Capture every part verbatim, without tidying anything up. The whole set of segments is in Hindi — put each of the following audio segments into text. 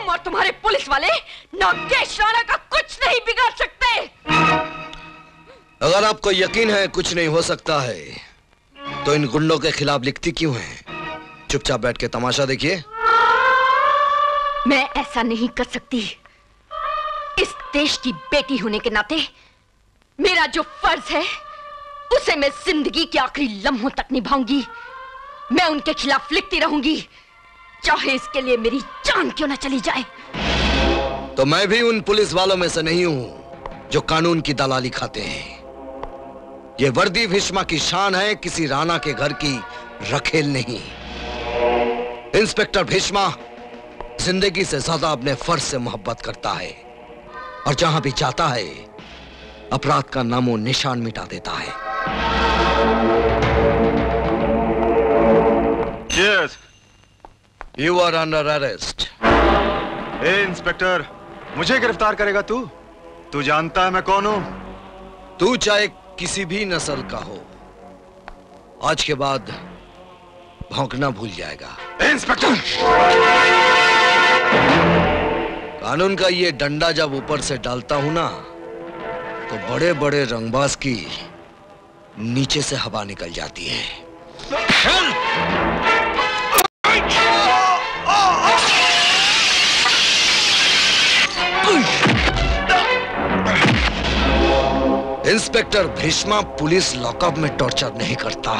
तुम और तुम्हारे पुलिस वाले नागेश राणा का कुछ नहीं बिगाड़ सकते। अगर आपको यकीन है कुछ नहीं हो सकता है, तो इन गुंडों के खिलाफ लिखती क्यों है? चुपचाप बैठ के तमाशा देखिए। मैं ऐसा नहीं कर सकती। इस देश की बेटी होने के नाते मेरा जो फर्ज है उसे मैं जिंदगी के आखिरी लम्हों तक निभाऊंगी। मैं उनके खिलाफ लिखती रहूंगी, चाहे इसके लिए मेरी जान क्यों ना चली जाए। तो मैं भी उन पुलिस वालों में से नहीं हूं जो कानून की दलाली खाते हैं। ये वर्दी भीष्मा की शान है, किसी राणा के घर की रखेल नहीं। इंस्पेक्टर भीष्मा जिंदगी से ज्यादा अपने फर्ज से मोहब्बत करता है और जहां भी जाता है अपराध का नामो निशान मिटा देता है। Cheers. You are under arrest. ए इंस्पेक्टर, मुझे गिरफ्तार करेगा तू? तू जानता है मैं कौन हूं? तू चाहे किसी भी नस्ल का हो, आज के बाद भौंकना भूल जाएगा। इंस्पेक्टर! कानून का ये डंडा जब ऊपर से डालता हूं ना, तो बड़े बड़े रंगबाज की नीचे से हवा निकल जाती है। इंस्पेक्टर भीष्मा पुलिस लॉकअप में टॉर्चर नहीं करता।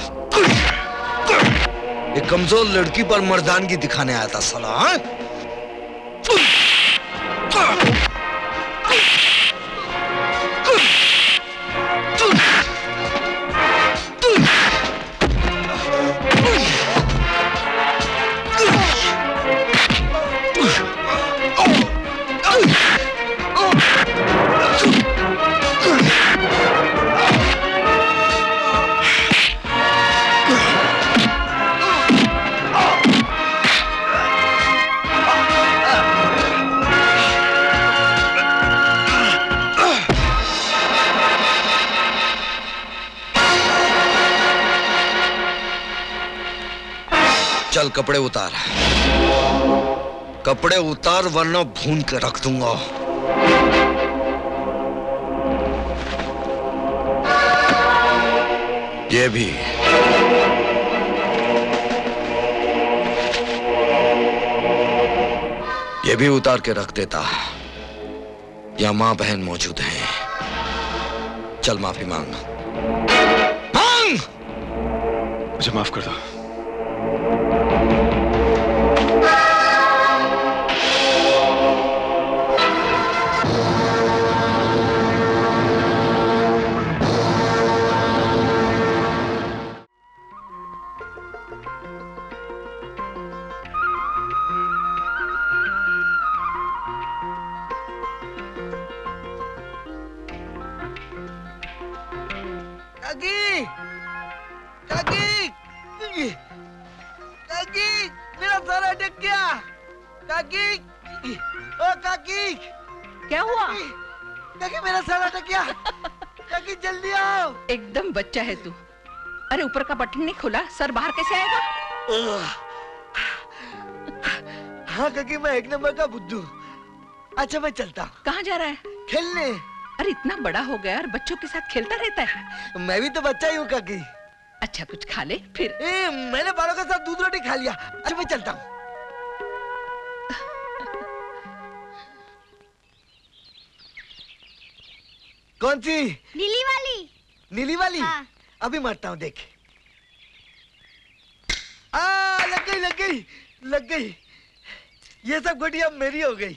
एक कमजोर लड़की पर मर्दानगी दिखाने आया था साला। चल कपड़े उतार, कपड़े उतार वरना भून के रख दूंगा। ये भी। ये भी उतार के रख देता। या मां बहन मौजूद हैं। चल माफी मांग। मांग! मुझे माफ कर दो। काकी, काकी, काकी, मेरा सर अटक गया। काकी, ओ काकी, क्या हुआ? काकी मेरा सर अटक गया। काकी जल्दी आओ। एकदम बच्चा है तू। अरे ऊपर का बटन नहीं खुला, सर बाहर कैसे आएगा? हाँ काकी, मैं एक नंबर का बुद्धू। अच्छा मैं चलता हूँ। कहाँ जा रहा है? खेलने। अरे इतना बड़ा हो गया और बच्चों के साथ खेलता रहता है। मैं भी तो बच्चा ही हूँ काकी। अच्छा कुछ खा ले फिर। ए, मैंने बालों के साथ दूध रोटी खा लिया। अच्छा मैं चलता हूँ। कौन सी? नीली वाली। नीली वाली? हाँ। अभी मरता हूँ देख। आ, लग गई लग गई लग गई। ये सब गोटियां मेरी हो गई।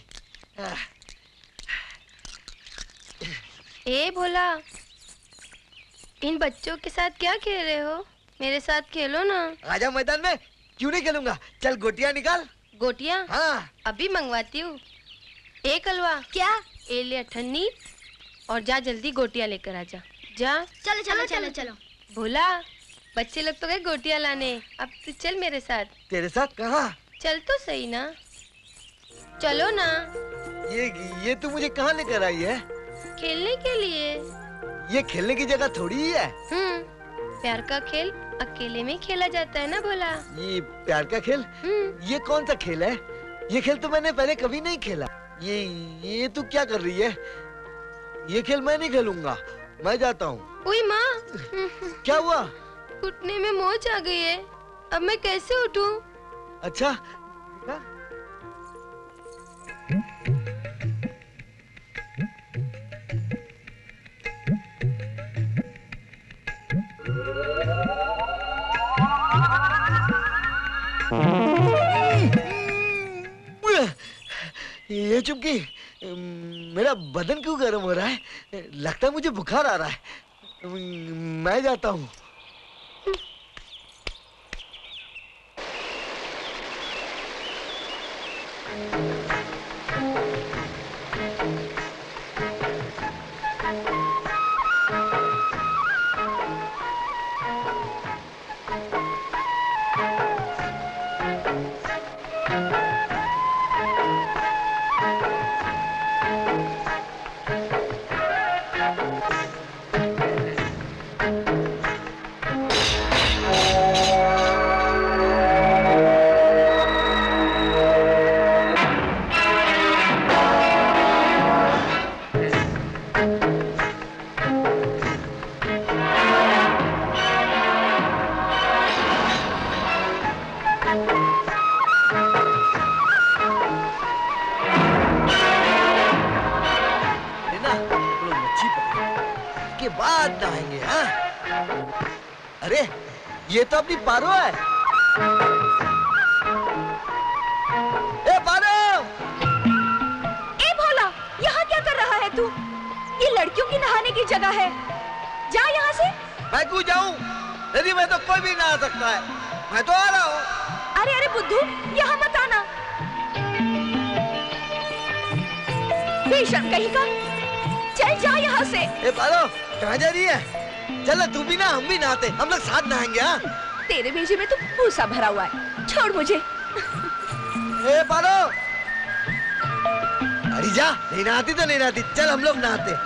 ए भोला, इन बच्चों के साथ क्या खेल रहे हो? मेरे साथ खेलो ना। आजा मैदान में। क्यों नहीं खेलूंगा? चल गोटियां निकाल। गोटियां? हाँ। अभी मंगवाती हूँ। ए कलवा, क्या? ए ले अठन्नी और जा जल्दी गोटियां लेकर आजा। जा। चलो चलो चलो चलो। भोला, बच्चे लोग तो गए गोटियां लाने, अब तू चल मेरे साथ। तेरे साथ कहाँ? चल तो सही ना। चलो ना। ये ये तू मुझे कहाँ लेकर आई है? खेलने के लिए। ये खेलने की जगह थोड़ी ही है। हम्म, प्यार का खेल अकेले में खेला जाता है ना भोला। ये प्यार का खेल? ये कौन सा खेल है? ये खेल तो मैंने पहले कभी नहीं खेला। ये ये तू क्या कर रही है? ये खेल मैं नहीं खेलूंगा, मैं जाता हूँ। ओए माँ, क्या हुआ? उठने में मोच आ गई है, अब मैं कैसे उठूं? अच्छा क्या? ये चुपकी, मेरा बदन क्यों गर्म हो रहा है? लगता है मुझे बुखार आ रहा है। मैं जाता हूँ। ये तो अपनी पारो है। ए पारो! ए भोला, यहाँ क्या कर रहा है तू? ये लड़कियों की नहाने की जगह है, जा यहाँ से। मैं क्यों जाऊँ? नदी में तो कोई भी नहा सकता है, मैं तो आ रहा हूँ। अरे अरे बुद्धू, यहाँ मत आना। बेशर्म कहीं का, चल जा यहाँ से। ए पारो, कहाँ जा रही है? चल तू भी ना, हम भी नहाते, हम लोग साथ नहाएंगे। हाँ? तेरे भेजे में तो भूसा भरा हुआ है, छोड़ मुझे। ए पारो, अरे जा, नहीं नहाती तो नहीं नहाती, चल हम लोग नहाते।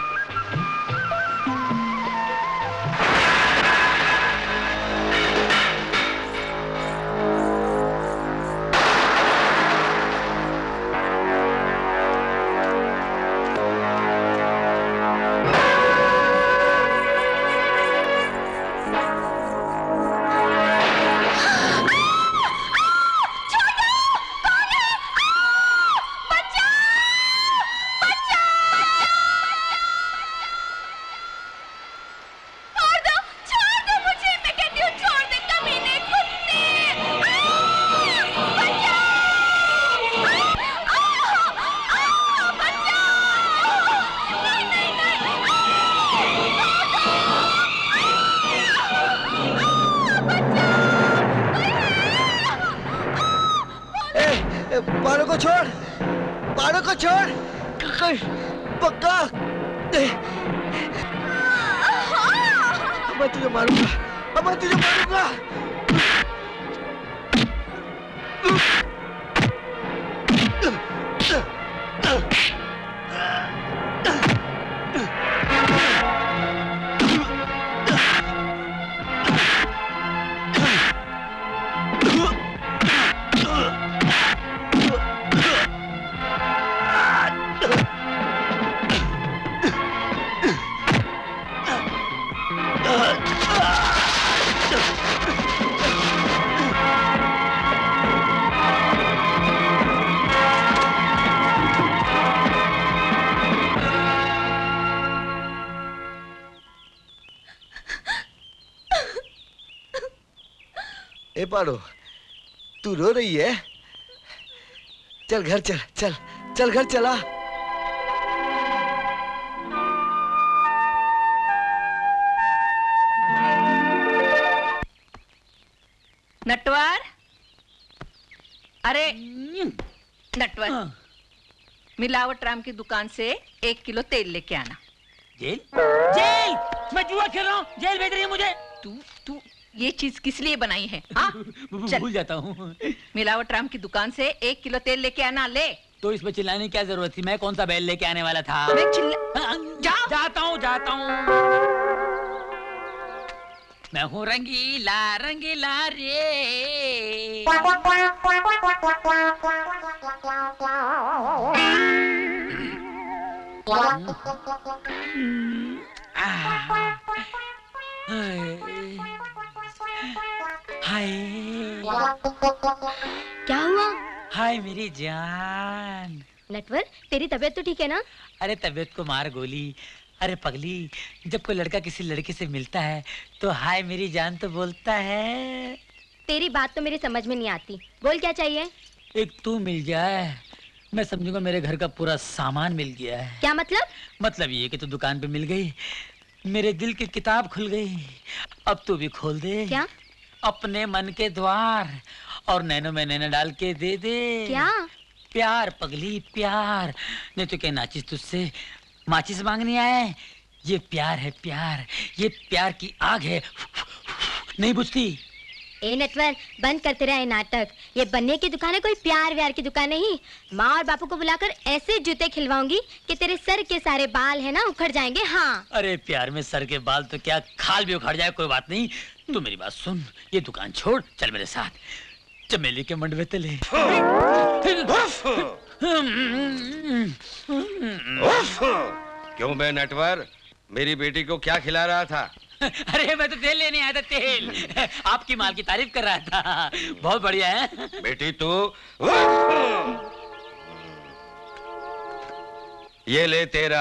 पारो को छोड़, पारो को छोड़, पक्का। मैं तुझे मारूंगा, मैं तुझे मारूंगा। ए पारो, तू रो रही है? चल घर चल, चल चल घर चला। नटवर, अरे नटवर, मिलावट राम की दुकान से एक किलो तेल लेके आना। जेल? जेल? मैं जुआ खेल रहा हूँ, जेल भेज रही है मुझे। तू तू ये चीज किस लिए बनाई है? हाँ? भूल जाता हूँ। मिलावट राम की दुकान से एक किलो तेल लेके आना। ले। तो इसमें चिल्लाने की क्या जरूरत थी? मैं कौन सा बैल लेके आने वाला था? मैं चिल्ला... जा। जाता हूँ, जाता हूँ। मैं हूँ रंगीला रंगीला रे। हाय क्या हुआ? हाय मेरी जान। नटवर, तेरी तबीयत तो ठीक है ना? अरे तबीयत को मार गोली। अरे पगली, जब कोई लड़का किसी लड़की से मिलता है तो हाय मेरी जान तो बोलता है। तेरी बात तो मेरी समझ में नहीं आती। बोल क्या चाहिए? एक तू मिल जाए, मैं समझूंगा मेरे घर का पूरा सामान मिल गया है। क्या मतलब? मतलब ये कि तू दुकान पे मिल गई, मेरे दिल की किताब खुल गई। अब तू भी खोल दे। क्या? अपने मन के द्वार, और नैनो में नैनो डाल के दे दे। क्या? प्यार पगली, प्यार। नहीं तो क्या नाचिस तुझसे माचिस मांगनी आए? ये प्यार है प्यार, ये प्यार की आग है। नहीं बुझती? ए नटवर, बंद करते रहे नाटक। ये बनने की दुकान है, कोई प्यार व्यार की दुकान नहीं। माँ और बापू को बुलाकर ऐसे जूते खिलवाऊंगी कि तेरे सर के सारे बाल है ना उखड़ जाएंगे। हाँ। अरे प्यार में सर के बाल तो क्या, खाल भी उखड़ जाए कोई बात नहीं। तू मेरी बात सुन, ये दुकान छोड़, चल मेरे साथ चमेली के मंडवे तले। क्यों बे नटवर, मेरी बेटी को क्या खिला रहा था? अरे मैं तो तेल लेने आया था, तेल। आपकी माल की तारीफ कर रहा था, बहुत बढ़िया है। बेटी तू ये ले तेरा।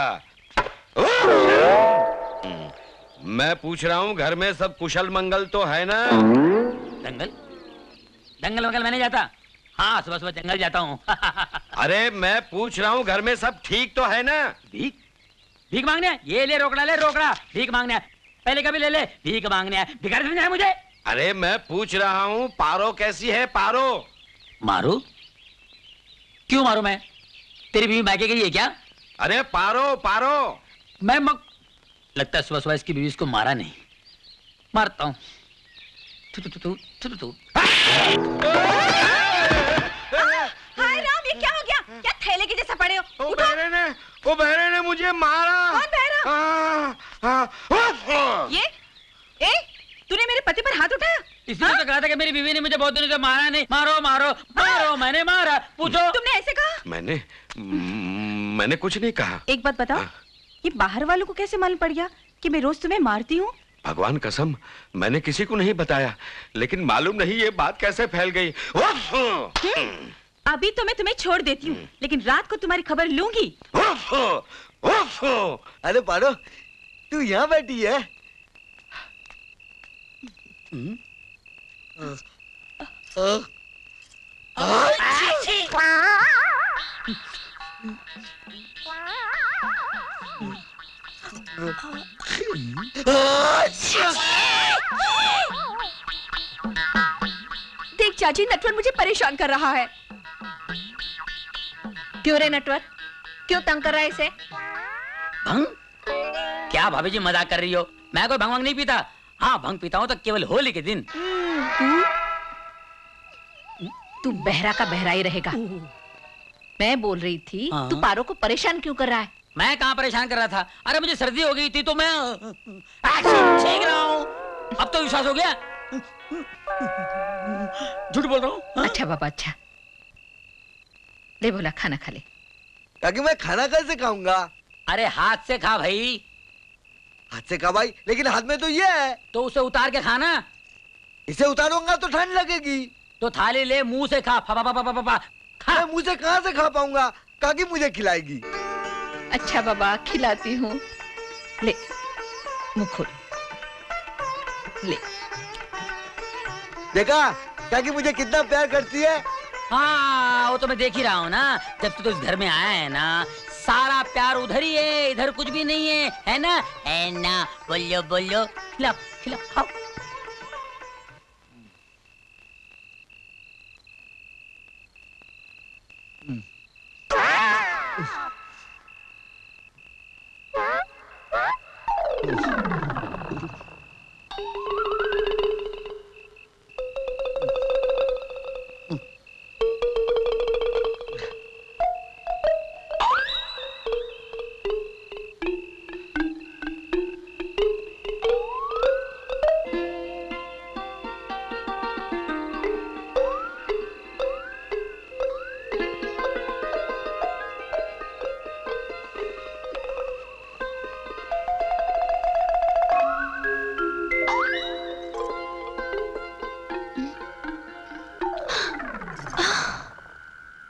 मैं पूछ रहा हूँ घर में सब कुशल मंगल तो है ना? दंगल दंगल वंगल मैं नहीं जाता। हाँ, सुबह सुबह जंगल जाता हूँ। अरे मैं पूछ रहा हूँ घर में सब ठीक तो है ना? भीख भीख मांगने? ये ले रोकड़ा, ले रोकड़ा, भीख मांगने। पहले कभी ले ले, भीख मांगने। भिखारी समझा है मुझे? अरे मैं पूछ रहा हूँ पारो कैसी है? पारो मारू? क्यों मारू मैं? तेरी बीवी मायके गई है क्या? अरे पारो पारो। मैं मक... लगता है सुबह सुबह इसकी बीवी इसको मारा नहीं। मारता हूँ। तू तू तू तू तू तू। हाय राम, ये क्या हो गया? क्या थैले की जैसा पड़े हो? ओ बहरे ने, ओ बहरे ने मुझे मारा। कौन बहरा? आ, आ, ये ए, तूने मेरे पति पर हाथ उठाया? इसलिए तो कहा था कि मेरी बीवी ने मुझे बहुत दिनों से मारा नहीं। मारो मारो मारो, मैंने मारा। पूछो। तुमने ऐसे कहा? मैंने मैंने कुछ नहीं कहा। एक बात बताओ, ये बाहर वालों को कैसे मालूम पड़ गया कि मैं रोज तुम्हें मारती हूँ? भगवान कसम, मैंने किसी को नहीं बताया, लेकिन मालूम नहीं ये बात कैसे फैल गई। अभी तो मैं तुम्हें छोड़ देती हूँ, लेकिन रात को तुम्हारी खबर लूंगी। अरे पारो, तू यहाँ बैठी है? देख चाची, नटवर मुझे परेशान कर रहा है। क्यों रे नटवर, क्यों तंग कर रहा है इसे? भंग? क्या भाभी जी मजाक कर रही हो? मैं कोई भंग वंग नहीं पीता। हाँ, भंग पीता हूँ तो केवल होली के दिन। तू बहरा का बहरा ही रहेगा। मैं बोल रही थी, तू पारो को परेशान क्यों कर रहा है? मैं कहाँ परेशान कर रहा था? अरे मुझे सर्दी हो गई थी तो मैं छींक रहा हूँ। अब तो विश्वास हो गया? झूठ बोल रहा हूँ? अच्छा बाबा, अच्छा ले बोला, खाना खा ले। ताकि मैं खाना कैसे खाऊंगा? अरे हाथ से खा भाई। हाथ से खा भाई, लेकिन हाथ में तो ये है। तो उसे उतार के खाना। इसे उतारूंगा तो ठंड लगेगी। तो थाली ले, मुंह से खा। फा, फा, फा, फा, फा, खा। मैं मुंह से कहाँ से खा पाऊंगा? काकी मुझे खिलाएगी। अच्छा बाबा, खिलाती हूँ। ले मुंह खोल, ले। देखा काकी मुझे कितना प्यार करती है? हाँ, वो तो मैं देख ही रहा हूँ ना। जब से तो इस घर में आया है ना, सारा प्यार उधर ही है, इधर कुछ भी नहीं है, है ना? है ना? बोलो बोलो, खिलाओ खिलाओ, खाओ।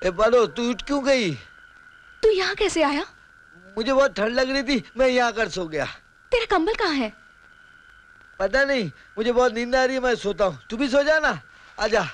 ए पारो, तू उठ क्यों गई? तू यहाँ कैसे आया? मुझे बहुत ठंड लग रही थी, मैं यहाँ आकर सो गया। तेरा कंबल कहाँ है? पता नहीं, मुझे बहुत नींद आ रही है, मैं सोता हूँ। तू भी सो जा ना, आजा।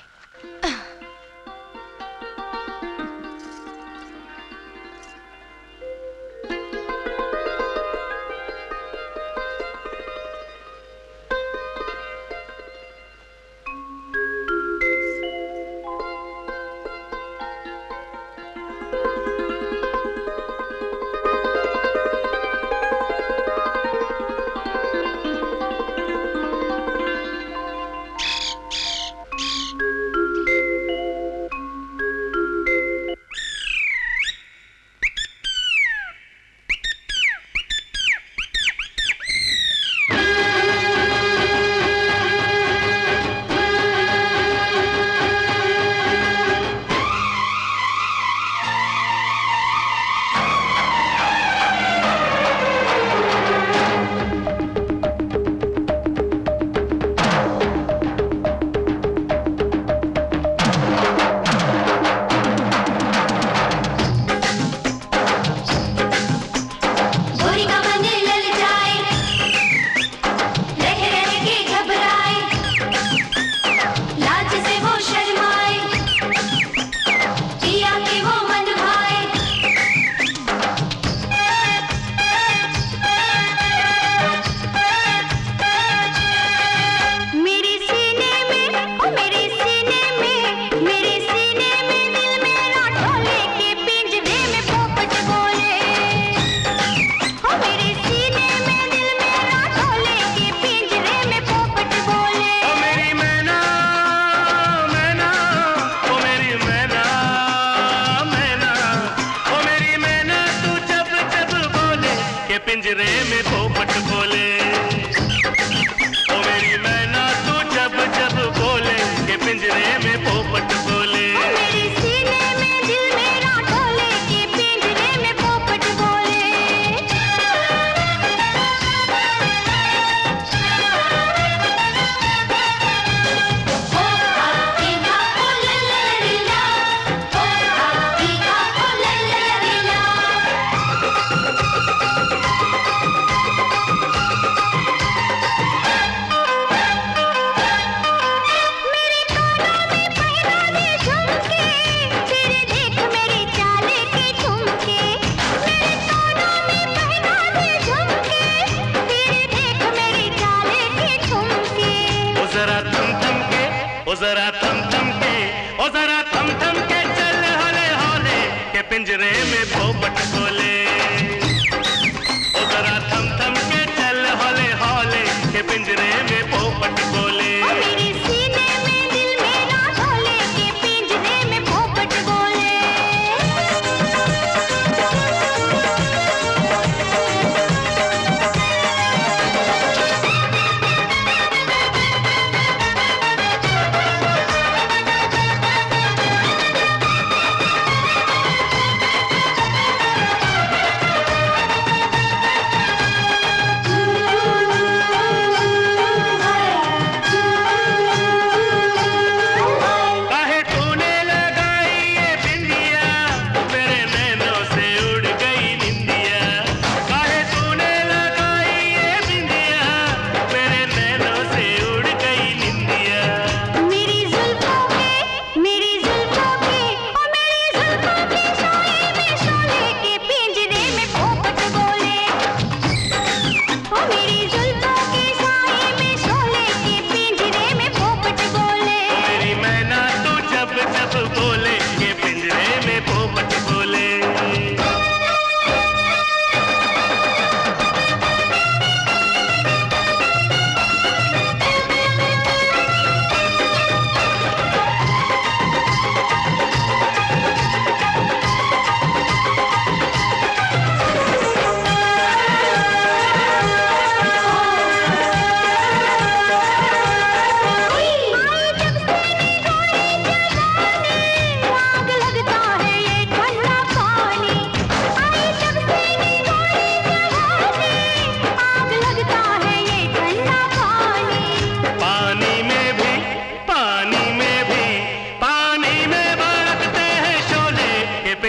Thank you.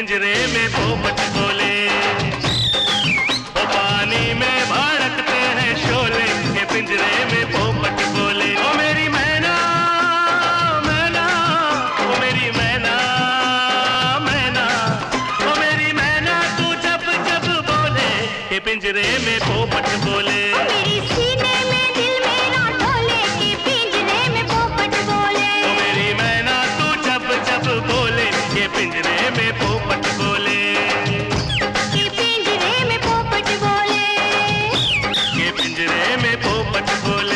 पिंजरे में पोपट बोले, वो पानी में भड़कते हैं शोले, के पिंजरे में पोपट बोले। ओ मेरी मैना मैना, ओ मेरी मैना मैना, ओ मेरी मैना तू जब जब बोले, के पिंजरे में पोपट बोले। मेरी सीने में दिल मेरा डोले, के पिंजरे में पोपट बोले। ओ मेरी मैना तू जब जब बोले, के पिंजरे में पोपट बोले, के पिंजरे में पोपट बोले, के पिंजरे में पोपट बोले।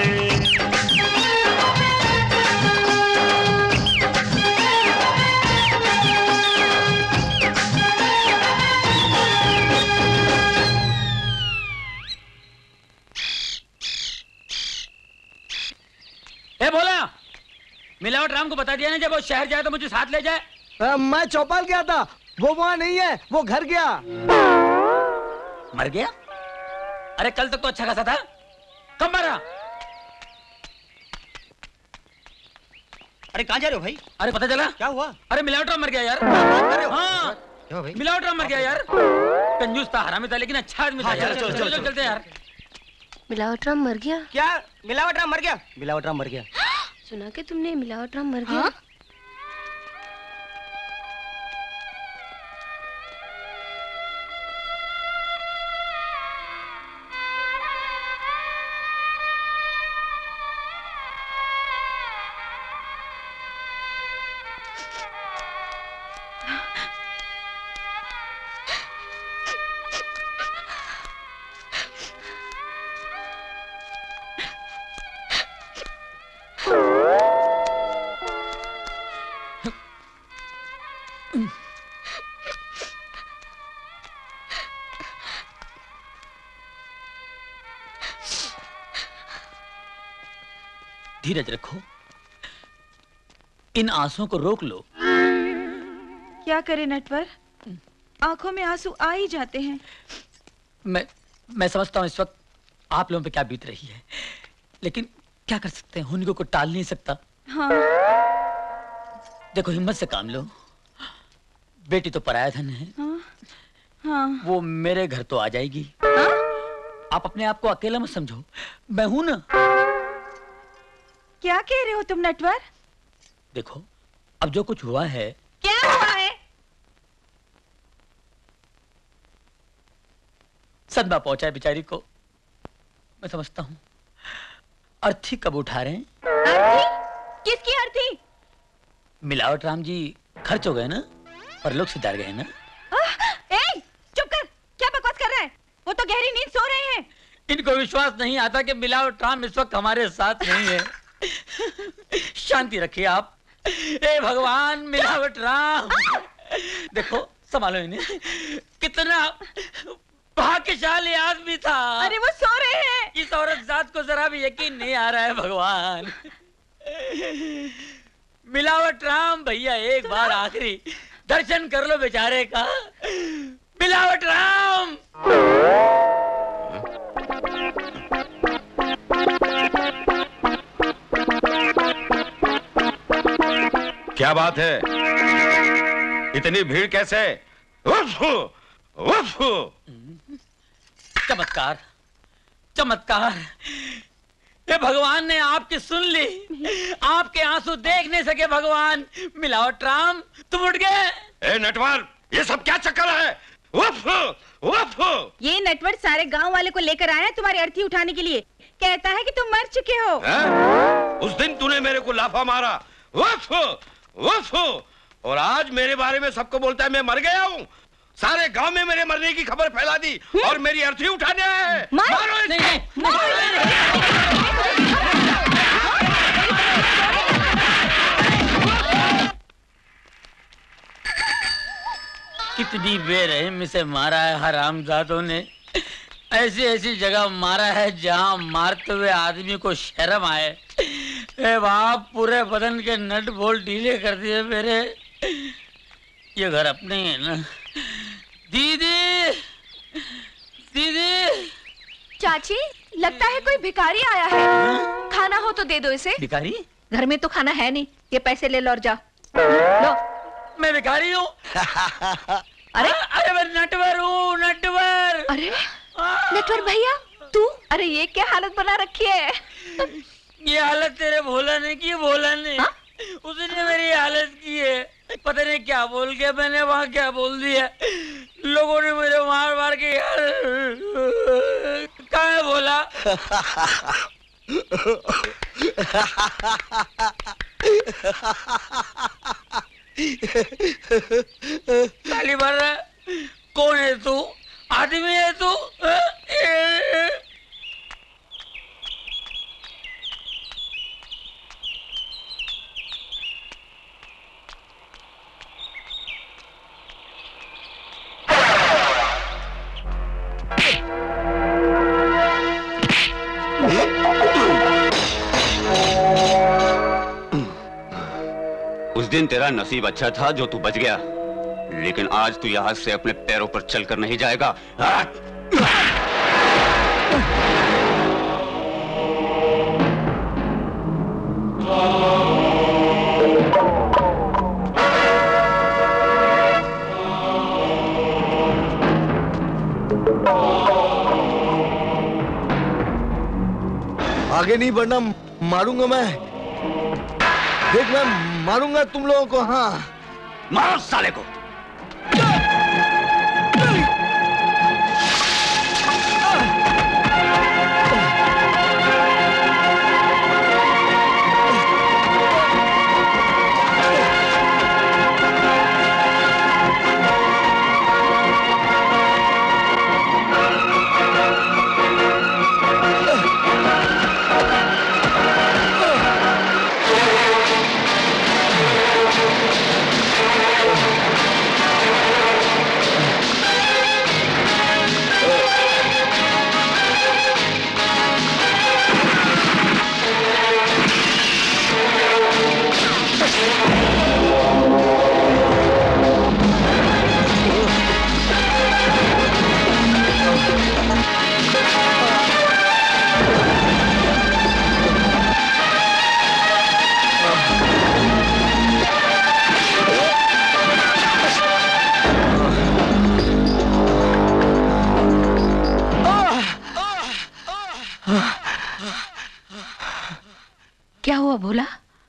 ए बोला, मिलावट राम को बता दिया ना जब वो शहर जाए तो मुझे साथ ले जाए। आ, मैं चौपाल गया था, वो वहाँ नहीं है, वो घर गया। मर गया? अरे कल तक तो अच्छा खासा था, कब मरा? अरे कहाँ जा रहे हो भाई? अरे पता चला क्या हुआ? अरे मिलावट राम मर गया यार। हाँ क्यों भाई? मिलावट राम मर गया यार। कंजूस था, हरामी था, लेकिन अच्छा आदमी था यार। चलो चलो चलते यार। मिलावट राम मर गया? क्या मिलावट राम मर गया? मिलावट राम मर गया। सुना के तुमने मिलावट राम मर गया? हाँ? धीरज रखो, इन आंसुओं को रोक लो। क्या करे नटवर, आंखों में आंसू आ ही जाते हैं। मैं मैं समझता हूँ इस वक्त आप लोगों पे क्या बीत रही है, लेकिन क्या कर सकते हैं, उनको को टाल नहीं सकता। हाँ। देखो हिम्मत से काम लो, बेटी तो पराया धन है। हाँ। हाँ। वो मेरे घर तो आ जाएगी। हाँ? आप अपने आप को अकेला मत समझो, मैं हूं ना। क्या कह रहे हो तुम नटवर? देखो अब जो कुछ हुआ है। क्या हुआ है? सदमा पहुंचा है बेचारी को, मैं समझता हूँ। अर्थी कब उठा रहे हैं? अर्थी? किसकी अर्थी? मिलावट राम जी खर्च हो गए ना, पर लोग सिधार गए ना। ए, चुप कर, क्या बकवास कर रहा है? वो तो गहरी नींद सो रहे हैं। इनको विश्वास नहीं आता कि मिलावट राम इस वक्त हमारे साथ नहीं है। शांति रखिए आप। ए भगवान, मिलावट राम देखो, संभालो इन्हें। कितना भाग्यशाली आदमी था। अरे वो सो रहे हैं। इस औरत जात को जरा भी यकीन नहीं आ रहा है भगवान। मिलावट राम भैया, एक बार आखिरी दर्शन कर लो बेचारे का। मिलावट राम। क्या बात है, इतनी भीड़ कैसे? उफ, उफ। चमत्कार, चमत्कार। ये भगवान ने आपकी सुन ली, आपके आंसू देख नहीं सके भगवान। मिलावट राम तुम उठ गए। ए नटवर, ये सब क्या चक्कर है? उफ, उफ। ये नटवर सारे गांव वाले को लेकर आया है तुम्हारी अर्थी उठाने के लिए। कहता है कि तुम मर चुके हो। है? उस दिन तूने मेरे को लाफा मारा, उफ, उफ। और आज मेरे बारे में सबको बोलता है मैं मर गया हूँ। सारे गांव में मेरे मरने की खबर फैला दी और मेरी अर्थी उठाने आए हैं। मारो इसे। नहीं, नहीं। कितनी बेरहम से मारा है हरामजादों ने। ऐसी ऐसी जगह मारा है जहां मारते हुए आदमी को शर्म आए। ए बाप, पूरे बदन के नट बोल्ट ढीले कर दिए मेरे। ये घर अपने ही है ना। दीदी, दीदी। चाची, लगता है कोई भिखारी आया है। खाना हो तो दे दो इसे। भिखारी? घर में तो खाना है नहीं, ये पैसे ले लो और जाओ। लो। मैं भिखारी हूँ? अरे अरे मैं नटवर हूँ, नटवर। अरे नटवर भैया तू? अरे ये क्या हालत बना रखी है? ये हालत तेरे भोला ने की, भोला ने। हा? उसने मेरी हालत की है। पता नहीं क्या बोल के मैंने वहाँ क्या बोल दिया। लोगों ने मुझे मार मार के यार। कहाँ है भोला? ताली मार रहा है। कौन है तू? आदमी है तू? उस दिन तेरा नसीब अच्छा था जो तू बच गया, लेकिन आज तू यहां से अपने पैरों पर चलकर नहीं जाएगा। आगे नहीं बढ़ना, मारूंगा मैं। देख मैं मारूंगा तुम लोगों को। हाँ मारो साले को। क्या हुआ भोला?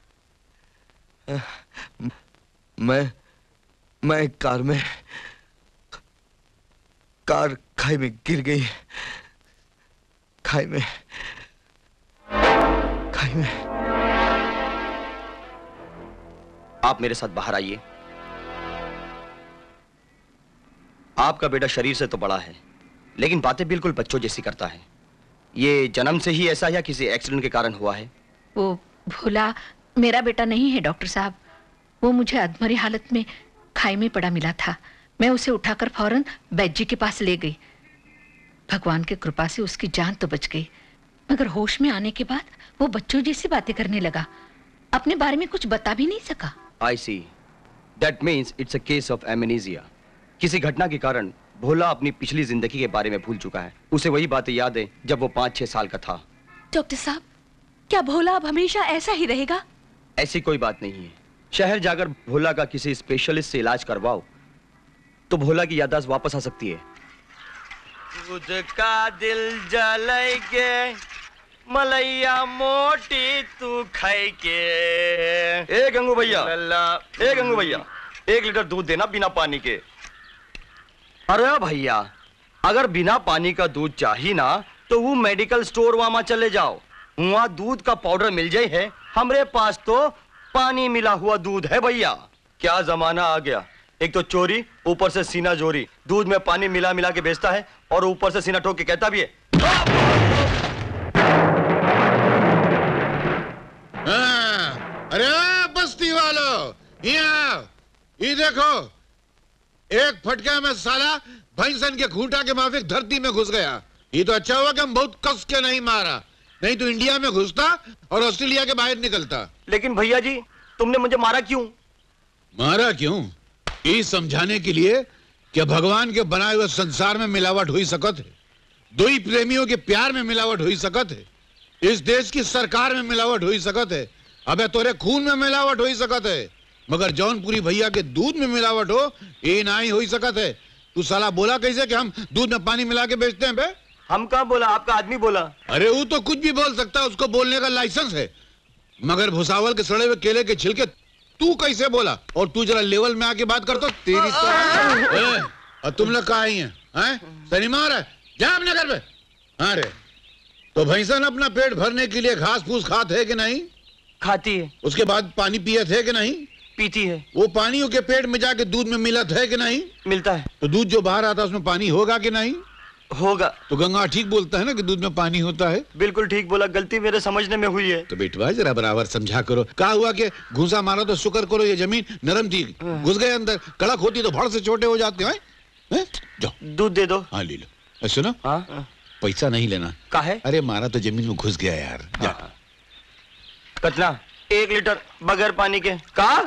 मैं मैं एक कार में कार खाई में गिर गई। खाई में खाई में आप मेरे साथ बाहर आइए। आपका बेटा शरीर से तो बड़ा है, लेकिन बातें बिल्कुल बच्चों जैसी करता है। ये जन्म से ही ऐसा या किसी एक्सीडेंट के कारण हुआ है? वो भोला मेरा बेटा नहीं है डॉक्टर साहब। वो मुझे अधमरी हालत में खाई में पड़ा मिला था। मैं उसे उठाकर फौरन बैद जी के पास ले गई। भगवान की कृपा से उसकी जान तो बच गई, मगर होश में आने के बाद वो बच्चों जैसी बातें करने लगा। अपने बारे में कुछ बता भी नहीं सका। I see, that means it's a case of amnesia. किसी घटना के कारण भोला अपनी पिछली जिंदगी के बारे में भूल चुका है। उसे वही बातें याद है जब वो पाँच छह साल का था। डॉक्टर साहब, क्या भोला अब हमेशा ऐसा ही रहेगा? ऐसी कोई बात नहीं है। शहर जाकर भोला का किसी स्पेशलिस्ट से इलाज करवाओ तो भोला की याददाश्त वापस आ सकती है। दूध का दिल जलाई के मलैया मोटी तू खाई के। ए गंगू भैया, ए गंगू भैया, एक लीटर दूध देना बिना पानी के। अरे भैया, अगर बिना पानी का दूध चाहिए ना तो वो मेडिकल स्टोर वहां चले जाओ, वहां दूध का पाउडर मिल जाए है। हमरे पास तो पानी मिला हुआ दूध है भैया। क्या जमाना आ गया, एक तो चोरी, ऊपर से सीना जोरी। दूध में पानी मिला मिला के बेचता है और ऊपर से सीना ठोक के कहता भी है। हाँ, अरे बस्ती वालों, यहाँ ये देखो, एक फटका में साला भैंसन के खूंटा के माफिक धरती में घुस गया। ये तो अच्छा हुआ कि हम बहुत कस के नहीं मारा, नहीं तो इंडिया में घुसता और ऑस्ट्रेलिया के बाहर निकलता। लेकिन भैया जी, तुमने मुझे मारा क्यों? मारा क्यों? ये समझाने के लिए कि भगवान के बनाए हुए संसार में मिलावट हुई सकत है, दो ही प्रेमियों के प्यार में मिलावट हुई सकत है, इस देश की सरकार में मिलावट हुई सकत है, अबे तोरे खून में मिलावट हुई सकत है। मगर जौनपुरी भैया के दूध में मिलावट हो ये ना ही हो ही सकत है। तू साला बोला कैसे कि हम दूध में पानी मिला के बेचते हैं बे? हम कहाँ बोला, आपका आदमी बोला। अरे वो तो कुछ भी बोल सकता है, उसको बोलने का लाइसेंस है। मगर भुसावल के सड़े हुए केले के छिलके तू कैसे बोला? और तू जरा लेवल में आके बात कर तो तेरी तो ए, और तुम लोग कहाँ आई हैं? हैं? शनिमा है जा अपने घर पे। हाँ रे, तो भैंसन अपना पेट भरने के लिए घास फूस खाते है कि नहीं? खाती है। उसके बाद पानी पिए थे कि नहीं? पीती है। वो पानी के पेट में जाके दूध में मिलत है कि नहीं? मिलता है। तो दूध जो बाहर आता है उसमें पानी होगा कि नहीं? होगा। तो गंगा ठीक बोलता है ना कि दूध में पानी होता है। बिल्कुल ठीक बोला, गलती मेरे समझने में हुई है। तो बेटवा जरा बराबर समझा करो। कहा हुआ कि घुसा मारा तो शुक्र करो ये जमीन नरम थी, घुस गए अंदर, कड़क होती तो भड़ से छोटे हो जाते हैं। जाओ दूध दे दो। हाँ ले लो। सुनो, हाँ? पैसा नहीं लेना। काहे? अरे मारा तो जमीन में घुस गया यार। जा। हाँ। कतना एक लीटर बगैर पानी के। कहा?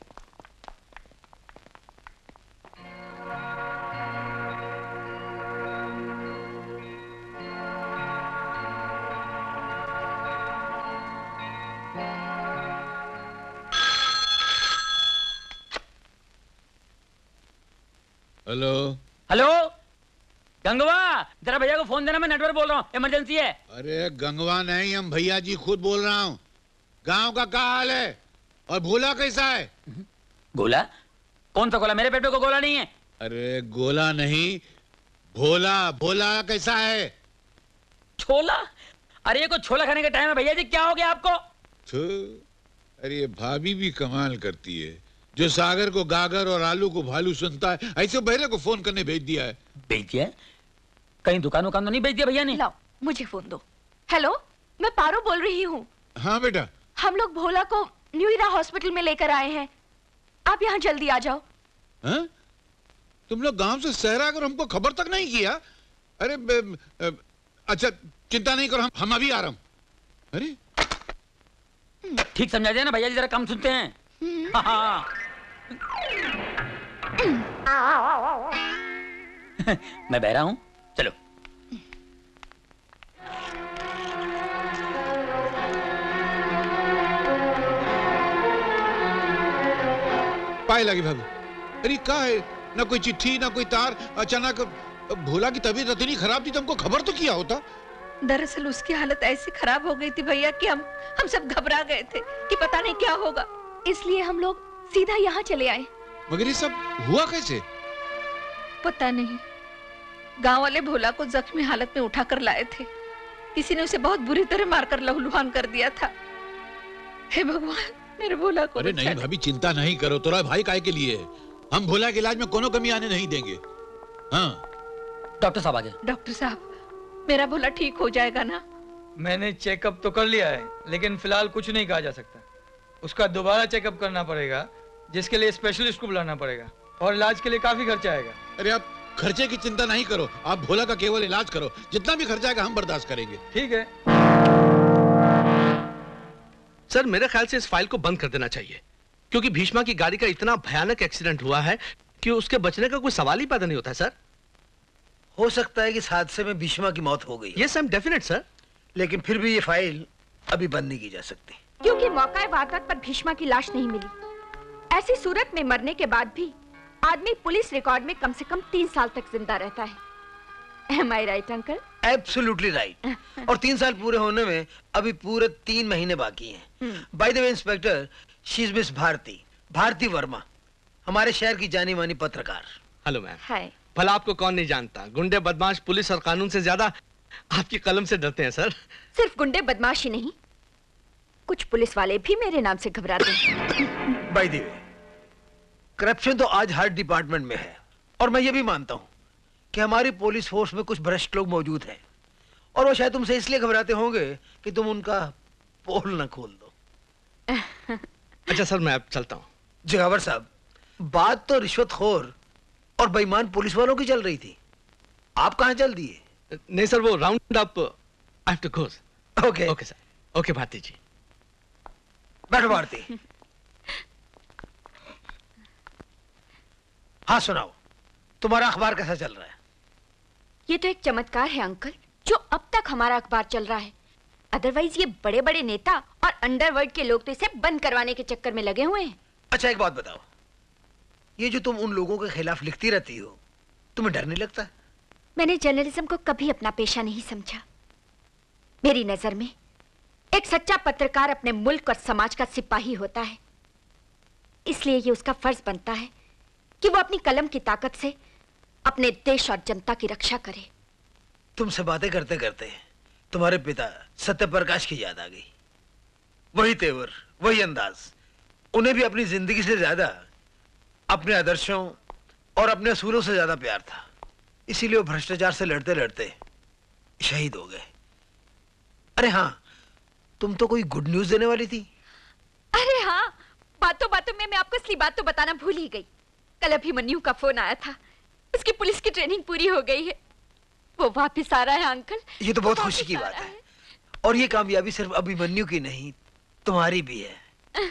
हेलो हेलो गंगवा, जरा भैया को फोन देना, मैं नेटवर्क बोल रहा हूँ, इमरजेंसी है। अरे गंगवा नहीं, हम भैया जी खुद बोल रहा हूँ। गांव का क्या हाल है और भोला कैसा है? गोला? कौन सा गोला? मेरे पेट में कोई गोला नहीं है। अरे गोला नहीं, भोला। भोला कैसा है? छोला? अरे ये कोई छोला खाने का टाइम है भैया जी, क्या हो गया आपको? अरे भाभी भी कमाल करती है, जो सागर को गागर और आलू को भालू सुनता है, ऐसे बहरे को फोन करने भेज दिया है। भेज दिया? कहीं दुकान उकान तो नहीं भेज दिया भैया ने? लाओ मुझे फोन दो। हेलो, मैं पारो बोल रही हूँ। हाँ बेटा। हम लोग भोला को न्यू इरा हॉस्पिटल में लेकर आए हैं, आप यहाँ जल्दी आ जाओ। हाँ? तुम लोग गांव से शहर आकर हमको खबर तक नहीं किया? अरे बे, बे, अच्छा चिंता नहीं करो, हम, हम अभी आ रहा हूँ। अरे ठीक समझा दिया ना भैया जी, जरा कम सुनते हैं। हाँ। मैं बहरा हूँ, चलो। पाए लगी भाभी। अरे क्या है, ना कोई चिट्ठी ना कोई तार, अचानक भोला की तबीयत इतनी खराब थी, तुमको खबर तो किया होता। दरअसल उसकी हालत ऐसी खराब हो गई थी भैया कि हम हम सब घबरा गए थे कि पता नहीं क्या होगा, इसलिए हम लोग सीधा यहाँ चले आए। मगर ये सब हुआ कैसे? पता नहीं, गांव वाले भोला को जख्मी हालत में उठाकर लाए थे, किसी ने उसे बहुत बुरी तरह मारकर लहूलुहान कर दिया था। हे भगवान, मेरे भोला को। अरे नहीं भाभी, चिंता नहीं करो, तोरा भाई काहे के लिए है, हम भोला के इलाज में कोनो कमी आने नहीं देंगे। हाँ डॉक्टर साहब आ गए। डॉक्टर साहब, मेरा भोला ठीक हो जाएगा ना? मैंने चेकअप तो कर लिया है, लेकिन फिलहाल कुछ नहीं कहा जा सकता। उसका दोबारा चेकअप करना पड़ेगा, जिसके लिए स्पेशलिस्ट को बुलाना पड़ेगा, और इलाज के लिए काफी खर्चा आएगा। अरे आप खर्चे की चिंता नहीं करो, आप भोला का केवल इलाज करो, जितना भी खर्चा आएगा हम बर्दाश्त करेंगे। ठीक है सर, मेरे ख्याल से इस फाइल को बंद कर देना चाहिए, क्योंकि भीष्मा की गाड़ी का इतना भयानक एक्सीडेंट हुआ है कि उसके बचने का कोई सवाल ही पैदा नहीं होता है। सर, हो सकता है कि इस हादसे में भीष्मा की मौत हो गई। Yes I am definite sir, लेकिन फिर भी ये फाइल अभी बंद नहीं की जा सकती, क्योंकि मौका वारदात पर भीष्मा की लाश नहीं मिली। ऐसी सूरत में मरने के बाद भी आदमी पुलिस रिकॉर्ड में कम से कम तीन साल तक जिंदा रहता है। Am I right, uncle? Absolutely right. और तीन साल पूरे होने में अभी पूरे तीन महीने बाकी हैं। By the way inspector, she is miss Bharti, Bharti Verma, हमारे शहर की जानी मानी पत्रकार। Hello ma'am. हाय। भला आपको कौन नहीं जानता, गुंडे बदमाश पुलिस और कानून से ज्यादा आपकी कलम से डरते हैं सर। सिर्फ गुंडे बदमाश ही नहीं, कुछ पुलिस वाले भी मेरे नाम से घबराते हैं। बाय द वे, करप्शन तो आज हर डिपार्टमेंट में है, और मैं ये भी मानता हूँ कि हमारी पुलिस फोर्स में कुछ भ्रष्ट लोग मौजूद हैं, और वो शायद तुमसे इसलिए घबराते होंगे कि तुम उनका पोल न खोल दो। अच्छा सर, मैं अब चलता हूँ। जगावर साहब, बात तो रिश्वतखोर और बेईमान पुलिस वालों की चल रही थी, आप कहाँ चल दिए? नहीं सर, वो round up I have to go. Okay okay sir. Okay Bharti ji. बैठो भारती। हाँ सुनाओ, तुम्हारा अखबार कैसा चल रहा है? ये तो एक चमत्कार है अंकल, जो अब तक हमारा अखबार चल रहा है। अदरवाइज ये बड़े बड़े नेता और अंडरवर्ल्ड के लोग तो इसे बंद करवाने के चक्कर में लगे हुए हैं। अच्छा एक बात बताओ, ये जो तुम उन लोगों के खिलाफ लिखती रहती हो, तुम्हें डर नहीं लगता? मैंने जर्नलिज्म को कभी अपना पेशा नहीं समझा। मेरी नजर में एक सच्चा पत्रकार अपने मुल्क और समाज का सिपाही होता है, इसलिए ये उसका फर्ज बनता है कि वो अपनी कलम की ताकत से अपने देश और जनता की रक्षा करे। तुमसे बातें करते करते तुम्हारे पिता सत्यप्रकाश की याद आ गई। वही तेवर, वही अंदाज, उन्हें भी अपनी जिंदगी से ज्यादा अपने आदर्शों और अपने असूलों से ज्यादा प्यार था, इसीलिए वो भ्रष्टाचार से लड़ते लड़ते शहीद हो गए। अरे हाँ, तुम तो कोई गुड न्यूज देने वाली थी। अरे हाँ, बातों बातों में मैं आपको असली बात तो बताना भूल ही गई। कल अभिमन्यु का फोन आया था, उसकी पुलिस की ट्रेनिंग पूरी हो गई है, वो वापस आ रहा है अंकल। ये तो बहुत खुशी की बात है, और ये कामयाबी सिर्फ अभिमन्यु की नहीं, तुम्हारी भी है।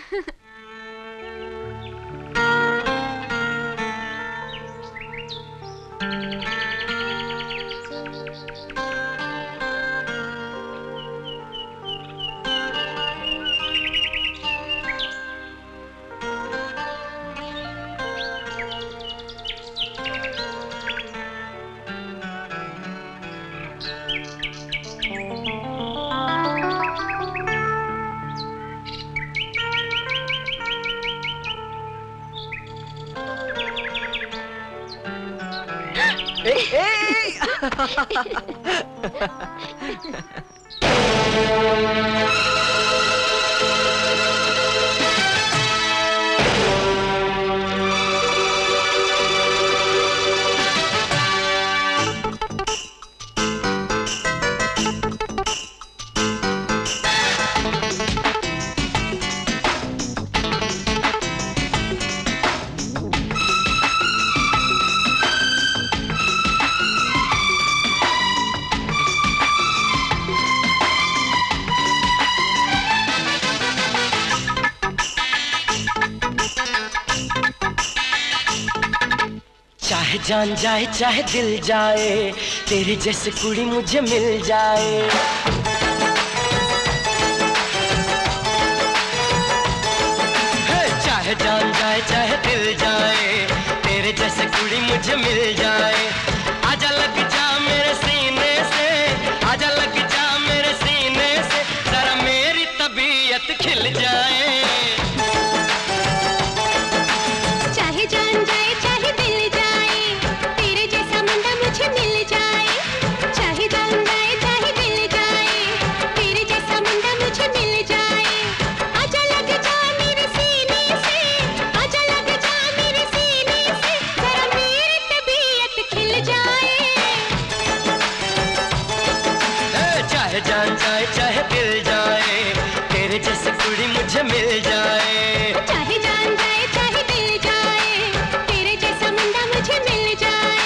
जान जाए चाहे दिल जाए, तेरी जैसे कुड़ी मुझे मिल जाए। चाहे जान जाए चाहे दिल जाए, तेरे जैसे कुड़ी मुझे मिल जाए। आजा लग जा मेरे सीने से, आजा लग जा मेरे सीने से, जरा मेरी तबीयत खिल जाए। चाहे जान जाए चाहे दिल जाए, तेरे जैसा मुंडा मुझे मिल जाए। चाहे जान जाए चाहे दिल जाए, तेरे जैसा मुंडा मुझे मिल जाए। आजा लग जा मेरे सीने से, आजा लग जा मेरे सीने से, जरा मेरी तबीयत खिल जाए। चाहे जान जाए चाहे दिल जाए, तेरे जैसे कुड़ी मुझे मिल जाए। चाहे जान जाए चाहे दिल जाए, तेरे जैसा मुंडा मुझे मिल जाए।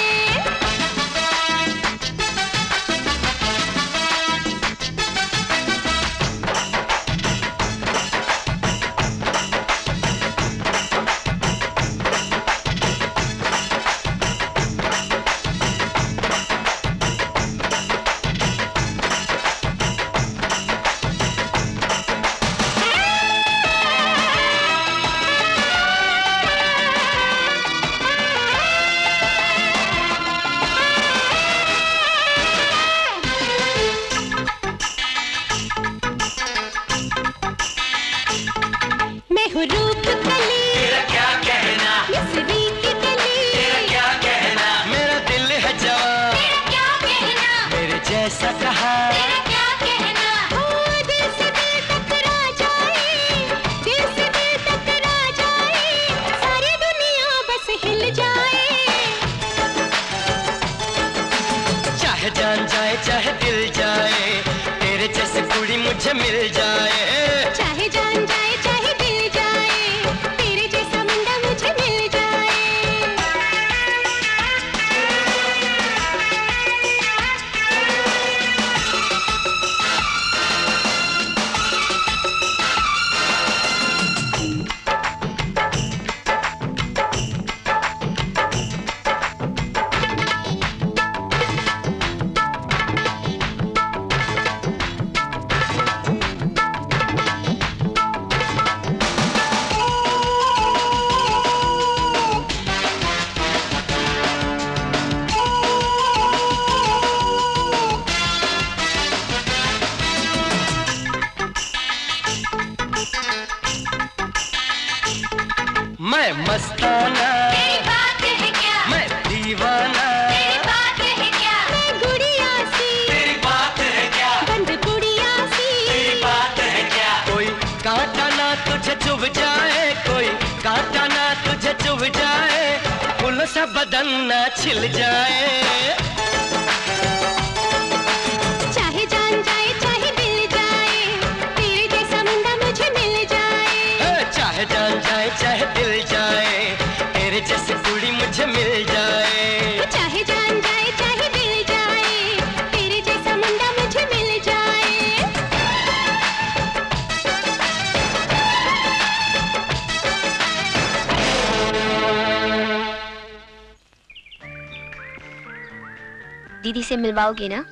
मैं हूँ रूप कली, तेरा क्या कहना, मिस्री की कली, तेरा क्या कहना, मेरा दिल है जवान, तेरा क्या कहना, मेरे जैसा कहा, तेरा क्या कहना। ओ दिल से दिल टकरा जाए, दिल से दिल टकरा जाए, सारी दुनिया बस हिल जाए। चाहे जान जाए चाहे दिल जाए, तेरे जैसे कुड़ी मुझे मिल जाए। चाहे जान जाए चाहे दिल जाए, तेरे जैसा मुंडा मुझे मिल जाए। बदन न छिल जाए। चाहे जान जाए चाहे दिल जाए, तेरे जैसा मुंडा मुझे मिल जाए। चाहे जान जाए चाहे दिल जाए, तेरे जैसी कुड़ी मुझे मिल जाए। चाहे जान जाए चाहे दिल जाए, तेरे जैसा मुंडा मुझे मिल जाए। दीदी से मिलवाओगे ना?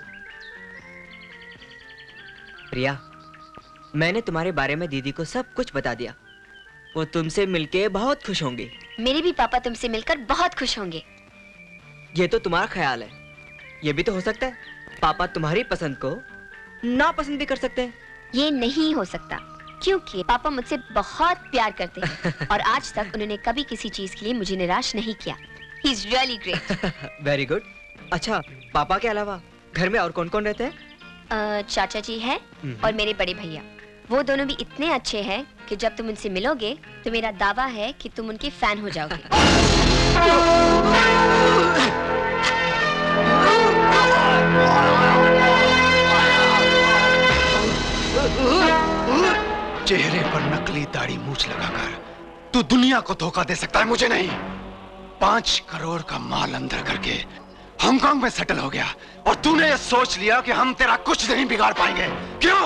प्रिया, मैंने तुम्हारे बारे में दीदी को सब कुछ बता दिया। वो तुमसे मिलके बहुत खुश होंगे। मेरे भी पापा तुमसे मिलकर बहुत खुश होंगे। ये तो तुम्हारा ख्याल है, ये भी तो हो सकता है पापा तुम्हारी पसंद को नापसंद भी कर सकते हैं। ये नहीं हो सकता, क्योंकि पापा मुझसे बहुत प्यार करते हैं और आज तक उन्होंने कभी किसी चीज के लिए मुझे निराश नहीं किया। He is really great. Very good. अच्छा, पापा के अलावा घर में और कौन कौन रहते हैं? uh, चाचा जी हैं और मेरे बड़े भैया। वो दोनों भी इतने अच्छे हैं कि जब तुम उनसे मिलोगे तो मेरा दावा है कि तुम उनके फैन हो जाओगे। चेहरे पर नकली दाढ़ी मूछ लगाकर तू दुनिया को धोखा दे सकता है, मुझे नहीं। पांच करोड़ का माल अंदर करके हांगकांग में सेटल हो गया और तूने ये सोच लिया कि हम तेरा कुछ नहीं बिगाड़ पाएंगे। क्यों?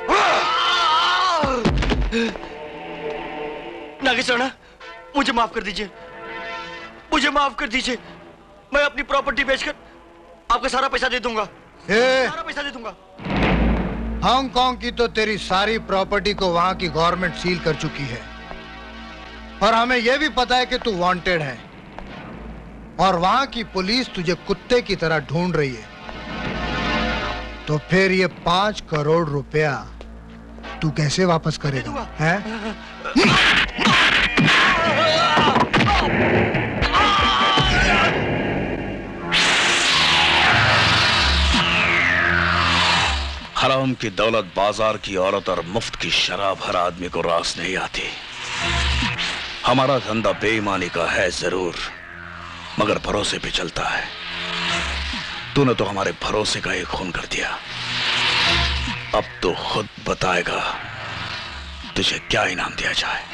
नागेश्वर, मुझे माफ कर दीजिए, मुझे माफ कर दीजिए। मैं अपनी प्रॉपर्टी बेचकर आपको सारा पैसा दे दूंगा। सारा पैसा दे दूंगा। हांगकांग की तो तेरी सारी प्रॉपर्टी को वहां की गवर्नमेंट सील कर चुकी है और हमें यह भी पता है कि तू वांटेड है और वहां की पुलिस तुझे कुत्ते की तरह ढूंढ रही है। तो फिर ये पांच करोड़ रुपया तू कैसे वापस करेगा? हैं? हराम की दौलत, बाजार की औरत और मुफ्त की शराब हर आदमी को रास नहीं आती। हमारा धंधा बेईमानी का है जरूर, मगर भरोसे पे चलता है। तूने तो हमारे भरोसे का एक खून कर दिया। अब तो खुद बताएगा तुझे क्या इनाम दिया जाए।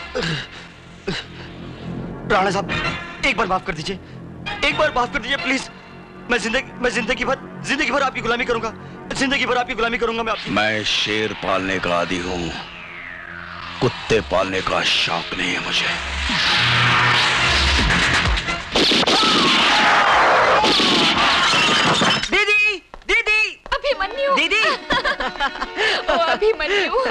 राणा साहब, एक बार माफ कर दीजिए, एक बार माफ कर दीजिए प्लीज। मैं जिंदगी मैं जिंदगी भर जिंदगी भर आपकी गुलामी करूंगा, जिंदगी भर आपकी गुलामी करूंगा मैं आपकी। मैं शेर पालने का आदी हूं, कुत्ते पालने का शौक नहीं है मुझे। दीदी, दीदी, अभिमन्यु, दीदी, ओ अभिमन्यु,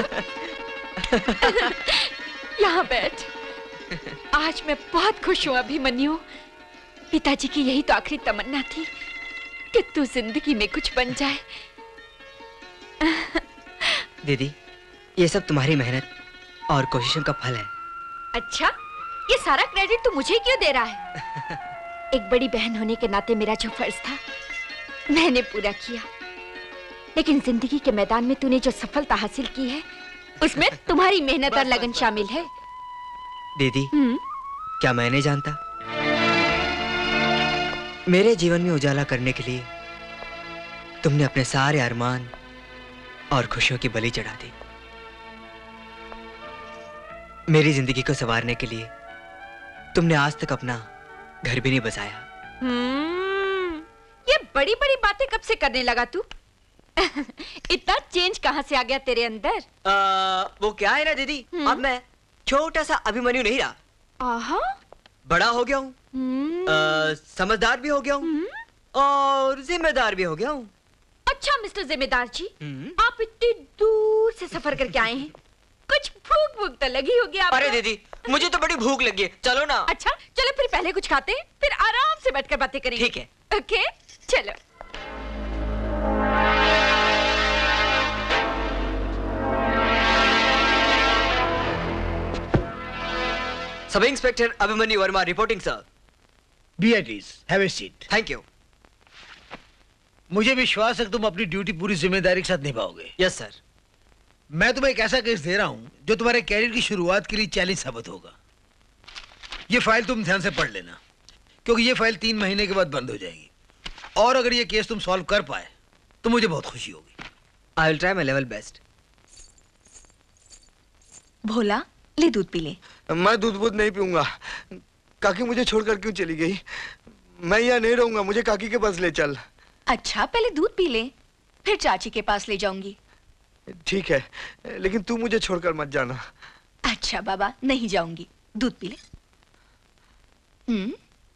यहाँ बैठ। आज मैं बहुत खुश हूँ अभिमन्यु। पिताजी की यही तो आखिरी तमन्ना थी कि तू जिंदगी में कुछ बन जाए। दीदी, ये सब तुम्हारी मेहनत और कोशिशों का फल है। अच्छा, ये सारा क्रेडिट तू मुझे क्यों दे रहा है? एक बड़ी बहन होने के नाते मेरा जो फर्ज था मैंने पूरा किया, लेकिन जिंदगी के मैदान में तूने जो सफलता हासिल की है उसमें तुम्हारी मेहनत और लगन शामिल है। दीदी, क्या मैं नहीं जानता? मेरे जीवन में उजाला करने के लिए तुमने अपने सारे अरमान और खुशियों की बलि चढ़ा दी। मेरी जिंदगी को संवारने के लिए तुमने आज तक अपना घर भी नहीं बसाया। हम्म, ये बड़ी बड़ी बातें कब से करने लगा तू? इतना चेंज कहाँ से आ गया तेरे अंदर? आ, वो क्या है ना दीदी, अब मैं छोटा सा अभिमन्यु नहीं रहा। आहा, बड़ा हो गया हूँ, समझदार भी हो गया हूँ और जिम्मेदार भी हो गया हूँ। अच्छा मिस्टर जिम्मेदार जी, आप इतनी दूर से सफर करके आए हैं, कुछ भूख भूख तो लगी होगी आपको? अरे दीदी, मुझे तो बड़ी भूख लगी है, चलो ना। अच्छा चलो, फिर पहले कुछ खाते हैं, फिर आराम से बैठकर बातें करेंगे। ठीक है। ओके, चलो। सब inspector Abhimanyu Verma reporting sir. Be at ease, have a seat. Thank you. मुझे विश्वास है कि तुम अपनी ड्यूटी पूरी जिम्मेदारी के साथ निभाओगे। Yes sir. मैं तुम्हें एक ऐसा केस दे रहा हूं जो तुम्हारे कैरियर की शुरुआत के लिए चैलेंज साबित होगा। ये फाइल तुम ध्यान से पढ़ लेना। क्योंकि ये फाइल तीन महीने के बाद बंद हो जाएगी। और अगर ये केस तुम सॉल्व कर पाए तो मुझे बहुत खुशी होगी। I will try my level best. Bhola, ले दूध पी ले। मैं दूध बूध नहीं पीऊंगा। काकी मुझे छोड़कर क्यों चली गई? मैं यहाँ नहीं रहूंगा, मुझे काकी के पास ले चल। अच्छा, पहले दूध पी ले, फिर चाची के पास ले जाऊंगी। ठीक है, लेकिन तू मुझे छोड़कर मत जाना। अच्छा बाबा, नहीं जाऊंगी। दूध पी ले। हम्म।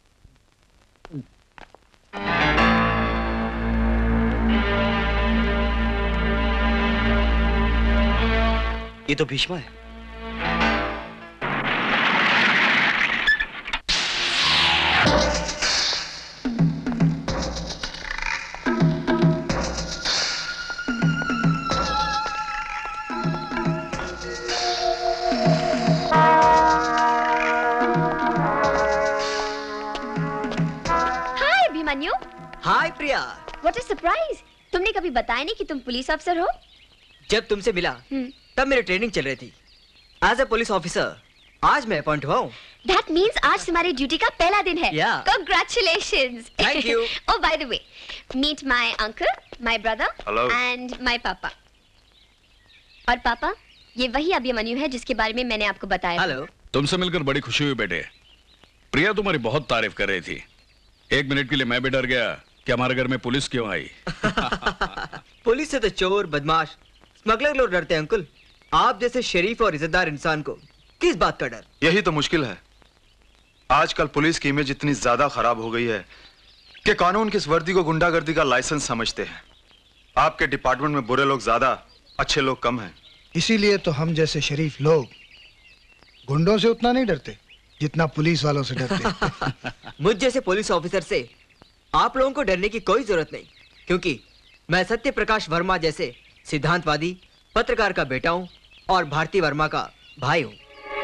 ये तो भीष्मा है। हाय प्रिया। What a surprise! तुमने कभी बताया नहीं कि तुम पुलिस अफसर हो? जब तुमसे मिला तब मेरी ट्रेनिंग चल रही थी एज ए पुलिस ऑफिसर। आज मैं अपॉइंट हुआ हूँ। That means आज तुम्हारी ड्यूटी का पहला दिन है। Yeah. Congratulations! Thank you. Oh, by the way, meet my uncle, my brother, Hello. and my papa. और पापा, ये वही अभिमन्यु है जिसके बारे में मैंने आपको बताया। हेलो। तुमसे मिलकर बड़ी खुशी हुई बेटे। प्रिया तुम्हारी बहुत तारीफ कर रही थी। एक मिनट के लिए मैं भी डर गया कि हमारे घर में पुलिस क्यों आई। पुलिस से तो चोर, बदमाश, स्मगलर लोग डरते हैं अंकुल। आप जैसे शरीफ और इज्जतदार इंसान को किस बात का डर? यही तो मुश्किल है। आजकल पुलिस की इमेज इतनी ज्यादा खराब हो गई है कि कानून की इस वर्दी को गुंडागर्दी का लाइसेंस समझते हैं। आपके डिपार्टमेंट में बुरे लोग ज्यादा, अच्छे लोग कम हैं। इसीलिए तो हम जैसे शरीफ लोग गुंडों से उतना नहीं डरते जितना पुलिस वालों से डरते। मुझ जैसे पुलिस ऑफिसर से आप लोगों को डरने की कोई जरूरत नहीं, क्योंकि मैं सत्य प्रकाश वर्मा जैसे सिद्धांतवादी पत्रकार का बेटा हूं और भारती वर्मा का भाई हूं।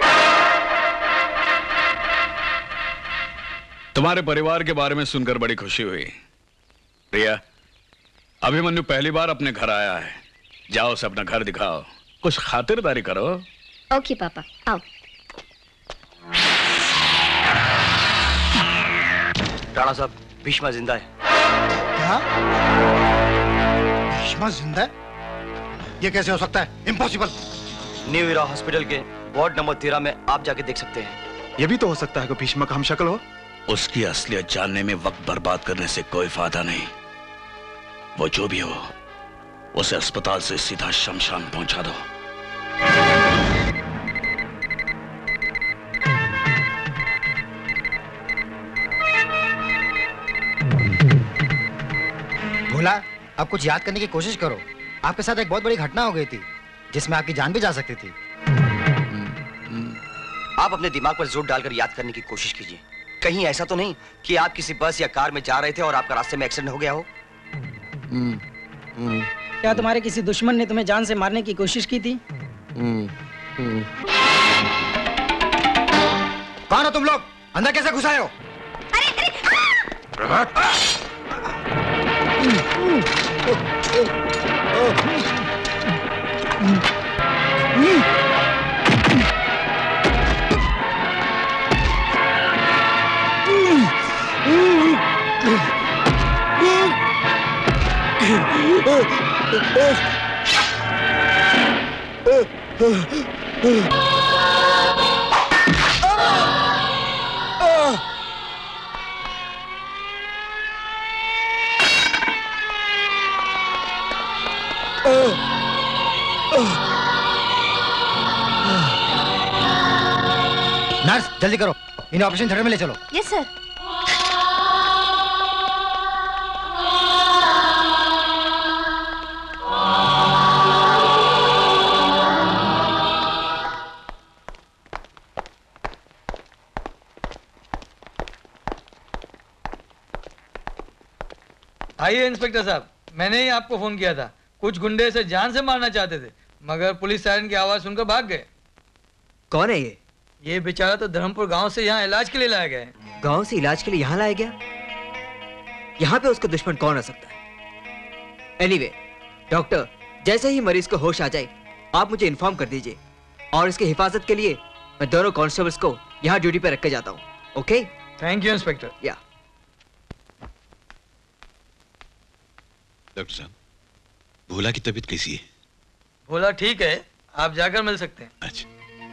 तुम्हारे परिवार के बारे में सुनकर बड़ी खुशी हुई। प्रिया, अभिमन्यु पहली बार अपने घर आया है। जाओ उसे अपना घर दिखाओ, कुछ खातिरदारी करो। ओके पापा, आओ। राणा साहब, भीष्मा जिंदा है। क्या? भीष्मा जिंदा है? ये कैसे हो सकता है? इम्पॉसिबल। न्यू इरा हॉस्पिटल के वार्ड नंबर तेरह में आप जाके देख सकते हैं। ये भी तो हो सकता है कि भीष्मा का हमशक्ल हो। उसकी असलियत जानने में वक्त बर्बाद करने से कोई फायदा नहीं। वो जो भी हो, उसे अस्पताल से सीधा शमशान पहुंचा दो। भोला, आप कुछ याद करने की कोशिश करो। आपके साथ एक बहुत बड़ी घटना हो गई थी जिसमें आपकी जान भी जा सकती थी। आप अपने दिमाग पर जोर डालकर याद करने की कोशिश कीजिए। कहीं ऐसा तो नहीं कि आप किसी बस या कार में जा रहे थे और आपका रास्ते में एक्सीडेंट हो गया हो? क्या तुम्हारे किसी दुश्मन ने तुम्हें जान से मारने की कोशिश की थी? कौन हो तुम लोग? अंदर कैसे घुस आए हो? नर्स, जल्दी करो, इन्हें ऑपरेशन थिएटर में ले चलो। Yes sir. आइए इंस्पेक्टर साहब, मैंने ही आपको फोन किया था। कुछ गुंडे से जान से मारना चाहते थे, मगर पुलिस सायरन की आवाज सुनकर भाग गए। कौन है ये? ये बेचारा तो धर्मपुर गांव से यहाँ इलाज के लिए लाया गया है। गांव से इलाज के लिए यहाँ लाया गया? यहाँ पे उसका दुश्मन कौन हो सकता है? एनीवे, डॉक्टर, जैसे ही मरीज को होश आ जाए आप मुझे इन्फॉर्म कर दीजिए, और इसकी हिफाजत के लिए मैं दोनों कांस्टेबल्स को यहाँ ड्यूटी पे रख के जाता हूँ। ओके? Thank you inspector. या डॉक्टर साहब, भोला की तबीयत कैसी है? भोला ठीक है, आप जाकर मिल सकते हैं। अच्छा।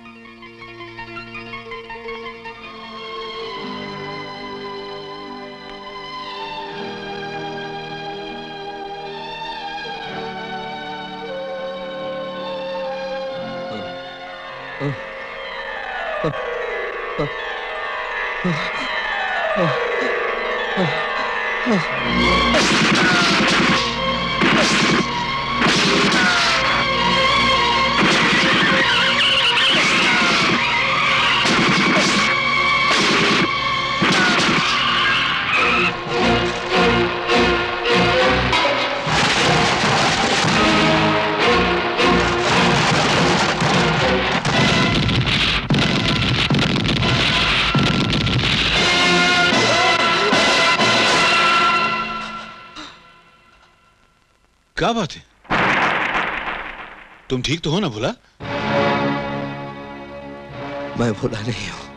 क्या बात है? तुम ठीक तो हो ना भोला? मैं भोला नहीं हूं।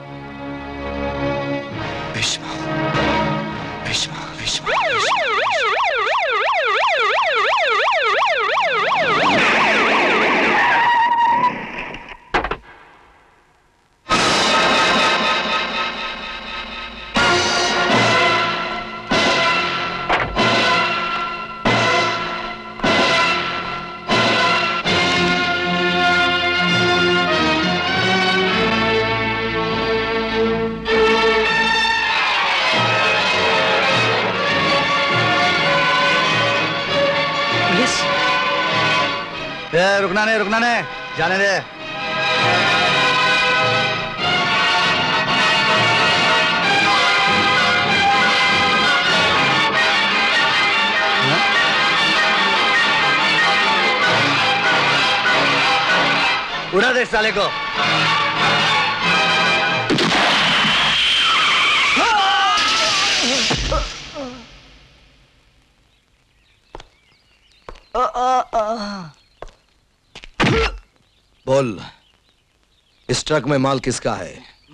भीष्मा, भीष्मा, भीष्मा। ए, रुकना नहीं, रुकना नहीं, जाने दे। उड़ा दे साले को। आ, आ, आ। बोल, इस ट्रक में माल किसका है?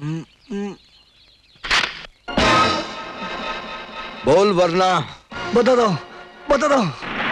बोल वरना बता दो, बता दो।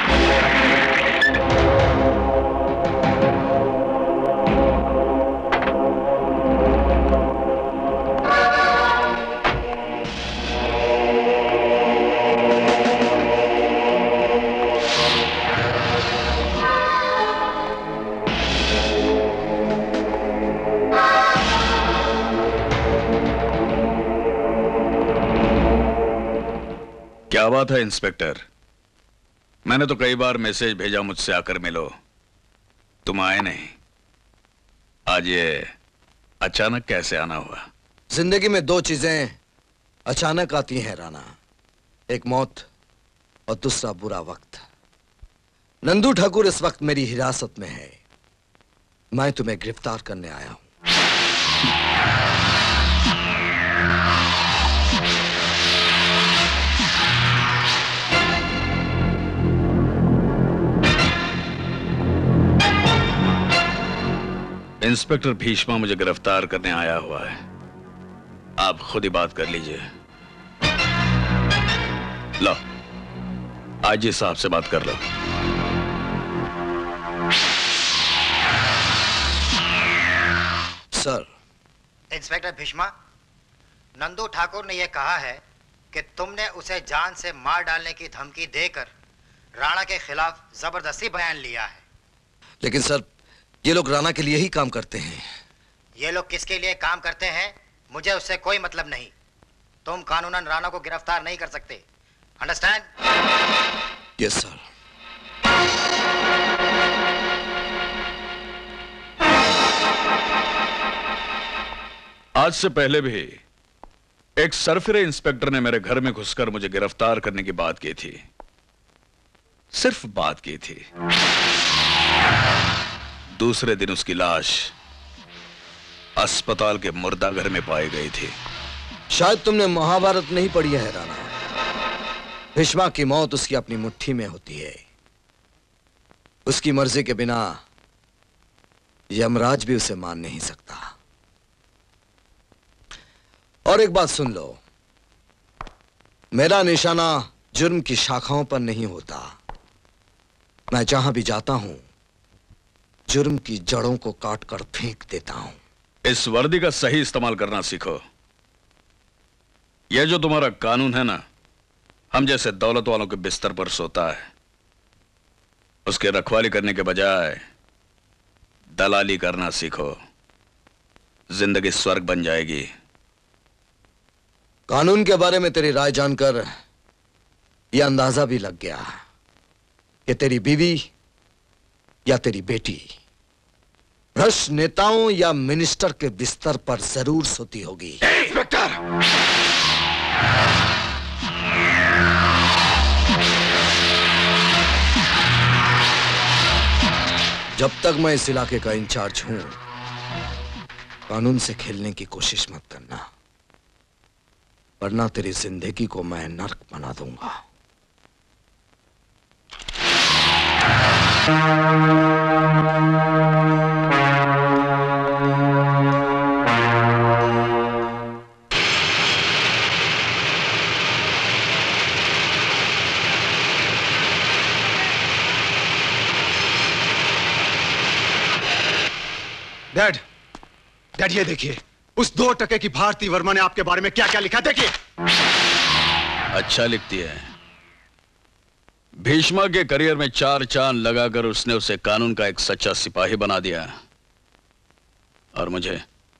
क्या बात है इंस्पेक्टर? मैंने तो कई बार मैसेज भेजा मुझसे आकर मिलो, तुम आए नहीं। आज ये अचानक कैसे आना हुआ? जिंदगी में दो चीजें अचानक आती हैं राणा, एक मौत और दूसरा बुरा वक्त। नंदू ठाकुर इस वक्त मेरी हिरासत में है, मैं तुम्हें गिरफ्तार करने आया हूं। इंस्पेक्टर भीष्मा मुझे गिरफ्तार करने आया हुआ है, आप खुद ही बात कर लीजिए। लो, आज इस साहब से बात कर लो। सर। इंस्पेक्टर भीष्मा, नंदू ठाकुर ने यह कहा है कि तुमने उसे जान से मार डालने की धमकी देकर राणा के खिलाफ जबरदस्ती बयान लिया है। लेकिन सर, ये लोग राणा के लिए ही काम करते हैं। ये लोग किसके लिए काम करते हैं मुझे उससे कोई मतलब नहीं। तुम कानूनन राणा को गिरफ्तार नहीं कर सकते, अंडरस्टैंड? Yes sir. आज से पहले भी एक सरफिरे इंस्पेक्टर ने मेरे घर में घुसकर मुझे गिरफ्तार करने की बात की थी, सिर्फ बात की थी। दूसरे दिन उसकी लाश अस्पताल के मुर्दाघर में पाई गई थी। शायद तुमने महाभारत नहीं पढ़ी है राणा। भीष्मा की मौत उसकी अपनी मुट्ठी में होती है। उसकी मर्जी के बिना यमराज भी उसे मान नहीं सकता। और एक बात सुन लो, मेरा निशाना जुर्म की शाखाओं पर नहीं होता। मैं जहां भी जाता हूं जुर्म की जड़ों को काट कर फेंक देता हूं। इस वर्दी का सही इस्तेमाल करना सीखो। यह जो तुम्हारा कानून है ना, हम जैसे दौलत वालों के बिस्तर पर सोता है। उसके रखवाली करने के बजाय दलाली करना सीखो, जिंदगी स्वर्ग बन जाएगी। कानून के बारे में तेरी राय जानकर यह अंदाजा भी लग गया कि तेरी बीवी या तेरी बेटी भ्रष्ट नेताओं या मिनिस्टर के बिस्तर पर जरूर सोती होगी। इंस्पेक्टर! जब तक मैं इस इलाके का इंचार्ज हूं, कानून से खेलने की कोशिश मत करना, वरना तेरी जिंदगी को मैं नर्क बना दूंगा। डैड, डैड ये देखिए, उस दो टके की भारती वर्मा ने आपके बारे में क्या क्या लिखा, देखिए। अच्छा लिखती है। भीष्मा के करियर में चार चांद लगाकर उसने उसे कानून का एक सच्चा सिपाही बना दिया, और मुझे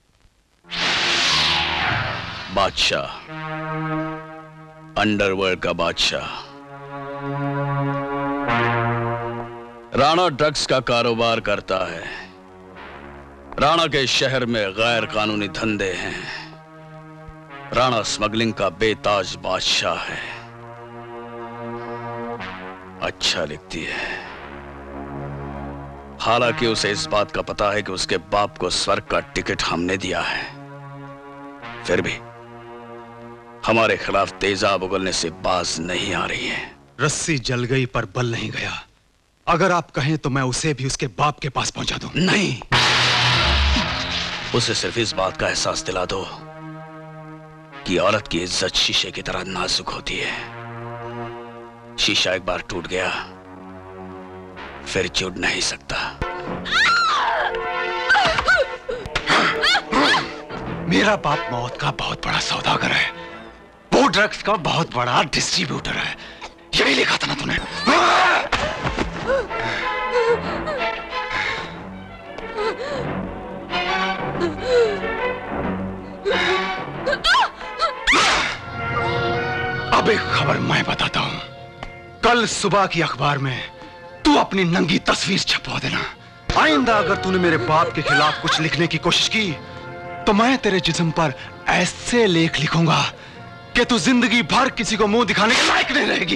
बादशाह, अंडरवर्ल्ड का बादशाह। राणा ड्रग्स का कारोबार करता है। राणा के शहर में गैर कानूनी धंधे हैं। राणा स्मगलिंग का बेताज बादशाह है। अच्छा लिखती है। हालांकि उसे इस बात का पता है कि उसके बाप को स्वर्ग का टिकट हमने दिया है, फिर भी हमारे खिलाफ तेजाब उगलने से बाज नहीं आ रही है। रस्सी जल गई पर बल नहीं गया। अगर आप कहें तो मैं उसे भी उसके बाप के पास पहुंचा दूं। नहीं, उसे सिर्फ इस बात का एहसास दिला दो कि औरत की इज्जत शीशे की तरह नाजुक होती है। शीशा एक बार टूट गया फिर जुड़ नहीं सकता। मेरा बाप मौत का बहुत बड़ा सौदागर है, वो ड्रग्स का बहुत बड़ा डिस्ट्रीब्यूटर है। यही लिखा था ना तूने? अब एक खबर मैं बताता हूं। कल सुबह की अखबार में तू अपनी नंगी तस्वीर छपवा देना। आइंदा अगर तूने मेरे बाप के खिलाफ कुछ लिखने की कोशिश की तो मैं तेरे जिस्म पर ऐसे लेख लिखूंगा कि तू जिंदगी भर किसी को मुंह दिखाने के लायक नहीं रहेगी।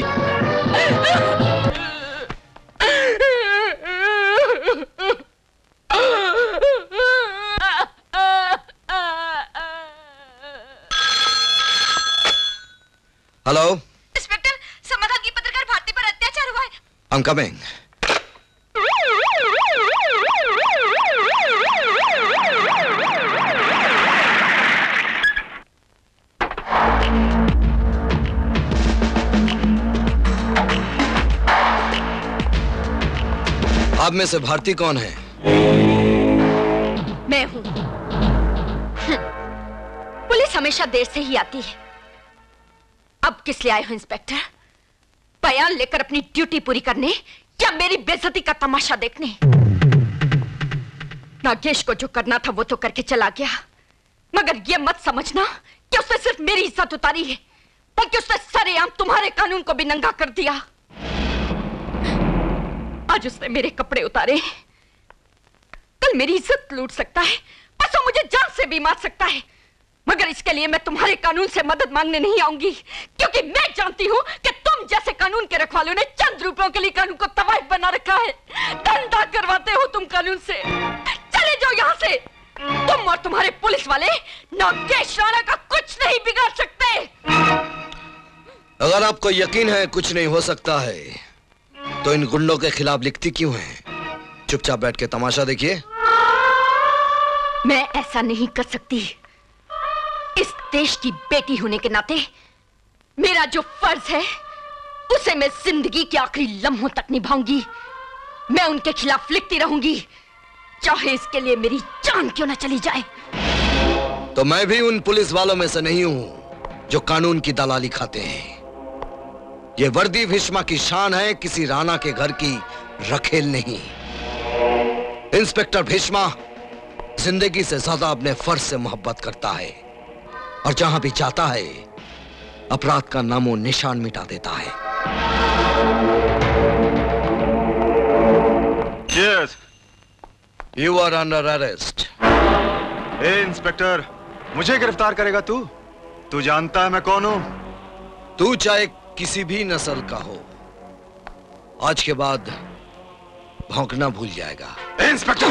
हेलो इंस्पेक्टर, समाधान की पत्रकार भारती पर अत्याचार हुआ है। I'm coming. आप में से भारती कौन है? मैं हूं। पुलिस हमेशा देर से ही आती है। अब किस लिए आए हो इंस्पेक्टर? बयान लेकर अपनी ड्यूटी पूरी करने या मेरी बेइज्जती का तमाशा देखने? नागेश को जो करना था वो तो करके चला गया, मगर ये मत समझना कि उसने सिर्फ मेरी इज्जत उतारी है, बल्कि उसने सरेआम तुम्हारे कानून को भी नंगा कर दिया। आज उसने मेरे कपड़े उतारे, कल मेरी इज्जत लूट सकता है, परसों मुझे जान से भी मार सकता है, मगर इसके लिए मैं तुम्हारे कानून से मदद मांगने नहीं आऊंगी, क्योंकि मैं जानती हूं कि तुम जैसे कानून के रखवालों ने चंद रुपयों के लिए कानून को तबाह बना रखा है। धंधा करवाते हो तुम कानून से। चले जाओ यहां से। तुम और तुम्हारे पुलिस वाले नागेश राणा का कुछ नहीं बिगाड़ सकते। अगर आपको यकीन है कुछ नहीं हो सकता है, तो इन गुंडों के खिलाफ लिखती क्यों है? चुपचाप बैठ के तमाशा देखिए। मैं ऐसा नहीं कर सकती, इस देश की बेटी होने के नाते मेरा जो फर्ज है उसे मैं जिंदगी के आखिरी लम्हों तक निभाऊंगी। मैं उनके खिलाफ लिखती रहूंगी, चाहे इसके लिए मेरी जान क्यों ना चली जाए। तो मैं भी उन पुलिस वालों में से नहीं हूं जो कानून की दलाली खाते हैं। ये वर्दी भीष्मा की शान है, किसी राणा के घर की रखेल नहीं। इंस्पेक्टर भीष्मा जिंदगी से ज्यादा अपने फर्ज से मोहब्बत करता है और जहां भी जाता है अपराध का नामो निशान मिटा देता है। Cheers. You are under arrest. ए इंस्पेक्टर, मुझे गिरफ्तार करेगा तू? तू जानता है मैं कौन हूं? तू चाहे किसी भी नस्ल का हो, आज के बाद भौंकना भूल जाएगा। इंस्पेक्टर!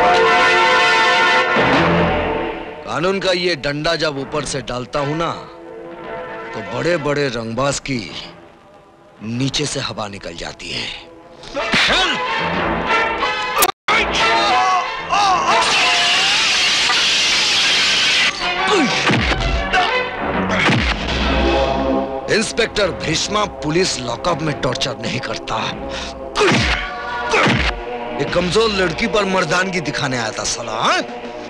कानून का ये डंडा जब ऊपर से डालता हूं ना, तो बड़े बड़े रंगबाज की नीचे से हवा निकल जाती है। इंस्पेक्टर भीष्मा पुलिस लॉकअप में टॉर्चर नहीं करता। एक कमजोर लड़की पर मर्दानगी दिखाने आया था साला। हाँ?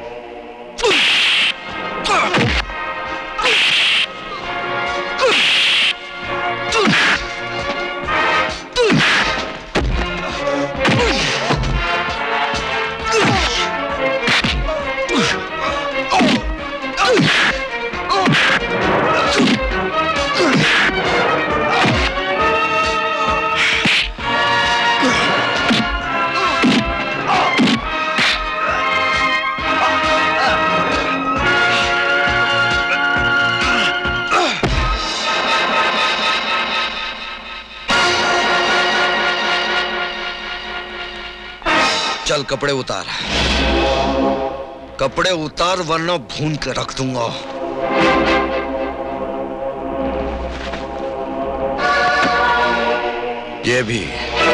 चल कपड़े उतार, कपड़े उतार वरना भून के रख दूंगा। ये भी।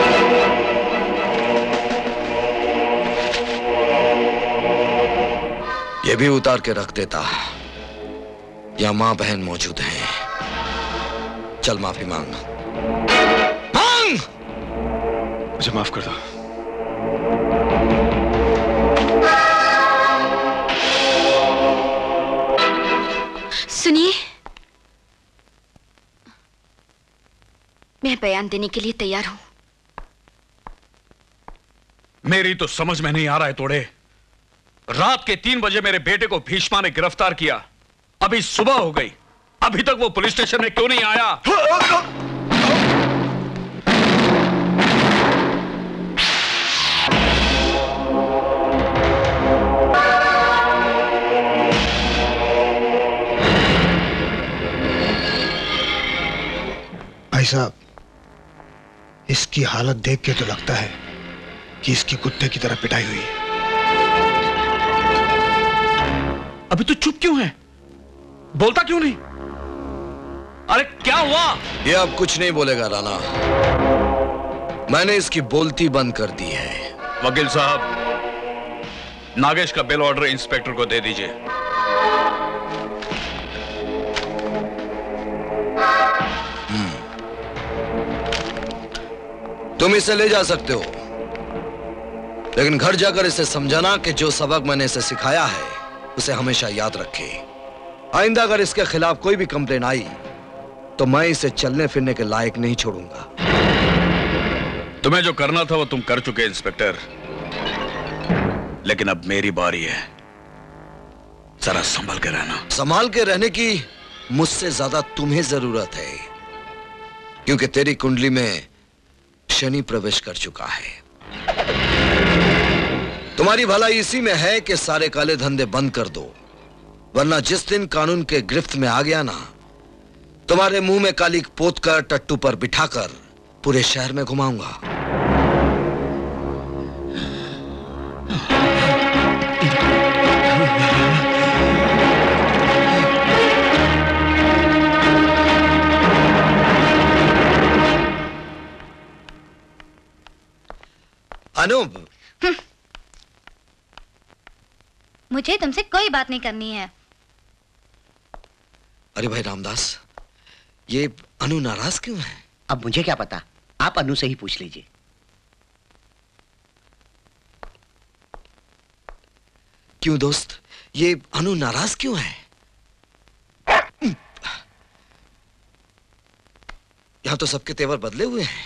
ये भी उतार के रख देता। या मां बहन मौजूद हैं। चल माफी मांग। मांग! मुझे माफ कर दो। सुनिए, मैं बयान देने के लिए तैयार हूं। मेरी तो समझ में नहीं आ रहा है तोड़े। रात के तीन बजे मेरे बेटे को भीष्मा ने गिरफ्तार किया, अभी सुबह हो गई, अभी तक वो पुलिस स्टेशन में क्यों नहीं आया? भाई साहब, इसकी हालत देख के तो लगता है कि इसकी कुत्ते की तरह पिटाई हुई है। अभी तो चुप क्यों है? बोलता क्यों नहीं? अरे क्या हुआ? ये अब कुछ नहीं बोलेगा राणा। मैंने इसकी बोलती बंद कर दी है। वकील साहब, नागेश का बेल ऑर्डर इंस्पेक्टर को दे दीजिए। तुम इसे ले जा सकते हो, लेकिन घर जाकर इसे समझाना कि जो सबक मैंने इसे सिखाया है उसे हमेशा याद रखे। आइंदा अगर इसके खिलाफ कोई भी कंप्लेन आई तो मैं इसे चलने फिरने के लायक नहीं छोड़ूंगा। तुम्हें जो करना था वो तुम कर चुके इंस्पेक्टर, लेकिन अब मेरी बारी है। जरा संभल के रहना। संभाल के रहने की मुझसे ज्यादा तुम्हें जरूरत है, क्योंकि तेरी कुंडली में शनि प्रवेश कर चुका है। तुम्हारी भलाई इसी में है कि सारे काले धंधे बंद कर दो, वरना जिस दिन कानून के गिरफ्त में आ गया ना, तुम्हारे मुंह में कालिक पोत कर टट्टू पर बिठाकर पूरे शहर में घुमाऊंगा। अनूप, मुझे तुमसे कोई बात नहीं करनी है। अरे भाई रामदास, ये अनु नाराज क्यों है? अब मुझे क्या पता, आप अनु से ही पूछ लीजिए। क्यों दोस्त, ये अनु नाराज क्यों है? यहां तो सबके तेवर बदले हुए हैं।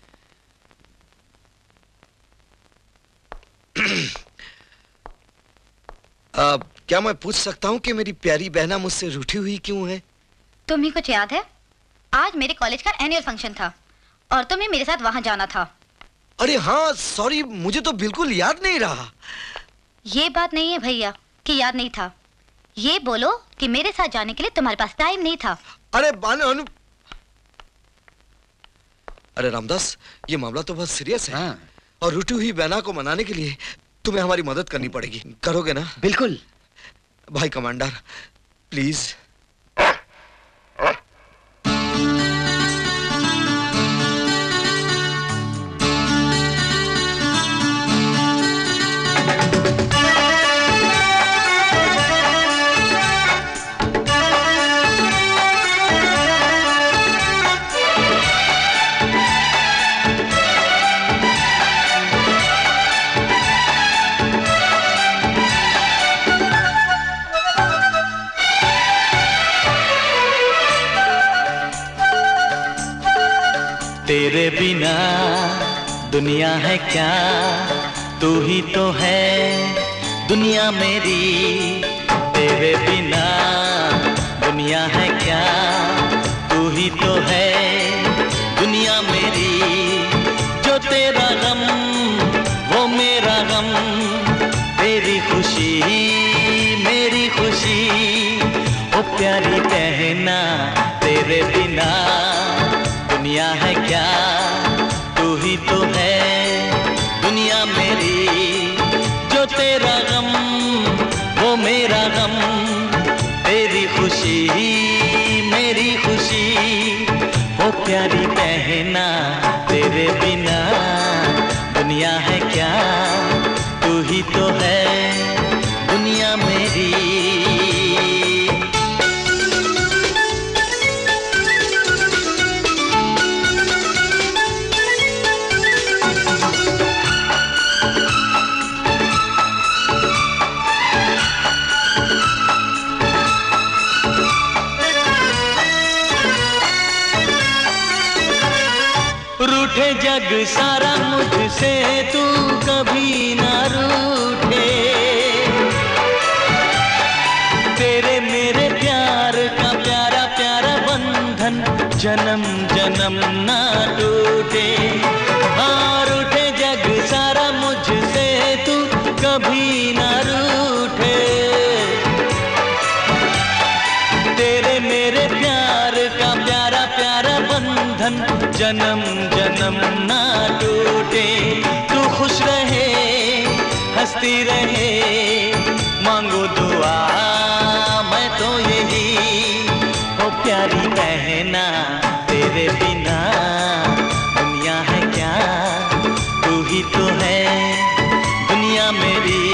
आ, क्या मैं पूछ सकता हूं कि मेरी प्यारी बहना मुझसे रूठी हुई क्यों है? तुम्हें कुछ याद है? आज मेरे कॉलेज का एनुअल फंक्शन था और तुम्हें मेरे साथ वहां जाना था। अरे हाँ, सॉरी, मुझे तो बिल्कुल याद नहीं रहा। ये बात नहीं है भैया कि याद नहीं था, ये बोलो कि मेरे साथ जाने के लिए तुम्हारे पास टाइम नहीं था। अरे बानु अनु अरे रामदास, ये मामला तो बहुत सीरियस है। हाँ। और रूठी हुई बहना को मनाने के लिए तुम्हें हमारी मदद करनी पड़ेगी। करोगे ना? बिल्कुल। भाई कमांडर, प्लीज। तेरे बिना दुनिया है क्या, तू ही तो है दुनिया मेरी। तेरे बिना दुनिया है क्या, तू ही तो है दुनिया मेरी। जो तेरा गम वो मेरा गम, तेरी खुशी मेरी खुशी। ओ प्यारी बहना, तेरे बिना दुनिया है क्या, तू ही तो है दुनिया मेरी। जो तेरा गम वो मेरा गम, तेरी खुशी मेरी खुशी। ओ प्यारी बहना, तेरे बिना दुनिया है क्या, तू ही तो है दुनिया मेरी। रूठे जग सारा मुझसे, तू कभी ना रूठे। तेरे मेरे प्यार का प्यारा प्यारा बंधन जन्म जन्म ना टूटे। हाँ, रूठे जग सारा मुझसे, तू कभी ना रूठे। तेरे मेरे प्यार का प्यारा प्यारा बंधन जन्म जन्म ना टूटे। तू खुश रहे हंसती रहे, मांगो दुआ मैं तो यही। ओ प्यारी बहना, तेरे बिना दुनिया है क्या, तू ही तो है दुनिया मेरी।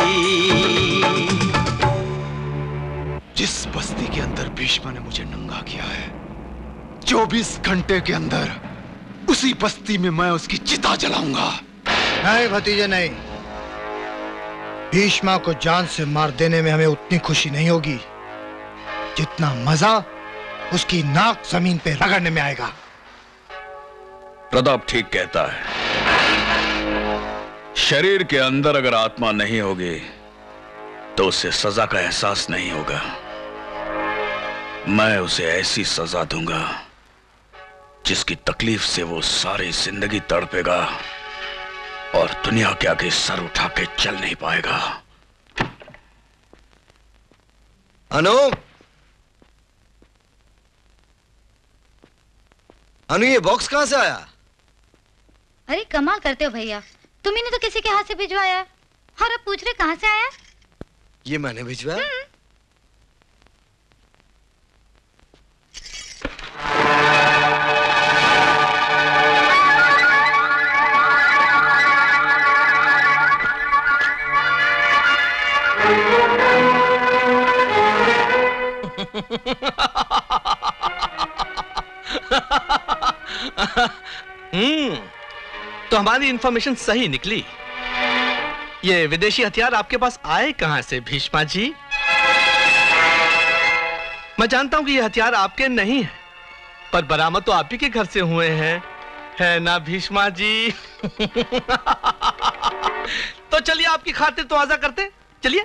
जिस बस्ती के अंदर भीष्म ने मुझे नंगा किया है, चौबीस घंटे के अंदर उसी बस्ती में मैं उसकी चिता जलाऊंगा। नहीं भतीजे नहीं, भीष्मा को जान से मार देने में हमें उतनी खुशी नहीं होगी जितना मजा उसकी नाक जमीन पे रगड़ने में आएगा। प्रताप ठीक कहता है। शरीर के अंदर अगर आत्मा नहीं होगी तो उसे सजा का एहसास नहीं होगा। मैं उसे ऐसी सजा दूंगा जिसकी तकलीफ से वो सारी जिंदगी तड़पेगा और दुनिया के आगे सर उठा के चल नहीं पाएगा। अनु, अनु ये बॉक्स कहां से आया? अरे कमाल करते हो भैया, तुम्ही ने तो किसी के हाथ से भिजवाया और अब पूछ रहे कहां से आया। ये मैंने भिजवाया। हम्म, तो हमारी इंफॉर्मेशन सही निकली। ये विदेशी हथियार आपके पास आए कहां से भीष्मा जी? मैं जानता हूं कि ये हथियार आपके नहीं है, पर बरामद तो आप ही के घर से हुए हैं, है ना भीष्मा जी? तो चलिए आपकी खातिर तो आजा करते, चलिए।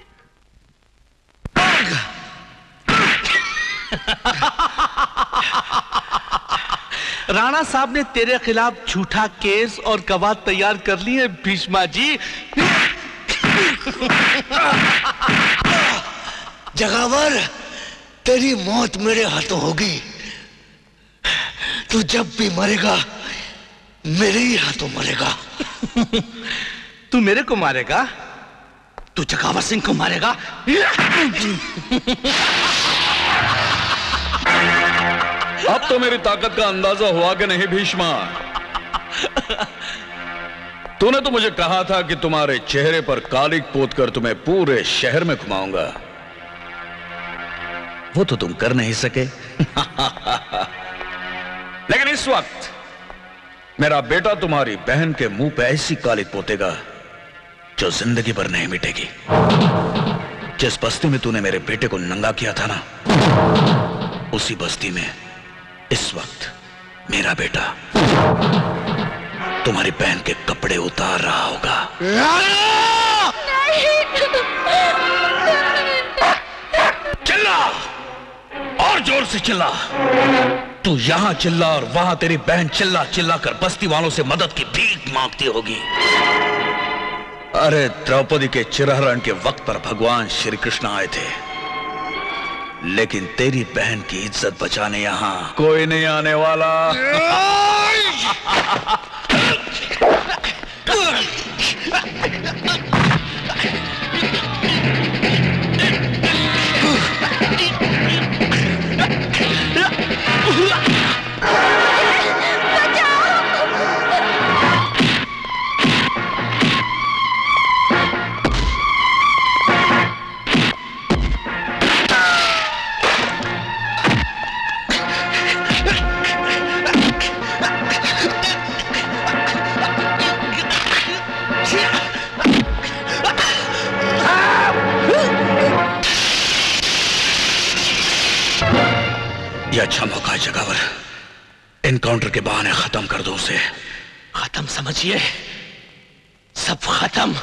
राणा साहब ने तेरे खिलाफ झूठा केस और गवाह तैयार कर लिए भीष्मा जी। जगावर, तेरी मौत मेरे हाथों होगी। तू जब भी मरेगा मेरे ही हाथों मरेगा। तू मेरे को मारेगा? तू जगावर सिंह को मारेगा? अब तो मेरी ताकत का अंदाजा हुआ कि नहीं भीष्मा? तूने तो मुझे कहा था कि तुम्हारे चेहरे पर कालिक पोतकर तुम्हें पूरे शहर में घुमाऊंगा। वो तो तुम कर नहीं सके। लेकिन इस वक्त मेरा बेटा तुम्हारी बहन के मुंह पे ऐसी कालिक पोतेगा जो जिंदगी भर नहीं मिटेगी। जिस बस्ती में तूने मेरे बेटे को नंगा किया था ना, उसी बस्ती में इस वक्त मेरा बेटा तुम्हारी बहन के कपड़े उतार रहा होगा। चिल्ला, और जोर से चिल्ला। तू यहां चिल्ला और वहां तेरी बहन चिल्ला चिल्ला कर बस्ती वालों से मदद की भीख मांगती होगी। अरे द्रौपदी के चिरहरण के वक्त पर भगवान श्री कृष्ण आए थे, लेकिन तेरी बहन की इज्जत बचाने यहां कोई नहीं आने वाला। यह अच्छा मौका है जगावर, एनकाउंटर के बहाने खत्म कर दो उसे। खत्म समझिए, सब खत्म।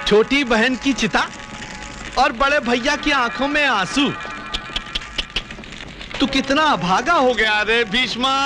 छोटी बहन की चिता और बड़े भैया की आंखों में आंसू। तू कितना अभागा हो गया रे भीष्मा।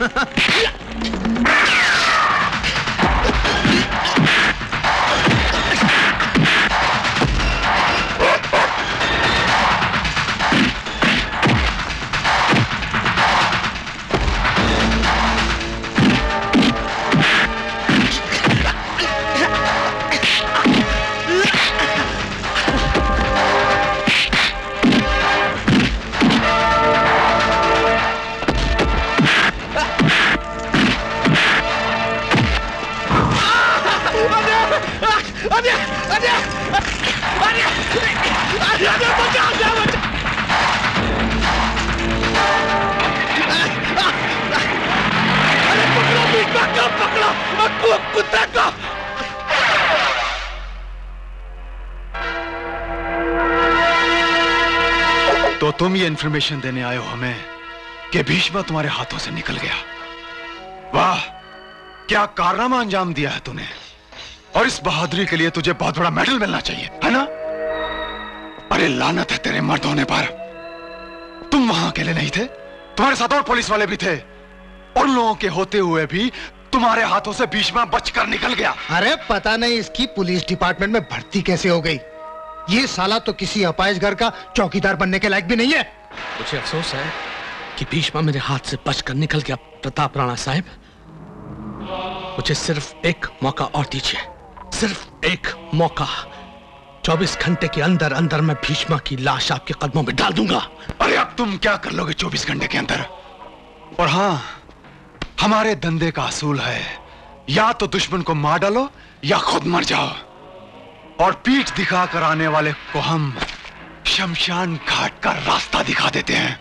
तो तुम ये इन्फॉर्मेशन देने आए हो हमें कि भीष्मा तुम्हारे हाथों से निकल गया। वाह, क्या कारनामा अंजाम दिया है तूने, और इस बहादुरी के लिए तुझे बहुत बड़ा मेडल मिलना चाहिए, है ना? अरे लानत है तेरे मर्द होने पर। तुम वहां अकेले नहीं थे, तुम्हारे साथ और पुलिस वाले भी थे। उन लोगों के होते हुए भी तुम्हारे हाथों से भीष्मा बचकर निकल गया। अरे पता नहीं इसकी पुलिस डिपार्टमेंट में भर्ती कैसे हो गई। ये साला तो किसी अपाहिज घर का चौकीदार बनने के लायक भी नहीं है। मुझे अफसोस है कि भीष्मा मेरे हाथ से बचकर निकल गया। प्रताप राणा साहब, मुझे सिर्फ एक मौका और दीजिए, सिर्फ एक मौका। चौबीस घंटे के अंदर अंदर मैं भीष्मा की लाश आपके कदमों में डाल दूंगा। अरे अब तुम क्या कर लोगे चौबीस घंटे के अंदर? और हाँ, हमारे धंधे का असूल है, या तो दुश्मन को मार डालो या खुद मर जाओ। और पीठ दिखाकर आने वाले को हम शमशान घाट का रास्ता दिखा देते हैं।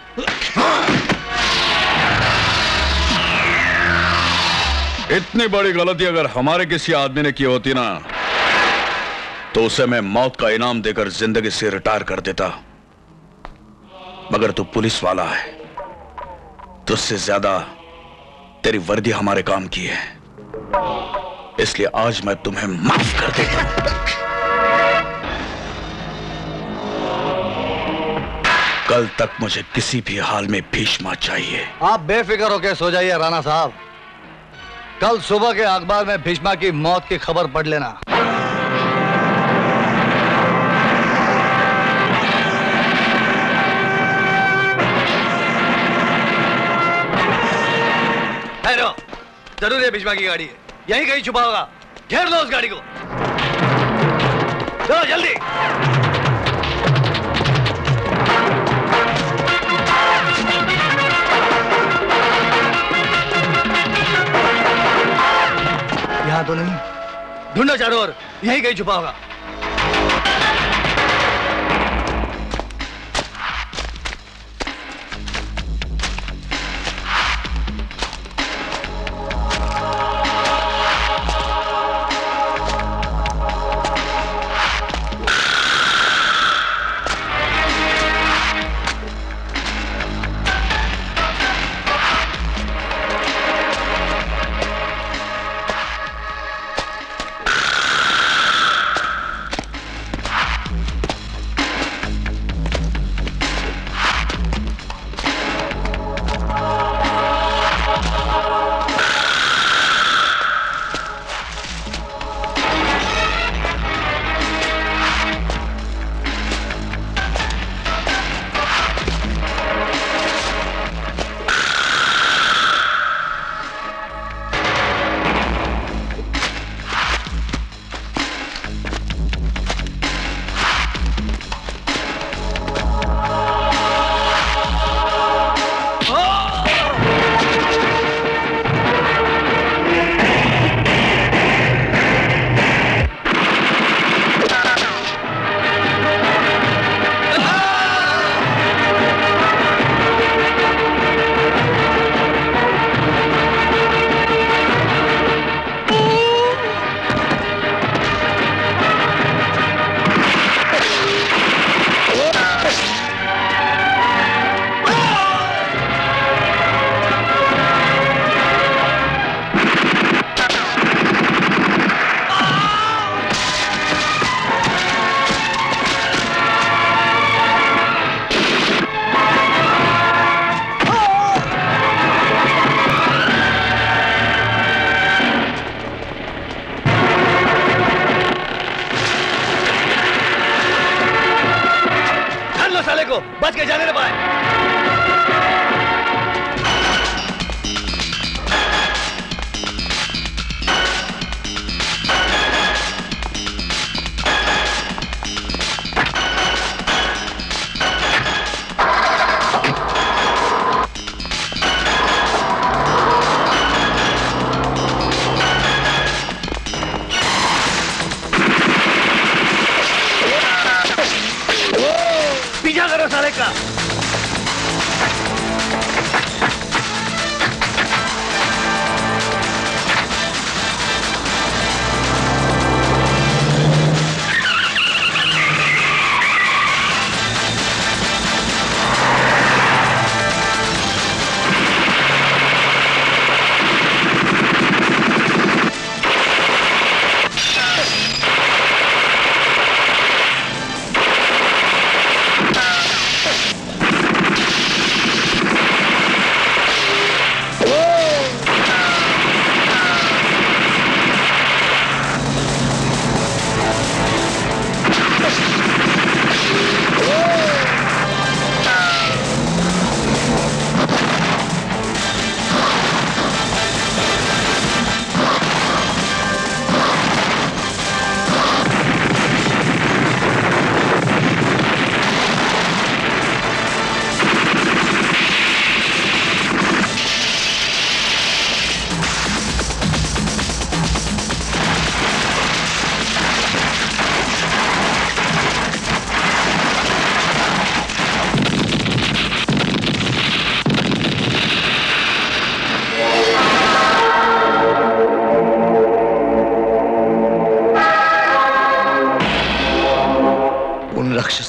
इतनी बड़ी गलती अगर हमारे किसी आदमी ने की होती ना, तो उसे मैं मौत का इनाम देकर जिंदगी से रिटायर कर देता। मगर तू पुलिस वाला है, तुझसे ज्यादा तेरी वर्दी हमारे काम की है, इसलिए आज मैं तुम्हें माफ कर देता हूं। कल तक मुझे किसी भी हाल में भीष्मा चाहिए। आप बेफिक्र होकर सो जाइए राणा साहब, कल सुबह के अखबार में भीष्मा की मौत की खबर पढ़ लेना। जरूर है भीष्मा की गाड़ी है, यहीं कहीं छुपा होगा। घेर लो उस गाड़ी को, चलो जल्दी। यहाँ तो नहीं, ढूंढो चारों ओर, यहीं कहीं छुपा होगा।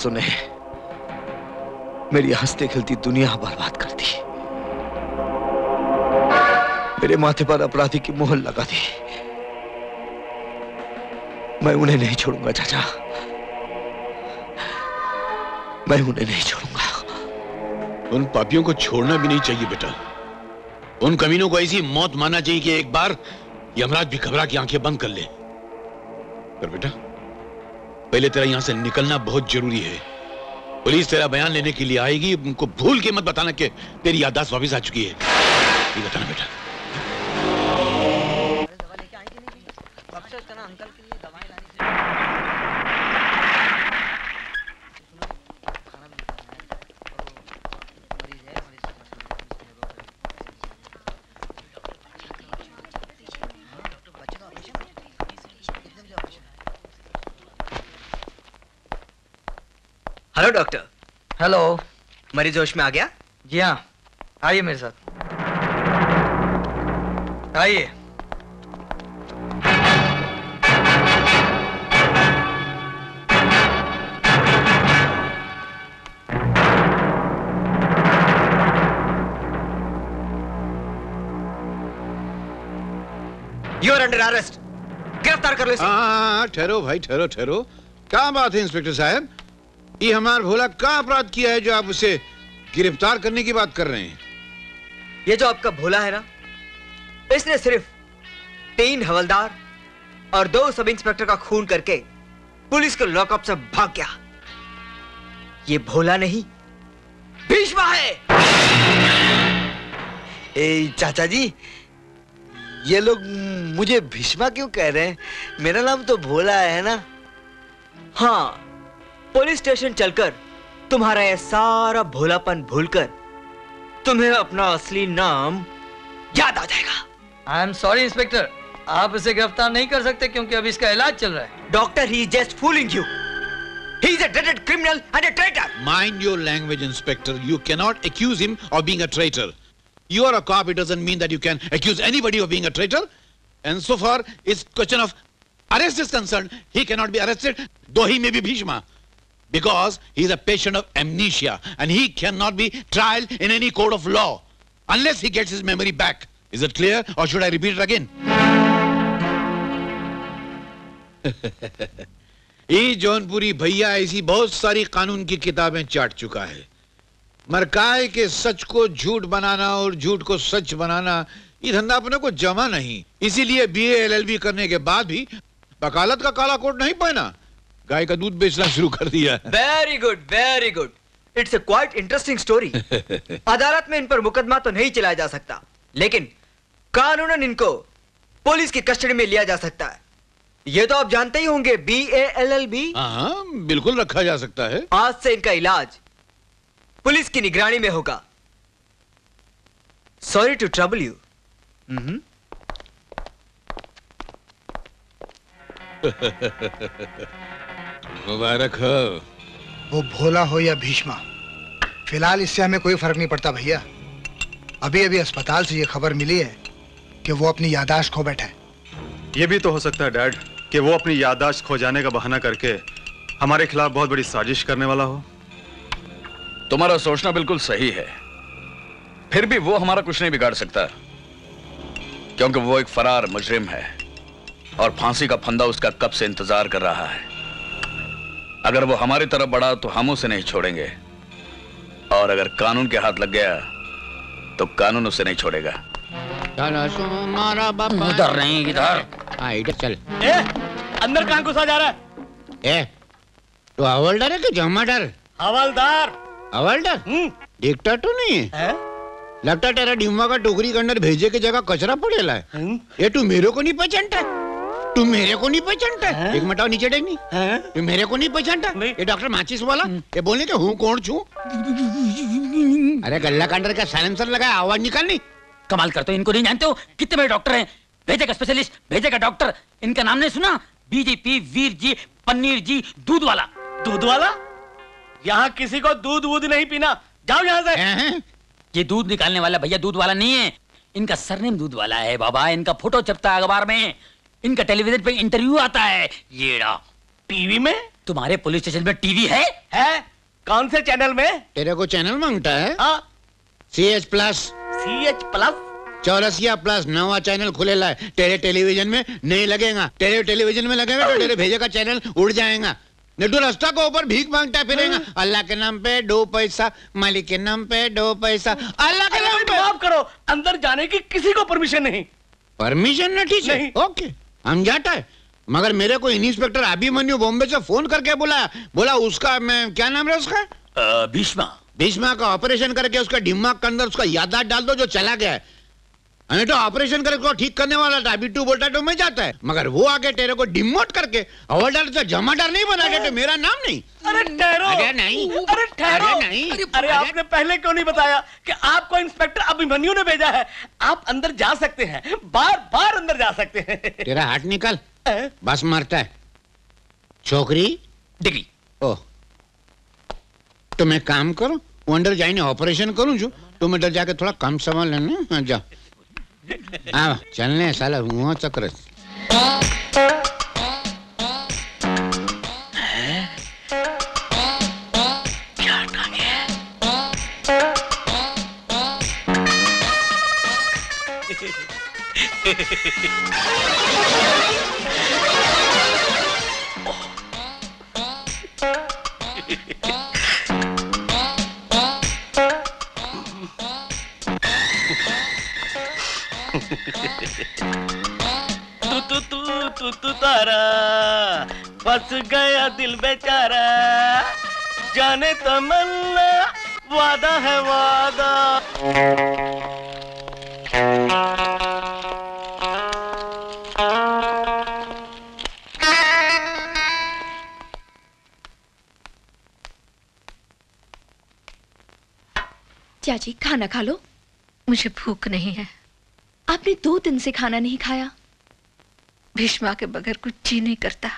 बरसों ने मेरी हंसती खिलती दुनिया बर्बाद कर दी। मेरे माथे पर अपराधी की मोहर लगा दी। मैं उन्हें नहीं छोड़ूंगा चाचा, मैं उन्हें नहीं छोड़ूंगा। उन पापियों को छोड़ना भी नहीं चाहिए बेटा। उन कमीनों को ऐसी मौत मानना चाहिए कि एक बार यमराज भी घबरा की आंखें बंद कर ले। पर बेटा पहले तेरा यहां से निकलना बहुत जरूरी है। पुलिस तेरा बयान लेने के लिए आएगी, उनको भूल के मत बताना कि तेरी याददाश्त वापस आ चुकी है। ये बताना बेटा। Hello doctor. हेलो। मरीज होश में आ गया? जी हाँ, आइए मेरे साथ, आइए। You are under arrest. गिरफ्तार कर लो इसे। हाँ, ठहरो भाई, ठहरो ठहरो। क्या बात है इंस्पेक्टर साहब? ये हमारा भोला क्या अपराध किया है जो आप उसे गिरफ्तार करने की बात कर रहे हैं? ये जो आपका भोला है ना, इसने सिर्फ तीन हवलदार और दो सब इंस्पेक्टर का खून करके पुलिस के लॉकअप से भाग गया। ये भोला नहीं, भीष्मा है। ए चाचा जी, ये लोग मुझे भीष्मा क्यों कह रहे हैं? मेरा नाम तो भोला है ना। हाँ, पुलिस स्टेशन चलकर तुम्हारा यह सारा भोलापन भूलकर तुम्हें अपना असली नाम याद आ जाएगा। आई एम सॉरी इंस्पेक्टर, आप इसे गिरफ्तार नहीं कर सकते क्योंकि अभी इसका इलाज चल रहा है। Doctor, he is just fooling you. He is a dreaded criminal and a traitor. Mind your language, Inspector. You cannot accuse him of being a traitor. You are a cop. It doesn't mean that you can accuse anybody of being a traitor. And so far, is question of arrest is concerned, he cannot be arrested, though he may be Bhishma, because he is a patient of amnesia, and he cannot be tried in any court of law unless he gets his memory back. Is it clear, or should I repeat it again? ये जौनपुरी भैया ऐसी बहुत सारी कानून की किताबें चाट चुका है, मगर काय के सच को झूठ बनाना और झूठ को सच बनाना ये धंधा अपने को जमा नहीं। इसीलिए बीए एलएलबी करने के बाद भी वकालत का काला कोट नहीं पहना, गाय का दूध बेचना शुरू कर दिया। Very good, very good. It's a quite interesting story. अदालत में इन पर मुकदमा तो नहीं चलाया जा सकता, लेकिन कानूनन इनको पुलिस की कस्टडी में लिया जा सकता है। ये तो आप जानते ही होंगे, B A L L B. हाँ, बिल्कुल रखा जा सकता है। आज से इनका इलाज पुलिस की निगरानी में होगा। Sorry to trouble you. मुबारक हो। वो भोला हो या भीष्मा, फिलहाल इससे हमें कोई फर्क नहीं पड़ता भैया। अभी अभी अस्पताल से ये खबर मिली है कि वो अपनी याददाश्त खो बैठा है। ये भी तो हो सकता है डैड कि वो अपनी याददाश्त खो जाने का बहाना करके हमारे खिलाफ बहुत बड़ी साजिश करने वाला हो। तुम्हारा सोचना बिल्कुल सही है, फिर भी वो हमारा कुछ नहीं बिगाड़ सकता, क्योंकि वो एक फरार मुजरिम है और फांसी का फंदा उसका कब से इंतजार कर रहा है। अगर वो हमारी तरफ बढ़ा तो हम उसे नहीं छोड़ेंगे, और अगर कानून के हाथ लग गया तो कानून उसे नहीं छोड़ेगा। उधर नहीं, इधर। हाँ, इधर चल। ए, अंदर कहाँ घुसा जा रहा है? ए, तो हवलदार है कि जमादार? हवलदार। हवलदार? देखता तो नहीं है? लगता तेरा डिम्बा का टोकरी के अंदर भेजे की जगह कचरा पड़ेला है। ये तू मेरे को नहीं पहचानता? तू मेरे को नहीं पहचानता? एक मिनट नीचे देख नहीं। तू मेरे को नहीं पहचानता? ये डॉक्टर माचिस वाला ये बोलने के हूँ कौन छू? अरे गल्ला के अंदर का साइलेंसर लगा, आवाज निकालनी। कमाल करते हो, इनको नहीं जानते हो? कितने बड़े डॉक्टर हैं, भेजेगा स्पेशलिस्ट, भेजेगा डॉक्टर। इनका नाम नहीं सुना? बीजेपी, वीर जी, पन्नीर जी, दूध वाला। दूध वाला? यहाँ किसी को दूध वूध नहीं पीना, जाओ यहाँ से। ये दूध निकालने वाला भैया दूध वाला नहीं है, इनका सरनेम दूध वाला है बाबा। इनका फोटो छपता है अखबार में, इनका टेलीविजन पे इंटरव्यू आता है। ये टीवी में? तुम्हारे पुलिस स्टेशन में टीवी है? है? कौन से चैनल में? तेरे को चैनल मांगता है? हाँ। C H plus. C H plus? Chaurasia plus नवा चैनल खुलेला है। तेरे टेलीविजन में नहीं लगेगा। तेरे टेलीविजन में लगेगा तो तेरे भेजे का चैनल उड़ जाएगा। नहीं तो रास्ता को ऊपर भीख मांगता फिरेगा। अल्लाह के नाम पे दो पैसा, मालिक के नाम पे दो पैसा, अल्लाह के नाम पे। माफ करो, अंदर जाने की किसी को परमिशन नहीं। परमिशन नहीं चाहिए? ओके, हम जाता है। मगर मेरे को इंस्पेक्टर अभिमन्यु बॉम्बे से फोन करके बोला बोला उसका मैं क्या नाम है उसका? भीष्मा। भीष्मा का ऑपरेशन करके उसका दिमाग के अंदर उसका याददाश्त डाल दो जो चला गया है। हमें तो ऑपरेशन करके उसको ठीक करने वाला था। अभी तू बोलता तो मैं जाता है, मगर वो आके तेरे को डिमोट करके हवलदार से जमादार नहीं बना देते। मेरा नाम नहीं। अरे ठहरो। अरे नहीं, अरे ठहरो। अरे नहीं, अरे, अरे आपने पहले क्यों नहीं बताया कि आपको इंस्पेक्टर अभिमन्यु ने भेजा है? आप अंदर जा सकते हैं, बार बार अंदर जा सकते हैं। तेरा हाथ निकल, बस मारता है। छोकरी डिग्री। ओ तो मैं काम करूं, वो अंदर जाइने ऑपरेशन करूं जो तुम अंदर जाके थोड़ा कम सामान लेना। जा आ, चलने साला हुआ चक्र। क्या टांगे? तू तू तू तू तू तारा फंस गया दिल बेचारा, जाने तमन्ना वादा है वादा। चाची खाना खा लो। मुझे भूख नहीं है। आपने दो दिन से खाना नहीं खाया। भीष्मा के बगैर कुछ जी नहीं करता।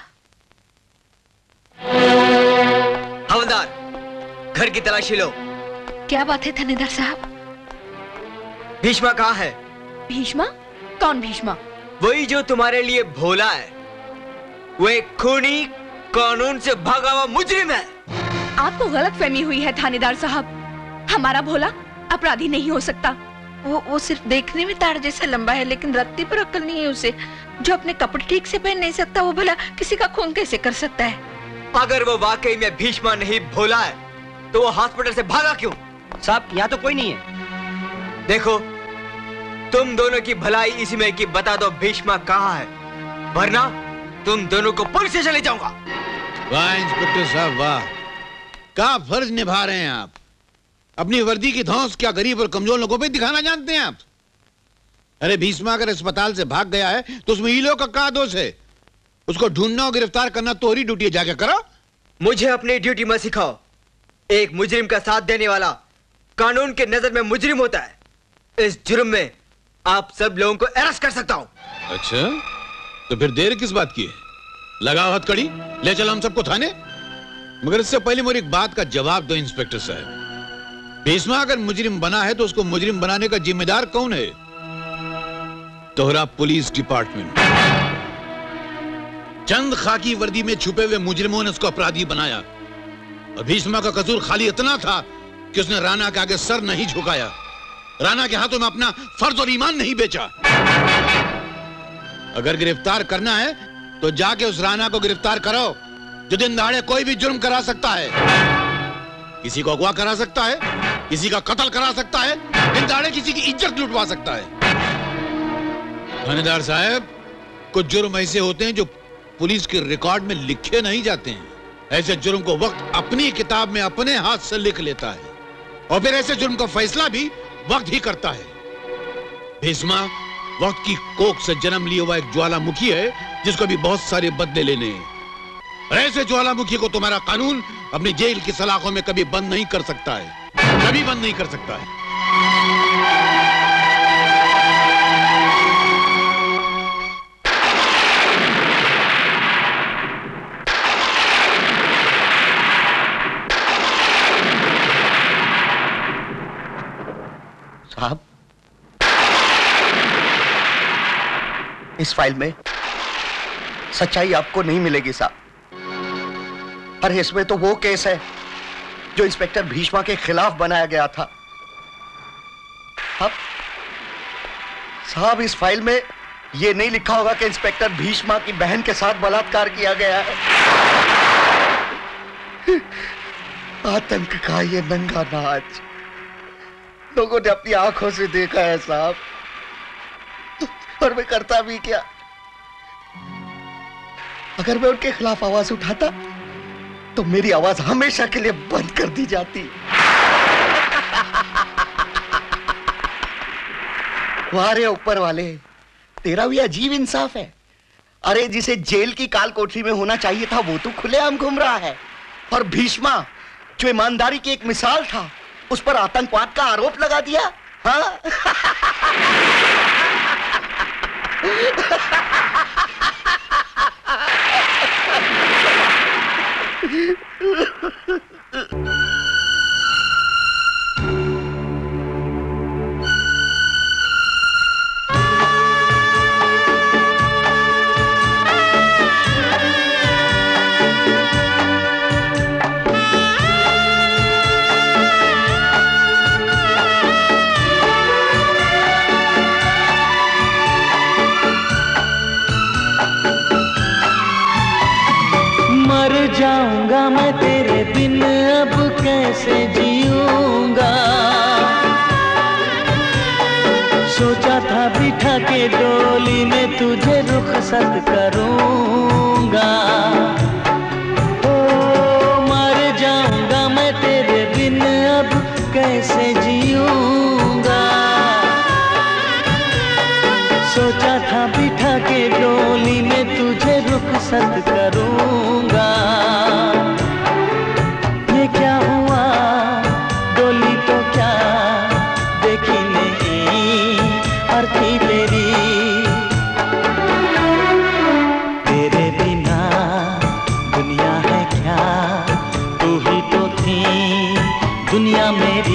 हवलदार, घर की तलाशी लो। क्या बात है थानेदार साहब? भीष्मा कहाँ है? भीष्मा? कौन भीष्मा? वही जो तुम्हारे लिए भोला है। वो एक खूनी, कानून से भागा हुआ मुजरिम है। आपको गलतफहमी हुई है थानेदार साहब। हमारा भोला अपराधी नहीं हो सकता। वो वो सिर्फ देखने में तार जैसा लंबा है, लेकिन रत्ती पर अक्ल नहीं है उसे। जो अपने कपड़े ठीक से पहन नहीं सकता, वो भला किसी का खून कैसे कर सकता है? अगर वो वाकई में भीष्मा नहीं भोला है, तो वो हॉस्पिटल से भागा क्यों? साहब, यहाँ तो कोई नहीं है। देखो, तुम दोनों की भलाई इसी में कि बता दो भीष्मा कहाँ है, वरना तुम दोनों को पुलिस स्टेशन ले जाऊंगा। वाह इंस्पेक्टर साहब वाह, क्या फर्ज निभा रहे हैं आप। अपनी वर्दी की धौंस क्या गरीब और कमजोर लोगों पे दिखाना जानते हैं आप? अरे भीष्मा अगर अस्पताल से भाग गया है तो उसमें हीलो का क्या दोष है? उसको ढूंढना और गिरफ्तार करना तोहरी ड्यूटी है, जाके करो। मुझे अपनी ड्यूटी मत सिखाओ। एक मुजरिम का साथ देने वाला कानून के नजर में मुजरिम होता है। इस जुर्म में आप सब लोगों को अरेस्ट कर सकता हूं। अच्छा, तो फिर देर किस बात की है? लगाओ हथकड़ी, ले चलो हम सबको थाने। मगर इससे पहले मेरी एक बात का जवाब दो इंस्पेक्टर साहब। भीष्मा अगर मुजरिम बना है तो उसको मुजरिम बनाने का जिम्मेदार कौन है? तोहरा पुलिस डिपार्टमेंट। चंद खाकी वर्दी में छुपे हुए मुजरिमों ने उसको अपराधी बनाया, और भीष्मा का कसूर खाली इतना था कि उसने राणा के आगे सर नहीं झुकाया, राणा के हाथों में अपना फर्ज और ईमान नहीं बेचा। अगर गिरफ्तार करना है तो जाके उस राणा को गिरफ्तार करो जो दिन दहाड़े कोई भी जुर्म करा सकता है। किसी को अगवा करा सकता है, किसी का कत्ल करा सकता है, दिन दहाड़े किसी की इज्जत लुटवा सकता है। थानेदार साहब, कुछ जुर्म ऐसे होते हैं जो पुलिस के रिकॉर्ड में लिखे नहीं जाते हैं। ऐसे जुर्म को वक्त अपनी किताब में अपने हाथ से लिख लेता है, और फिर ऐसे जुर्म का फैसला भी वक्त ही करता है। भीष्मा वक्त की कोख से जन्म लिया हुआ एक ज्वालामुखी है जिसको भी बहुत सारे बदले लेने हैं। ऐसे ज्वालामुखी को तुम्हारा कानून अपनी जेल की सलाखों में कभी बंद नहीं कर सकता है, कभी बंद नहीं कर सकता है। साहब, इस फाइल में सच्चाई आपको नहीं मिलेगी साहब। अरे इसमें तो वो केस है जो इंस्पेक्टर भीष्मा के खिलाफ बनाया गया था। अब साहब इस फाइल में ये नहीं लिखा होगा कि इंस्पेक्टर भीष्मा की बहन के साथ बलात्कार किया गया है। आतंक का ये नंगा नाच लोगों ने अपनी आंखों से देखा है साहब, और मैं करता भी क्या? अगर मैं उनके खिलाफ आवाज उठाता तो मेरी आवाज हमेशा के लिए बंद कर दी जाती। वारे ऊपर वाले, तेरा भी अजीब इंसाफ है। अरे जिसे जेल की काल कोठरी में होना चाहिए था वो तो खुलेआम घूम रहा है, और भीष्मा जो ईमानदारी की एक मिसाल था उस पर आतंकवाद का आरोप लगा दिया। हाँ? जाऊंगा मैं तेरे बिन अब कैसे जीऊंगा, सोचा था बिठा के डोली में तुझे रुखसत करूंगा। ओ मर जाऊंगा मैं तेरे बिन अब कैसे जीऊंगा, सोचा था बिठा के डोली में तुझे रुखसत करूंगा। ये क्या हुआ डोली तो क्या देखी नहीं अर्थी तेरी, तेरे बिना दुनिया है क्या, तू ही तो थी दुनिया मेरी।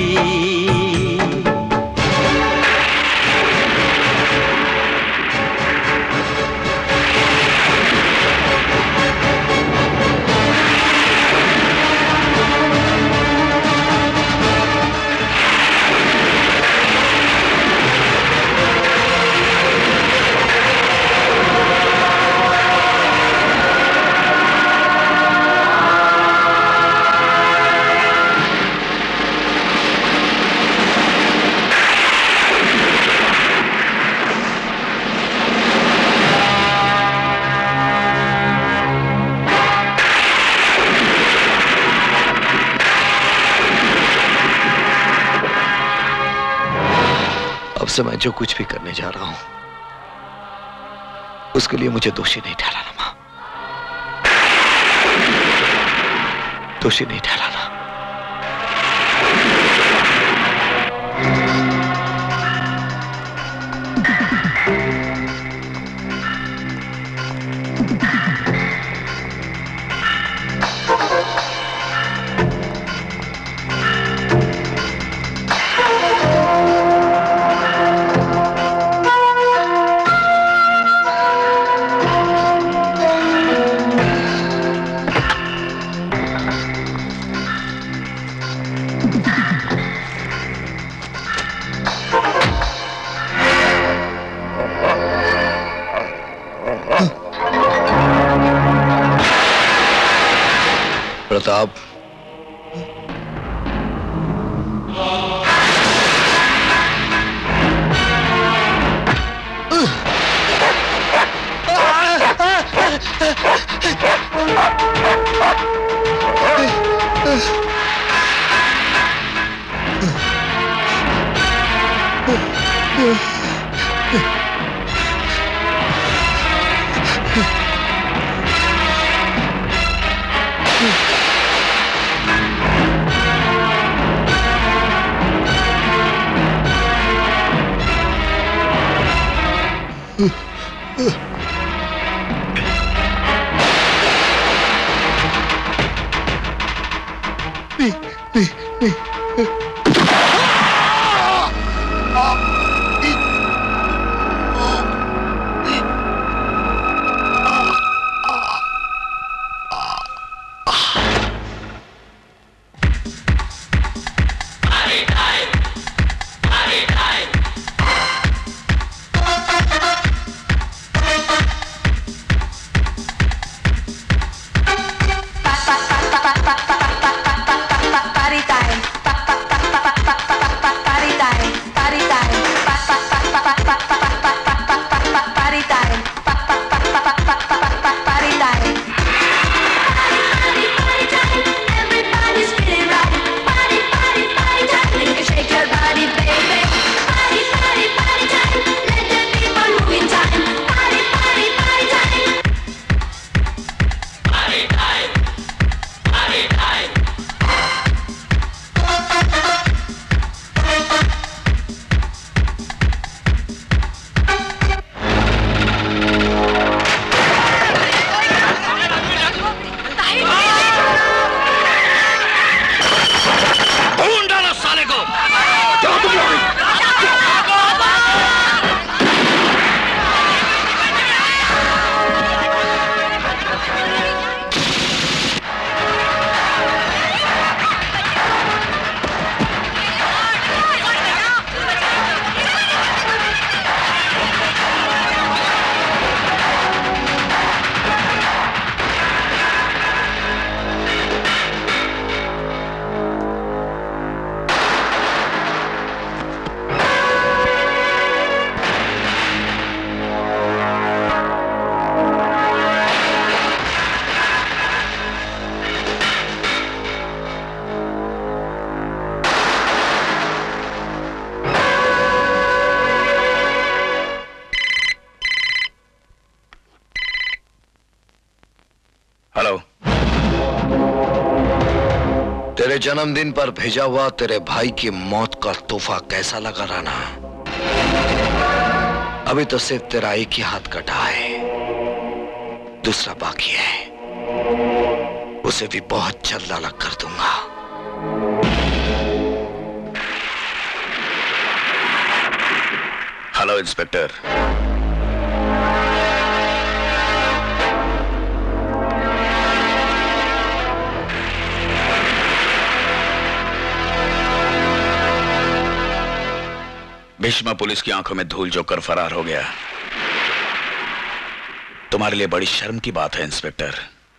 अब से मैं जो कुछ भी करने जा रहा हूं उसके लिए मुझे दोषी नहीं ठहराना मां, दोषी नहीं ठहराना। प्रताप, हेलो। तेरे जन्मदिन पर भेजा हुआ तेरे भाई की मौत का तोहफा कैसा लगा राणा? अभी तो सिर्फ तेरा एक ही हाथ कटा है, दूसरा बाकी है। उसे भी बहुत जल्द अलग कर दूंगा। Hello inspector. भीष्मा पुलिस की आंखों में धूल झोंककर फरार हो गया। तुम्हारे लिए बड़ी शर्म की बात है इंस्पेक्टर।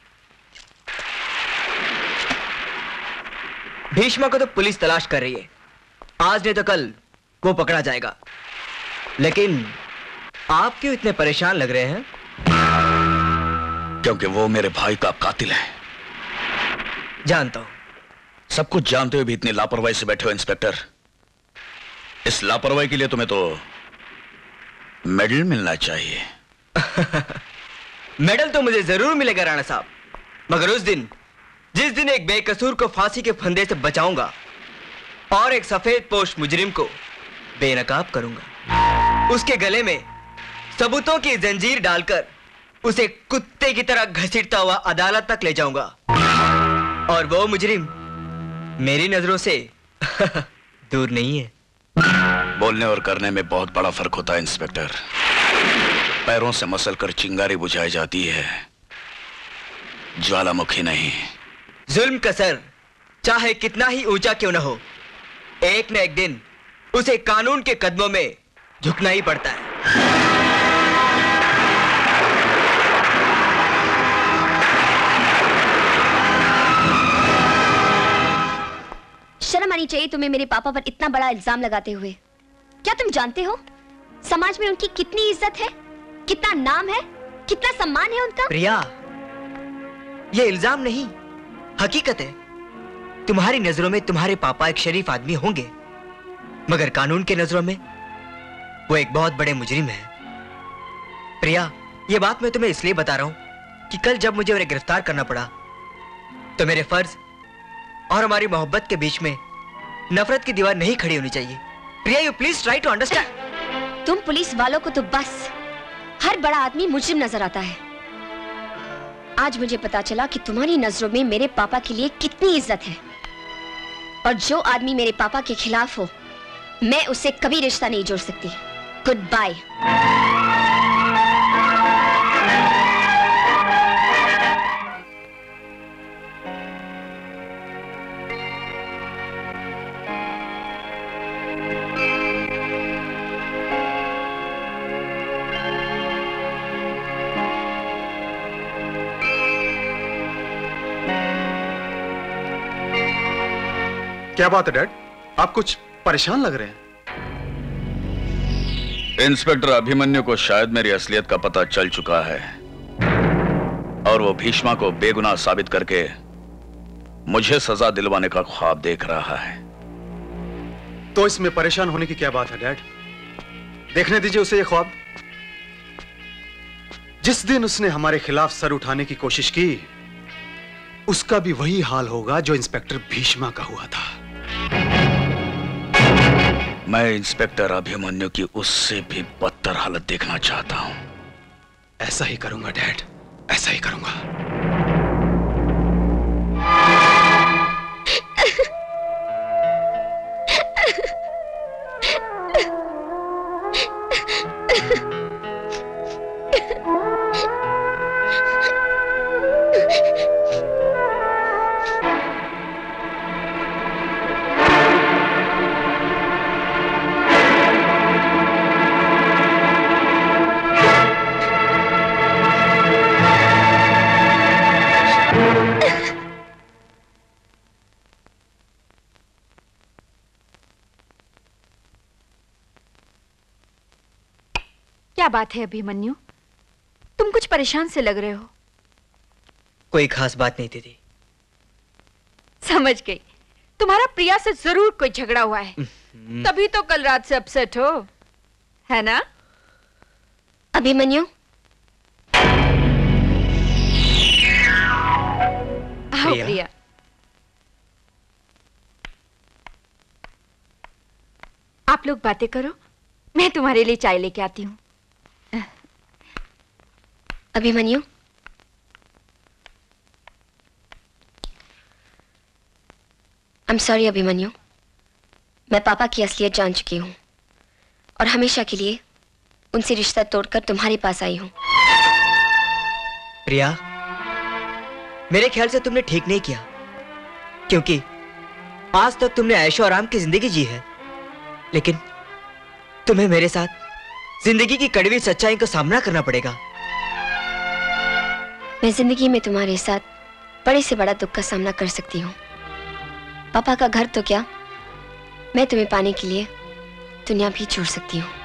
भीष्मा को तो पुलिस तलाश कर रही है, आज नहीं तो कल वो पकड़ा जाएगा। लेकिन आप क्यों इतने परेशान लग रहे हैं? क्योंकि वो मेरे भाई का कातिल है। जानता हूं। सब कुछ जानते हुए भी इतनी लापरवाही से बैठे हो इंस्पेक्टर। इस लापरवाही के लिए तुम्हें तो मेडल मिलना चाहिए। मेडल तो मुझे जरूर मिलेगा राणा साहब, मगर उस दिन जिस दिन एक बेकसूर को फांसी के फंदे से बचाऊंगा और एक सफेद पोश मुजरिम को बेनकाब करूंगा, उसके गले में सबूतों की जंजीर डालकर उसे कुत्ते की तरह घसीटता हुआ अदालत तक ले जाऊंगा, और वो मुजरिम मेरी नजरों से दूर नहीं है। बोलने और करने में बहुत बड़ा फर्क होता है इंस्पेक्टर। पैरों से मसलकर चिंगारी बुझाई जाती है, ज्वालामुखी नहीं। जुल्म का सर चाहे कितना ही ऊंचा क्यों न हो, एक न एक दिन उसे कानून के कदमों में झुकना ही पड़ता है। शर्म आनी चाहिए तुम्हें मेरे पापा पर इतना बड़ा इल्जाम लगाते हुए। क्या तुम जानते हो समाज में उनकी कितनी इज्जत है, कितना नाम है, कितना सम्मान है उनका? प्रिया, ये इल्जाम नहीं, हकीकत है। तुम्हारी नजरों में तुम्हारे पापा एक शरीफ आदमी होंगे, मगर कानून के नजरों में वो एक बहुत बड़े मुजरिम है। प्रिया, ये बात मैं तुम्हें इसलिए बता रहा हूं कि कल जब मुझे उन्हें गिरफ्तार करना पड़ा तो मेरे फर्ज और हमारी मोहब्बत के बीच में नफरत की दीवार नहीं खड़ी होनी चाहिए। Priya, you please try to understand. तुम पुलिस वालों को तो बस हर बड़ा आदमी मुजरिम नजर आता है। आज मुझे पता चला कि तुम्हारी नजरों में मेरे पापा के लिए कितनी इज्जत है, और जो आदमी मेरे पापा के खिलाफ हो मैं उससे कभी रिश्ता नहीं जोड़ सकती। Goodbye. क्या बात है डैड, आप कुछ परेशान लग रहे हैं। इंस्पेक्टर अभिमन्यु को शायद मेरी असलियत का पता चल चुका है, और वो भीष्मा को बेगुनाह साबित करके मुझे सजा दिलवाने का ख्वाब देख रहा है। तो इसमें परेशान होने की क्या बात है डैड, देखने दीजिए उसे ये ख्वाब। जिस दिन उसने हमारे खिलाफ सर उठाने की कोशिश की, उसका भी वही हाल होगा जो इंस्पेक्टर भीष्मा का हुआ था। मैं इंस्पेक्टर अभिमन्यु की उससे भी बदतर हालत देखना चाहता हूं। ऐसा ही करूंगा डैड, ऐसा ही करूंगा। क्या बात है अभिमन्यु, तुम कुछ परेशान से लग रहे हो। कोई खास बात नहीं दीदी। समझ गई, तुम्हारा प्रिया से जरूर कोई झगड़ा हुआ है, तभी तो कल रात से अपसेट हो, है ना? अभिमन्यु, आओ प्रिया। प्रिया। आप लोग बातें करो, मैं तुम्हारे लिए चाय लेके आती हूँ। Abhimanyu, I am sorry Abhimanyu, मैं पापा की असलियत जान चुकी हूँ और हमेशा के लिए उनसे रिश्ता तोड़कर तुम्हारे पास आई हूँ। प्रिया, मेरे ख्याल से तुमने ठीक नहीं किया, क्योंकि आज तक तुमने ऐशो आराम की जिंदगी जी है, लेकिन तुम्हें मेरे साथ जिंदगी की कड़वी सच्चाई का सामना करना पड़ेगा। मैं जिंदगी में तुम्हारे साथ बड़े से बड़ा दुख का सामना कर सकती हूँ। पापा का घर तो क्या, मैं तुम्हें पाने के लिए दुनिया भी छोड़ सकती हूँ।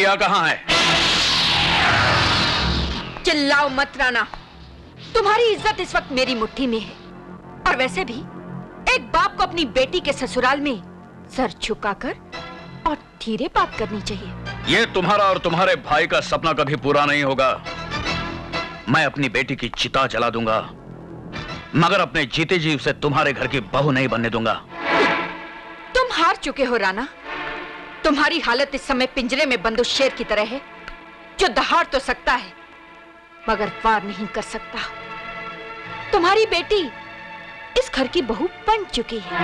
प्रिया कहाँ है? चिल्लाओ मत राणा, तुम्हारी इज्जत इस वक्त मेरी मुट्ठी में है। और वैसे भी एक बाप को अपनी बेटी के ससुराल में सर झुकाकर और धीरे बात करनी चाहिए। ये तुम्हारा और तुम्हारे भाई का सपना कभी पूरा नहीं होगा। मैं अपनी बेटी की चिता जला दूंगा, मगर अपने जीते जी उसे तुम्हारे घर की बहू नहीं बनने दूंगा। तुम हार चुके हो राणा। तुम्हारी हालत इस समय पिंजरे में बंद उस शेर की तरह है जो दहाड़ तो सकता है मगर वार नहीं कर सकता। तुम्हारी बेटी इस घर की बहू बन चुकी है।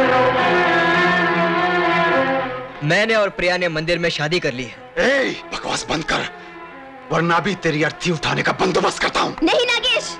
मैंने और प्रिया ने मंदिर में शादी कर ली है। ए, बकवास बंद कर, वरना भी तेरी अर्थी उठाने का बंदोबस्त करता हूँ। नहीं नागेश,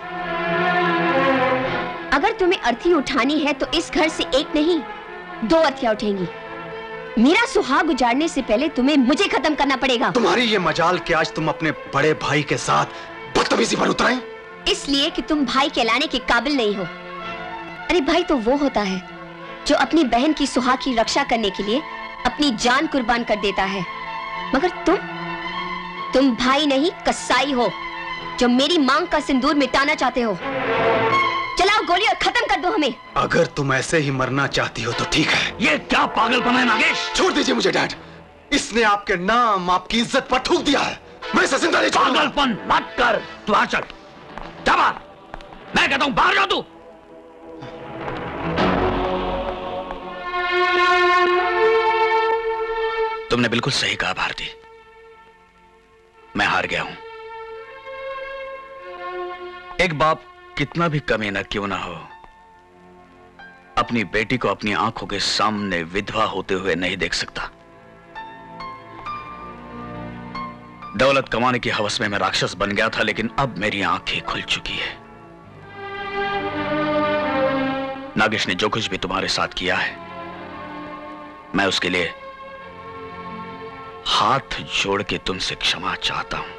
अगर तुम्हें अर्थी उठानी है तो इस घर से एक नहीं दो अर्थियां उठेंगी। मेरा सुहाग उजाड़ने से पहले तुम्हें मुझे खत्म करना पड़ेगा। तुम्हारी ये मजाल कि आज तुम अपने बड़े भाई के साथ बदतमीजी पर उतरे, इसलिए कि तुम भाई कहलाने के काबिल नहीं हो। अरे भाई तो वो होता है जो अपनी बहन की सुहाग की रक्षा करने के लिए अपनी जान कुर्बान कर देता है, मगर तुम तुम भाई नहीं कसाई हो जो मेरी मांग का सिंदूर मिटाना चाहते हो। चलाओ गोली और खत्म कर दो हमें। अगर तुम ऐसे ही मरना चाहती हो तो ठीक है। ये क्या पागलपन है नागेश? छोड़ दीजिए मुझे डैड, इसने आपके नाम आपकी इज्जत पर थूक दिया है। मैं इसे जिंदा नहीं छोड़ूंगा। पागलपन मत कर, तू आ चल, जा बाहर। मैं कहता हूं बाहर जा तू। तुमने बिल्कुल सही कहा भारती, मैं हार गया हूं। एक बाप कितना भी कमीना क्यों ना हो, अपनी बेटी को अपनी आंखों के सामने विधवा होते हुए नहीं देख सकता। दौलत कमाने की हवस में मैं राक्षस बन गया था, लेकिन अब मेरी आंखें खुल चुकी है। नागेश ने जो कुछ भी तुम्हारे साथ किया है, मैं उसके लिए हाथ जोड़ के तुमसे क्षमा चाहता हूं।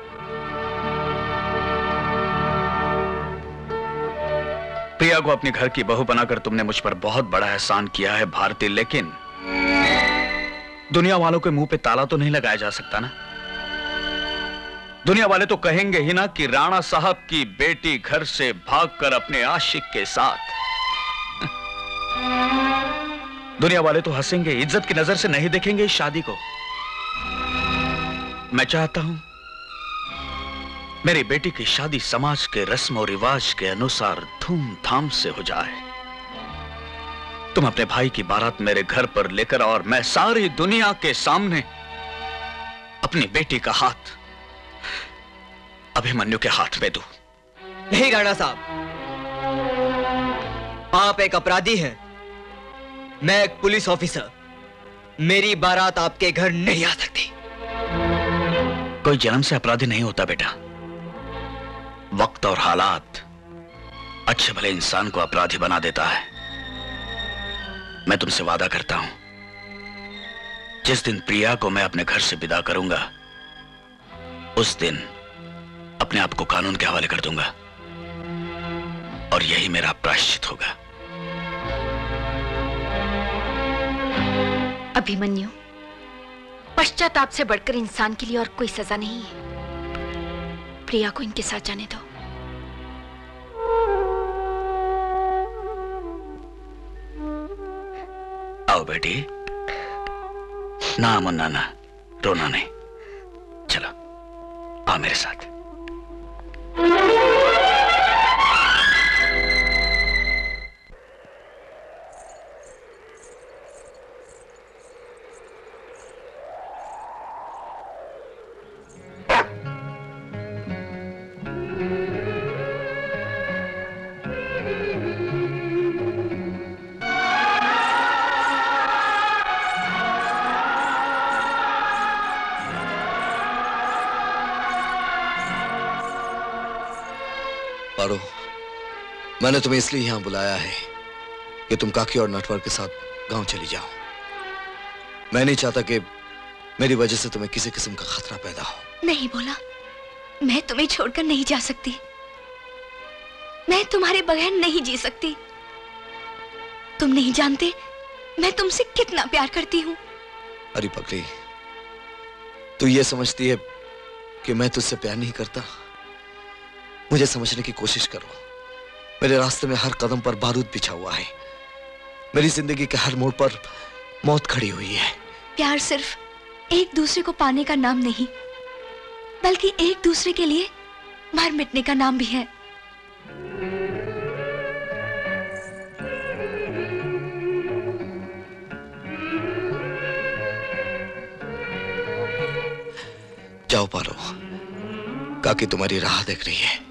प्रिया को अपने घर की बहू बनाकर तुमने मुझ पर बहुत बड़ा एहसान किया है भारती, लेकिन दुनिया वालों के मुंह पे ताला तो नहीं लगाया जा सकता ना। दुनिया वाले तो कहेंगे ही ना कि राणा साहब की बेटी घर से भागकर अपने आशिक के साथ। दुनिया वाले तो हंसेंगे, इज्जत की नजर से नहीं देखेंगे इस शादी को। मैं चाहता हूं मेरी बेटी की शादी समाज के रस्म और रिवाज के अनुसार धूमधाम से हो जाए। तुम अपने भाई की बारात मेरे घर पर लेकर और मैं सारी दुनिया के सामने अपनी बेटी का हाथ अभिमन्यु के हाथ में दूं। नहीं राणा साहब, आप एक अपराधी हैं, मैं एक पुलिस ऑफिसर। मेरी बारात आपके घर नहीं आ सकती। कोई जन्म से अपराधी नहीं होता बेटा, वक्त और हालात अच्छे भले इंसान को अपराधी बना देता है। मैं तुमसे वादा करता हूं, जिस दिन प्रिया को मैं अपने घर से विदा करूंगा, उस दिन अपने आप को कानून के हवाले कर दूंगा और यही मेरा प्रायश्चित होगा। अभिमन्यु, पश्चाताप से बढ़कर इंसान के लिए और कोई सजा नहीं है। प्रिया को इनके साथ जाने दो। आओ बेटी, ना मुन्ना ना, रोना नहीं, चलो आओ मेरे साथ। पारो, मैंने तुम्हें इसलिए यहां बुलाया है कि तुम काकी और नटवर के साथ गांव चली जाओ। मैं नहीं चाहता कि मेरी वजह से तुम्हें किसी किस्म का खतरा पैदा हो। नहीं बोला, मैं तुम्हें छोड़कर नहीं जा सकती। मैं तुम्हारे बगैर नहीं जी सकती। तुम नहीं जानते मैं तुमसे कितना प्यार करती हूँ। अरे पगली, तू ये समझती है कि मैं तुझसे प्यार नहीं करता? मुझे समझने की कोशिश करो। मेरे रास्ते में हर कदम पर बारूद बिछा हुआ है। मेरी जिंदगी के हर मोड़ पर मौत खड़ी हुई है। प्यार सिर्फ एक दूसरे को पाने का नाम नहीं, बल्कि एक दूसरे के लिए मर मिटने का नाम भी है। जाओ पारो, काकी तुम्हारी राह देख रही है।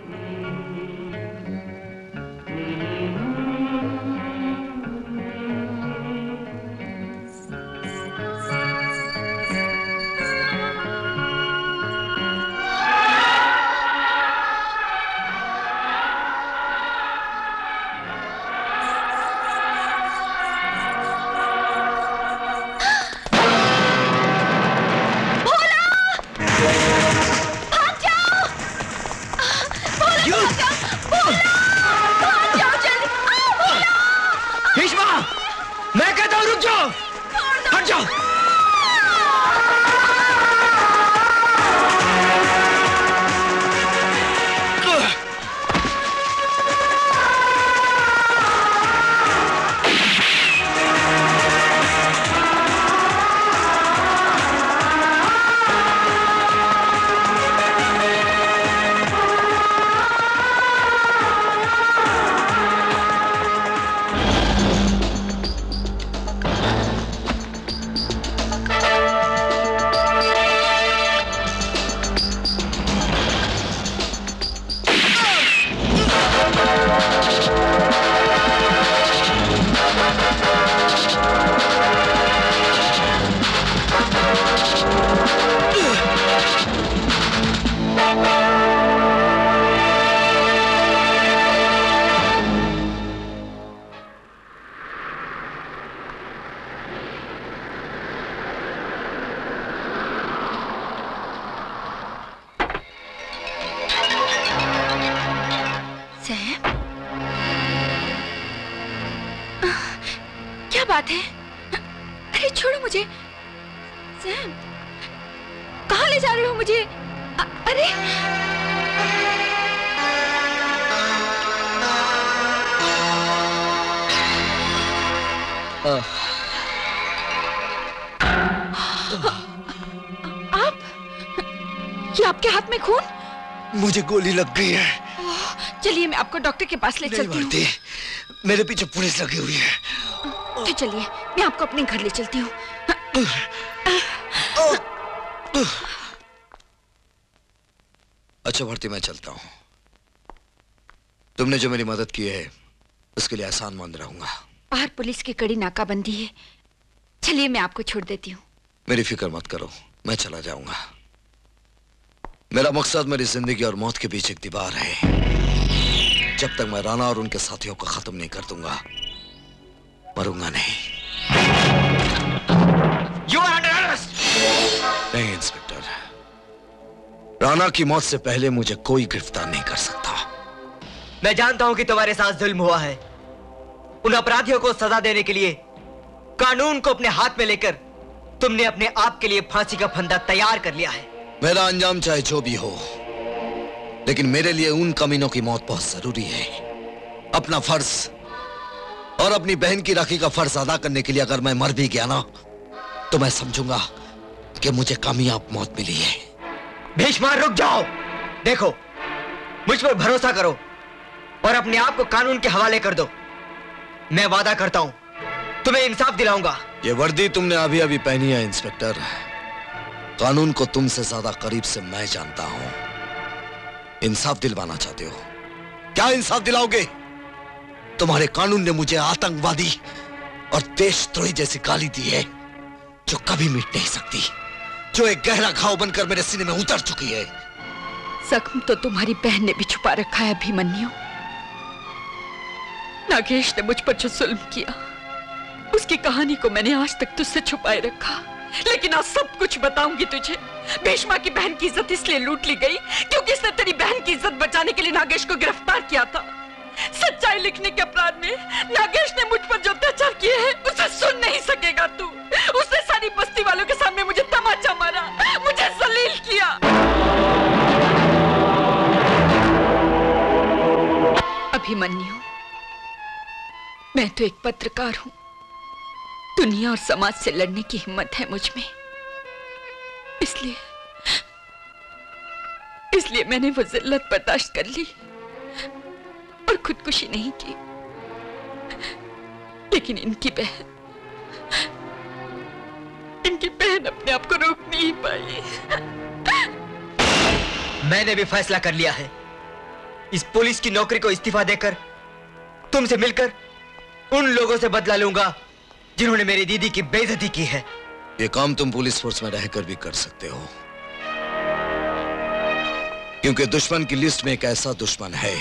मुझे गोली लग गई है। चलिए मैं आपको डॉक्टर के पास ले चलती हूँ। मेरे पीछे पुलिस लगी हुई है। तो चलिए मैं आपको अपने घर ले चलती हूँ। अच्छा भारती, मैं चलता हूँ। तुमने जो मेरी मदद की है उसके लिए एहसानमंद रहूंगा। बाहर पुलिस की कड़ी नाकाबंदी है। चलिए मैं आपको छोड़ देती हूँ। मेरी फिक्र मत करो, मैं चला जाऊंगा। मेरा मकसद मेरी जिंदगी और मौत के बीच एक दीवार है। जब तक मैं राणा और उनके साथियों को खत्म नहीं कर दूंगा, मरूंगा नहीं। You are under arrest! नहीं इंस्पेक्टर, राणा की मौत से पहले मुझे कोई गिरफ्तार नहीं कर सकता। मैं जानता हूं कि तुम्हारे साथ जुल्म हुआ है। उन अपराधियों को सजा देने के लिए कानून को अपने हाथ में लेकर तुमने अपने आप के लिए फांसी का फंदा तैयार कर लिया है। मेरा अंजाम चाहे जो भी हो, लेकिन मेरे लिए उन कमीनों की मौत बहुत जरूरी है। अपना फर्ज और अपनी बहन की राखी का फर्ज अदा करने के लिए अगर मैं मर भी गया ना, तो मैं समझूंगा कि मुझे कामयाब मौत मिली है। भीष्मा रुक जाओ। देखो, मुझ पर भरोसा करो और अपने आप को कानून के हवाले कर दो। मैं वादा करता हूं तुम्हें इंसाफ दिलाऊंगा। ये वर्दी तुमने अभी अभी पहनी है इंस्पेक्टर। कानून को तुमसे ज्यादा करीब से मैं जानता हूं। इंसाफ दिलवाना चाहते हो? क्या इंसाफ दिलाओगे? तुम्हारे कानून ने मुझे आतंकवादी और देशद्रोही जैसी गाली दी है जो कभी मिट नहीं सकती, जो एक गहरा घाव बनकर मेरे सीने में उतर चुकी है। जख्म तो तुम्हारी बहन ने भी छुपा रखा है अभिमन्यु। नागेश ने मुझ पर जो जुल्म किया, उसकी कहानी को मैंने आज तक तुझसे छुपाए रखा, लेकिन आज सब कुछ बताऊंगी तुझे। भीष्मा की बहन की इज्जत इसलिए लूट ली गई क्योंकि इसने तेरी बहन की इज्जत बचाने के लिए नागेश को गिरफ्तार किया था। सच्चाई लिखने के अपराध में नागेश ने मुझ पर जो अत्याचार किए हैं उसे सुन नहीं सकेगा तू। उसने सारी बस्ती वालों के सामने मुझे तमाचा मारा, अभिमन्यु, मैं तो एक पत्रकार हूं। दुनिया और समाज से लड़ने की हिम्मत है मुझ में, इसलिए इसलिए मैंने वो जिल्लत बर्दाश्त कर ली और खुदकुशी नहीं की। लेकिन इनकी बहन इनकी बहन अपने आप को रोक नहीं पाई। मैंने भी फैसला कर लिया है, इस पुलिस की नौकरी को इस्तीफा देकर तुमसे मिलकर उन लोगों से बदला लूंगा जिन्होंने मेरी दीदी की बेइज्जती की है। ये काम तुम पुलिस फोर्स में रहकर भी कर सकते हो, क्योंकि दुश्मन की लिस्ट में एक ऐसा दुश्मन है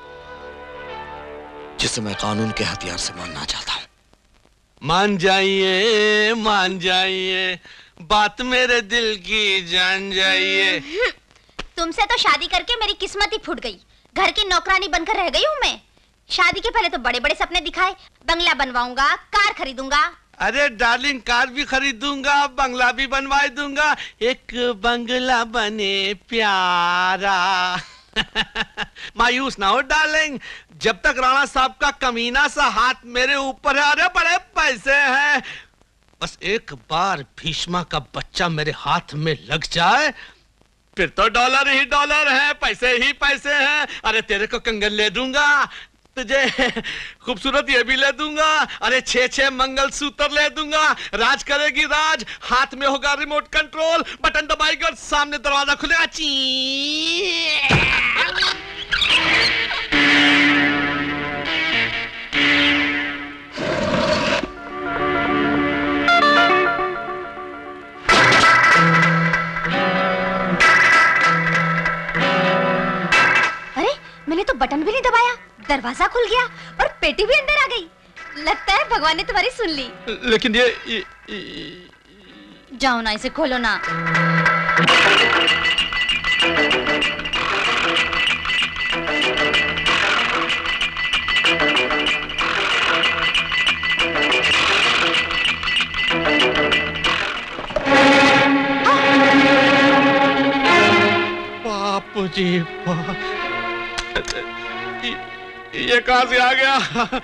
जिसे मैं कानून के हथियार से मारना चाहता हूं। मान जाइए मान जाइए, बात मेरे दिल की जान जाइए। तुमसे तो शादी करके मेरी किस्मत ही फूट गई। घर की नौकरानी बनकर रह गई हूँ मैं। शादी के पहले तो बड़े बड़े सपने दिखाए, बंगला बनवाऊंगा, कार खरीदूंगा। अरे डार्लिंग, कार भी खरीदूंगा, बंगला भी बनवा दूंगा, एक बंगला बने प्यारा। मायूस ना हो डार्लिंग, जब तक राणा साहब का कमीना सा हाथ मेरे ऊपर है। अरे बड़े पैसे हैं, बस एक बार भीष्मा का बच्चा मेरे हाथ में लग जाए फिर तो डॉलर ही डॉलर है, पैसे ही पैसे हैं। अरे तेरे को कंगन ले दूंगा, तुझे खूबसूरत ये भी ले दूंगा, अरे छह छह मंगल सूत्र ले दूंगा। राज करेगी राज, हाथ में होगा रिमोट कंट्रोल, बटन दबाएगी और सामने दरवाजा खुलेगा। ची अरे मैंने तो बटन भी नहीं दबाया, दरवाजा खुल गया और पेटी भी अंदर आ गई। लगता है भगवान ने तुम्हारी सुन ली। लेकिन ये, ये, ये... जाओ ना, इसे खोलो ना। बापू जी, ये कहां से आ गया?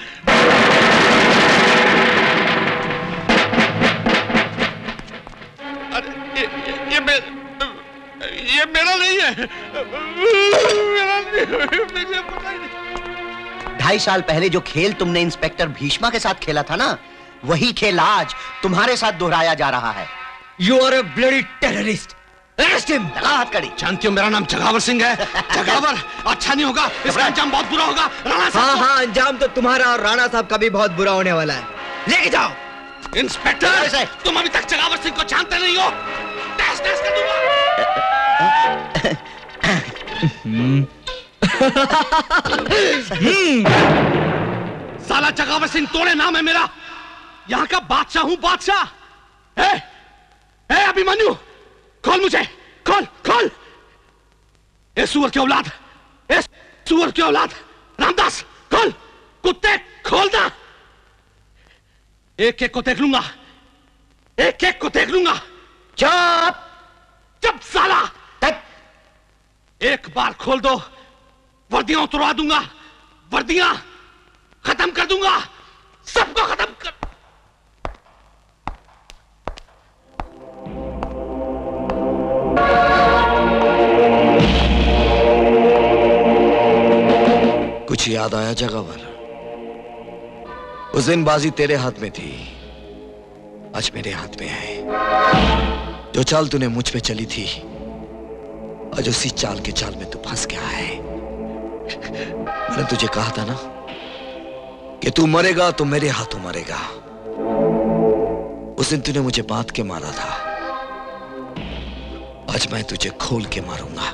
अरे ये ये, ये, मे, ये मेरा नहीं है, मेरा नहीं, मुझे पता ही नहीं। ढाई साल पहले जो खेल तुमने इंस्पेक्टर भीष्मा के साथ खेला था ना, वही खेल आज तुम्हारे साथ दोहराया जा रहा है। You are a bloody terrorist. Arrest him. हाथ कड़ी। जानती हो मेरा नाम जगावर सिंह है। जगावर अच्छा नहीं होगा, इसका अंजाम बहुत बुरा होगा। राणा साहब, हाँ हाँ, अंजाम तो तुम्हारा और राणा साहब का भी बहुत बुरा होने वाला है। लेके जाओ। इंस्पेक्टर, तुम अभी तक जगावर सिंह को जानते नहीं हो। टेस्ट टेस्ट कर दूंगा। साला जगावर सिंह तोड़े नाम है मेरा, यहाँ का बादशाह हूँ, बादशाह। ए, ए अभिमन्यु, खोल मुझे, खोल खोल। ए सुअर की औलाद, ए सुअर की औलाद, रामदास खोल, कुत्ते खोल दा। एक एक को देख लूंगा, एक एक को देख लूंगा। चुप चुप साला। एक बार खोल दो, वर्दियां उतरवा दूंगा, वर्दियां खत्म कर दूंगा, सबको खत्म कर। कुछ याद आया जगावर? उस दिन बाजी तेरे हाथ में थी, आज मेरे हाथ में है। जो चाल तूने मुझ पे चली थी, आज उसी चाल के चाल में तू फंस गया है। मैंने तुझे कहा था ना कि तू मरेगा तो मेरे हाथों मरेगा। उस दिन तूने मुझे बांध के मारा था, आज मैं तुझे खोल के मारूंगा।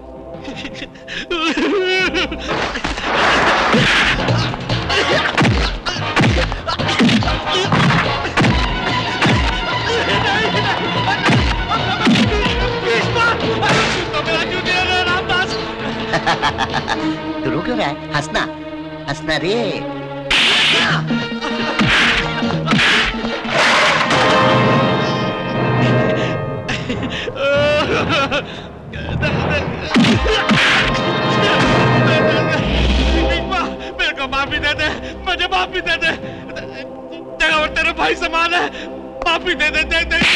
तू रो क्यों रहा है? हंसना हंसना रे। मेरे को दे, मुझे माफी दे दे। जगावर तेरे भाई समान है, माफी दे दे, दे दे।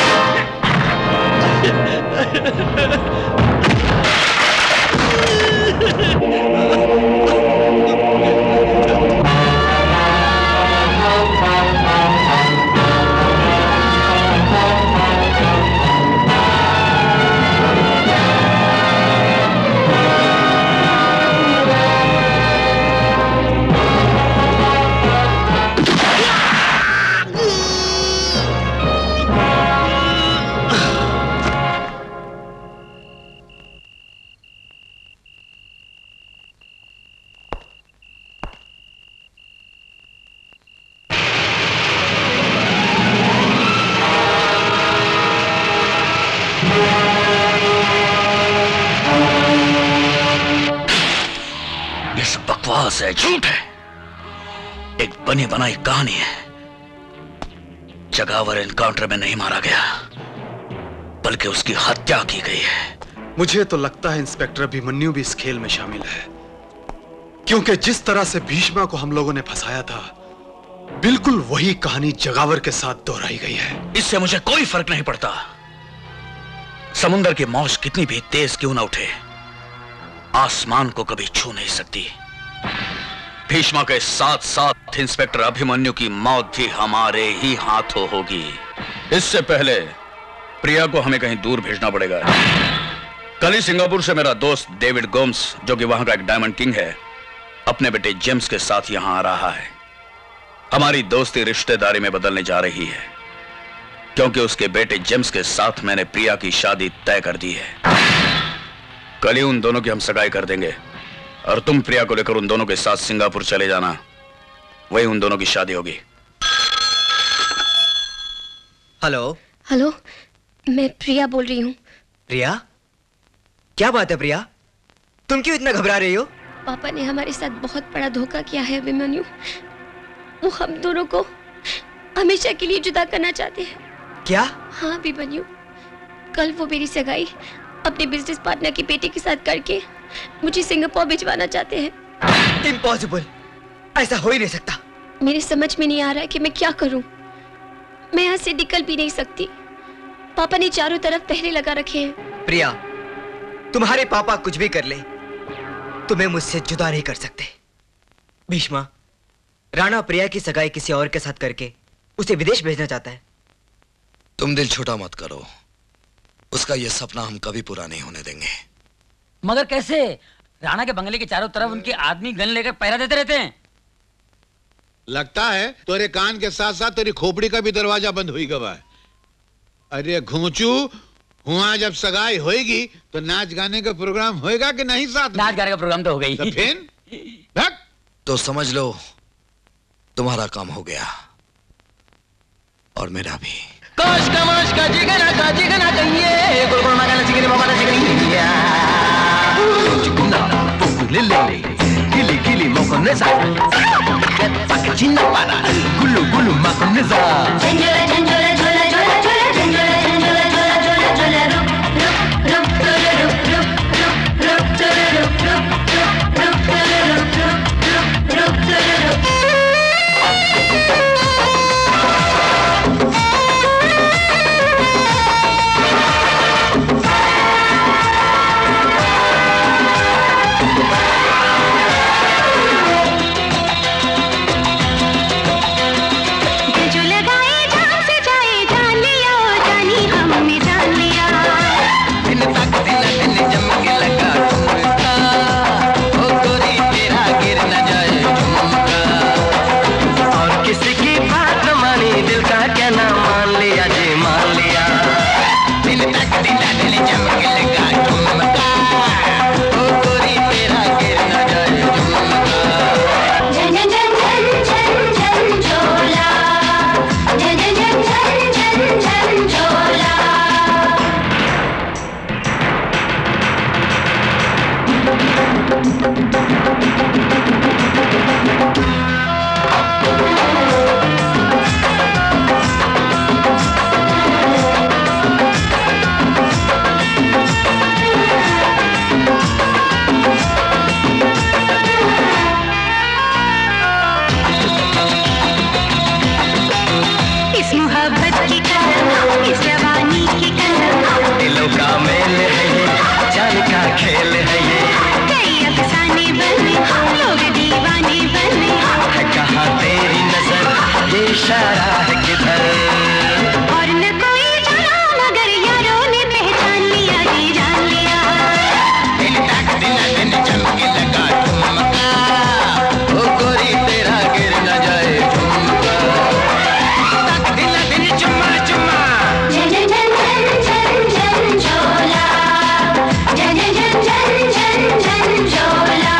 बकवास है, झूठ है, एक बनी बनाई कहानी है। जगावर एनकाउंटर में नहीं मारा गया, बल्कि उसकी हत्या की गई है। मुझे तो लगता है इंस्पेक्टर अभिमन्यु भी इस खेल में शामिल है, क्योंकि जिस तरह से भीष्मा को हम लोगों ने फंसाया था, बिल्कुल वही कहानी जगावर के साथ दोहराई गई है। इससे मुझे कोई फर्क नहीं पड़ता। समुद्र की मौज कितनी भी तेज क्यों ना उठे, आसमान को कभी छू नहीं सकती। भीष्मा के साथ साथ इंस्पेक्टर अभिमन्यु की मौत भी हमारे ही हाथों होगी। इससे पहले प्रिया को हमें कहीं दूर भेजना पड़ेगा। कल ही सिंगापुर से मेरा दोस्त डेविड गोम्स, जो कि वहां का एक डायमंड किंग है, अपने बेटे जेम्स के साथ यहां आ रहा है। हमारी दोस्ती रिश्तेदारी में बदलने जा रही है, क्योंकि उसके बेटे जेम्स के साथ मैंने प्रिया की शादी तय कर दी है। कल ही उन दोनों की हम सगाई कर देंगे और तुम प्रिया को लेकर उन दोनों के साथ सिंगापुर चले जाना, वही उन दोनों की शादी होगी। हेलो हेलो, मैं प्रिया बोल रही हूँ। प्रिया, क्या बात है प्रिया, तुम क्यों इतना घबरा रही हो? पापा ने हमारे साथ बहुत बड़ा धोखा किया है अभिमन्यु। वो हम दोनों को हमेशा के लिए जुदा करना चाहते हैं। क्या? हाँ अभिमन्यु, कल वो मेरी सगाई अपने बिजनेस पार्टनर की बेटी के साथ करके मुझे सिंगापुर भिजवाना चाहते हैं। इम्पॉसिबल, ऐसा हो ही नहीं सकता। मेरे समझ में नहीं आ रहा है कि मैं क्या करूं। मैं यहाँ से निकल भी नहीं सकती। पापा ने चारों तरफ पहरे लगा रखे हैं। प्रिया, तुम्हारे पापा कुछ भी कर ले, तुम्हें मुझसे जुदा नहीं कर सकते। भीष्मा, राणा प्रिया की सगाई किसी और के साथ करके उसे विदेश भेजना चाहता है। तुम दिल छोटा मत करो, उसका यह सपना हम कभी पूरा नहीं होने देंगे। मगर कैसे? राणा के बंगले के चारों तरफ उनके आदमी गन लेकर पहरा देते रहते हैं। लगता है तेरे कान के साथ साथ तेरी खोपड़ी का भी दरवाजा बंद हुई गवा है। अरे घूंचू, वहां जब सगाई होएगी तो नाच गाने का प्रोग्राम होएगा कि नहीं? साथ नाच गाने का प्रोग्राम तो हो गई। तो फिर तो समझ लो तुम्हारा काम हो गया और मेरा भी। कोश कमोश का जिगना का जिगना कहिए, गुलगुल मगन जिगने बाबा जिगनिया। चिकना पुकुले ले, गिली गिली मोकनेजा, चिन्ना पाना, गुलु गुलु मोकनेजा। झंझोला झंझोला झोला झोला झोला झंझोला झंझोला झोला झोला झोला रुप रुप रुप रुप रुप रुप रुप रुप रुप रुप रुप रुप रुप रुप। जो लगाए जान से इशारा है किधर। और न कोई जाना मगर यारों ने पहचान लिया जी जान लिया। दिन तक दिन दिन चमके लगा ठुमका, ओ गोरी तेरा गिर न जाए ठुमका। तक दिन दिन चुम्मा चुम्मा, जन जन जन जन जन झोला, जन जन जन जन जन झोला।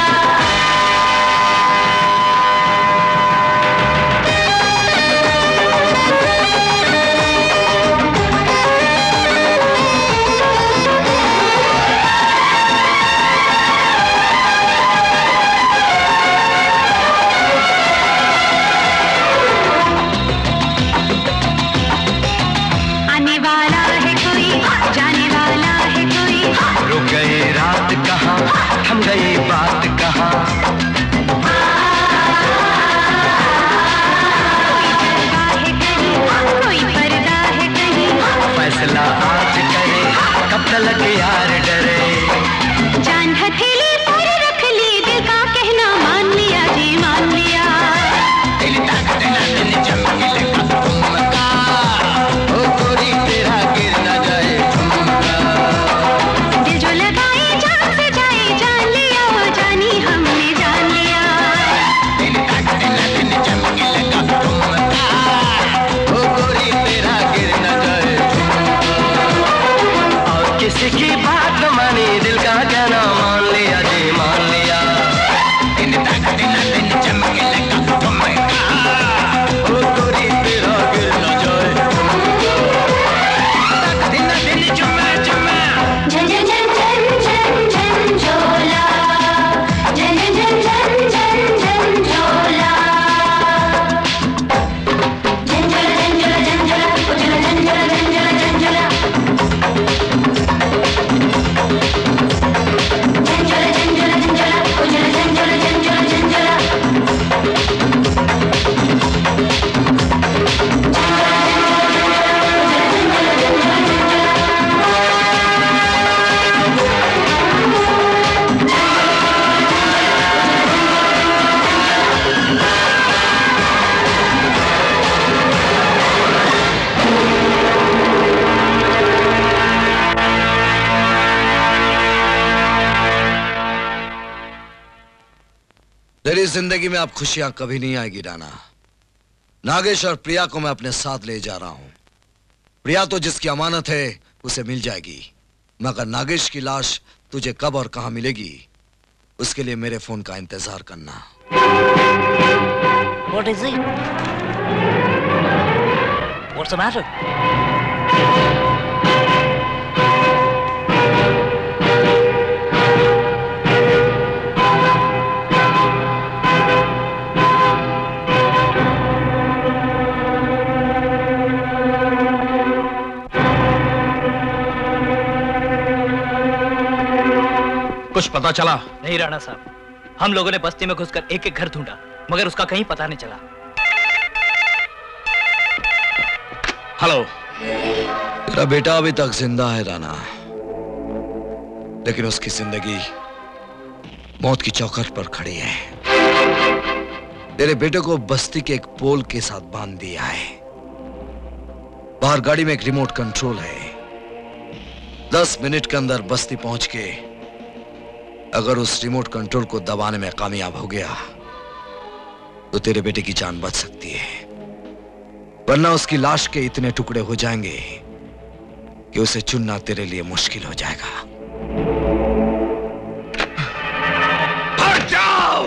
आने वाला है कोई, जाने वाला है कोई। रुक गए रात कहाँ, हम गए बात कहाँ। कोई पर्दा है कहीं, फैसला आज करे, कब तलक यार डरे। जान हथेली पर रख ली, दिल का कहना मान लिया जी मान लिया। दिल तक दिन दिन चमके लगा ठुमका, ओ गोरी तेरा गिर न जाए ठुमका। दिल जो लगाए जान से जाए, जान लिया वो जानी हमने जान लिया। दिल तक दिन दिन चमके लगा ठुमका, ओ गोरी तेरा गिर न जाए ठुमका। और किसी की बात न मानी, दिल का कहना मान लिया जी मान लिया। दिन तक दिन दिन चमके लगा ठुमका, ओ गोरी तेरा गिर न जाए ठुमका। तक दिन दिन चुम्मा चुम्मा, जन जन जन जन जन झोला, जन जन जन जन जन झोला। जन झोला जन झोला जन झोला, ओ झोला जन झोला जन झोला जन झोला। जन झोला जन झोला जन झोला, ओ झोला जन झोला जन झोला जन झोला। तेरी जिंदगी में अब खुशियां कभी नहीं आएगी राना। नागेश और प्रिया को मैं अपने साथ ले जा रहा हूं। प्रिया तो जिसकी अमानत है उसे मिल जाएगी, मगर नागेश की लाश तुझे कब और कहां मिलेगी उसके लिए मेरे फोन का इंतजार करना। What is it? What's the matter? कुछ पता चला? नहीं राणा साहब, हम लोगों ने बस्ती में घुसकर एक एक घर ढूंढा, मगर उसका कहीं पता नहीं चला। हेलो। तेरा बेटा अभी तक जिंदा है राना, लेकिन उसकी जिंदगी मौत की चौखट पर खड़ी है। तेरे बेटे को बस्ती के एक पोल के साथ बांध दिया है। बाहर गाड़ी में एक रिमोट कंट्रोल है। दस मिनट के अंदर बस्ती पहुंच के अगर उस रिमोट कंट्रोल को दबाने में कामयाब हो गया तो तेरे बेटे की जान बच सकती है, वरना उसकी लाश के इतने टुकड़े हो जाएंगे कि उसे चुनना तेरे लिए मुश्किल हो जाएगा। हट जाओ!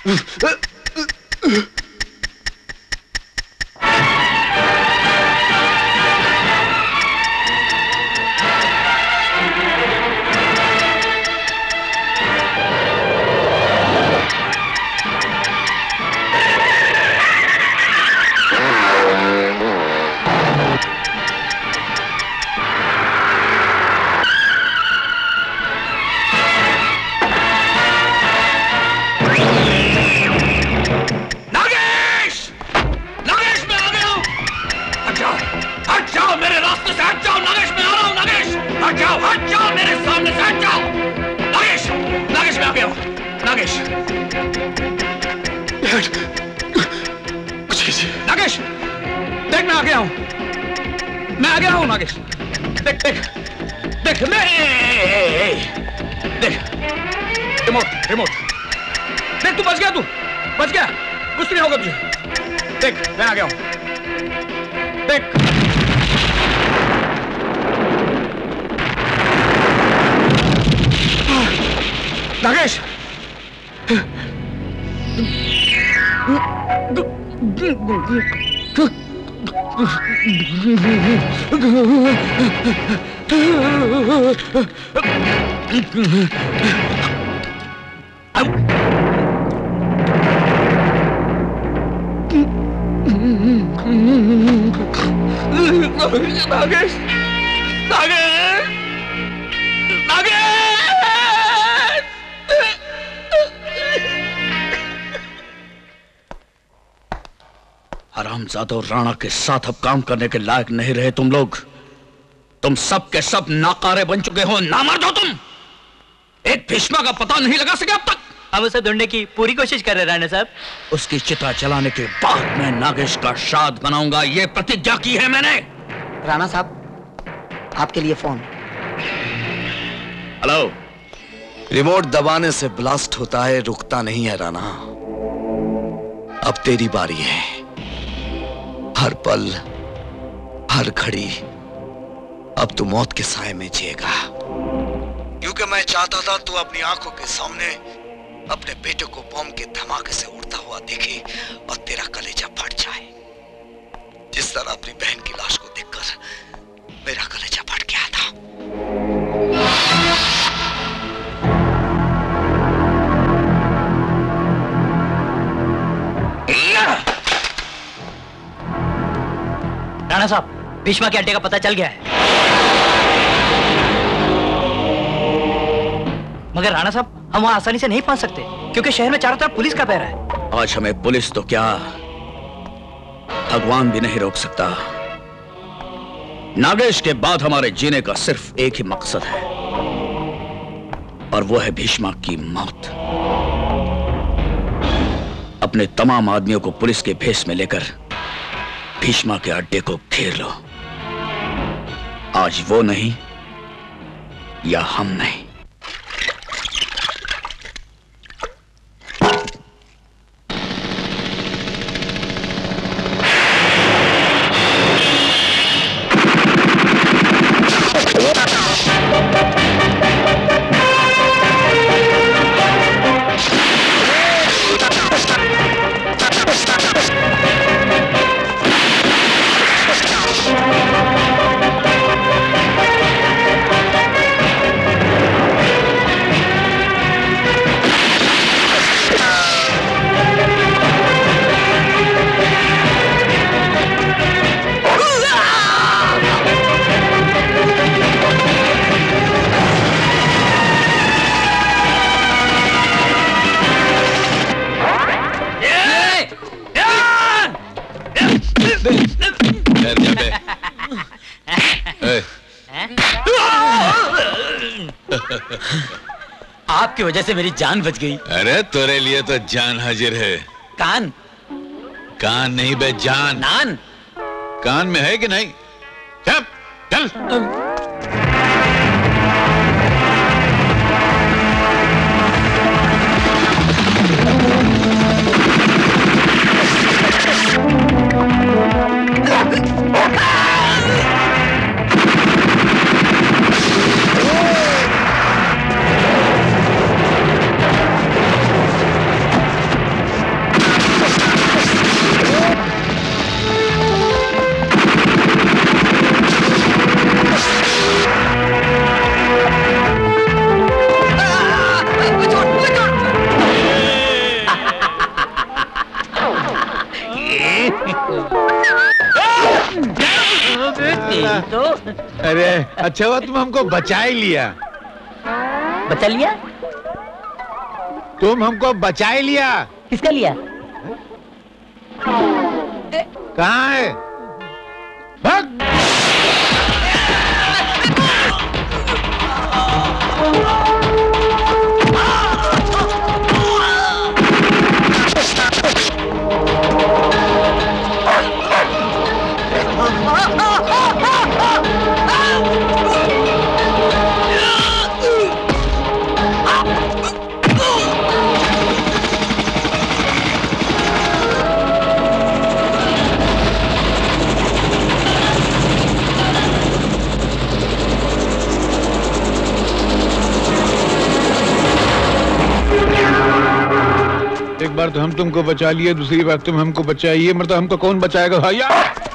नागेश, नागेश, नागेश! हरामजादा और राणा के साथ अब काम करने के लायक नहीं रहे तुम लोग। तुम सब के सब नाकारे बन चुके हो, नामर्द हो तुम। एक भीष्मा का पता नहीं लगा सके अब तक। हम उसे ढूंढने की पूरी कोशिश कर रहे राणा साहब। उसकी चिता जलाने के बाद मैं नागेश का श्राद्ध बनाऊंगा, ये प्रतिज्ञा की है मैंने। राणा साहब, आपके लिए फोन। हेलो। रिमोट दबाने से ब्लास्ट होता है, रुकता नहीं है राणा। अब तेरी बारी है। हर पल, हर घड़ी अब तू मौत के साए में जिएगा, क्योंकि मैं चाहता था तू अपनी आंखों के सामने अपने बेटे को बॉम्ब के धमाके से उड़ता हुआ देखे और तेरा कलेजा फट जाए, जिस तरह अपनी बहन की लाश को देखकर मेरा कलेजा फट गया था। राणा साहब, भीष्मा के अड्डे का पता चल गया है। मगर राणा साहब, हम वहां आसानी से नहीं पहुंच सकते, क्योंकि शहर में चारों तरफ पुलिस का पहरा है। आज हमें पुलिस तो क्या, भगवान भी नहीं रोक सकता। नागेश के बाद हमारे जीने का सिर्फ एक ही मकसद है, और वो है भीष्मा की मौत। अपने तमाम आदमियों को पुलिस के भेष में लेकर भीष्मा के अड्डे को घेर लो। आज वो नहीं या हम नहीं। आपकी वजह से मेरी जान बच गई। अरे तेरे लिए तो जान हाजिर है। कान? कान नहीं बे, जान। नान? कान में है कि नहीं? चल चल। तो अरे अच्छा हुआ तुम हमको बचा ही लिया। बचा लिया? तुम हमको बचा ही लिया। किसका लिया? कहाँ है? भाग! एक बार तो हम तुमको बचा लिए, दूसरी बार तुम हमको बचाइए, मतलब हमको कौन बचाएगा भैया?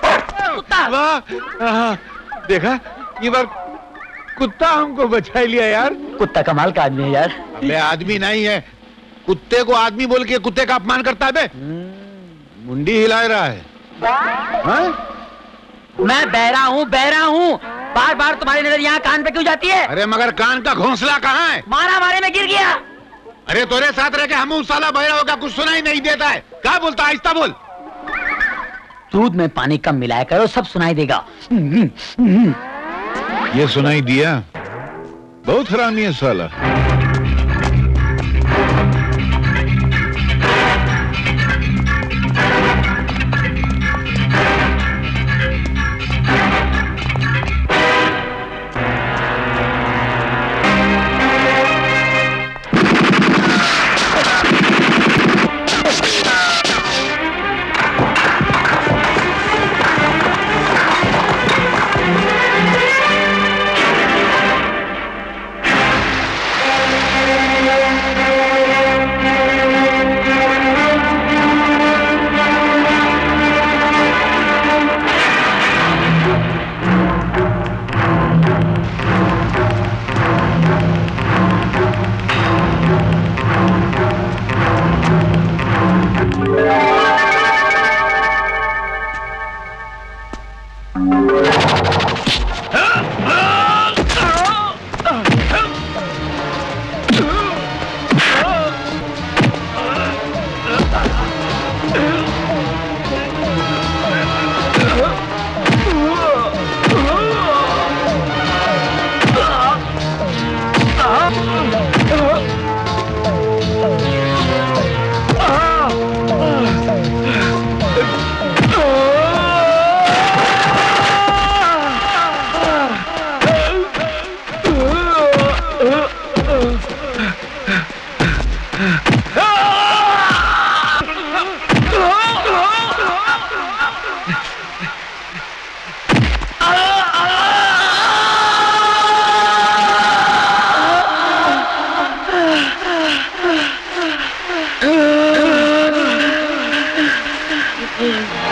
वाह, देखा ये बार कुत्ता हमको बचा लिया यार। कुत्ता कमाल का आदमी है यार। अबे आदमी नहीं है, कुत्ते को आदमी बोल के कुत्ते का अपमान करता है बे। मुंडी हिला रहा है। हाँ? मैं बहरा हूँ बहरा हूँ, बार बार तुम्हारी नजर यहाँ कान पे क्यों जाती है? अरे मगर कान का घोंसला कहाँ है? मारा मारे में गिर गया। अरे तोरे साथ रह के हम साला बहरा होगा, कुछ सुनाई नहीं देता है। क्या बोलता है? आहिस्ता बोल। दूध में पानी कम मिलाया करो, सब सुनाई देगा। ये सुनाई दिया? बहुत हरामी है साला। Mm-hmm.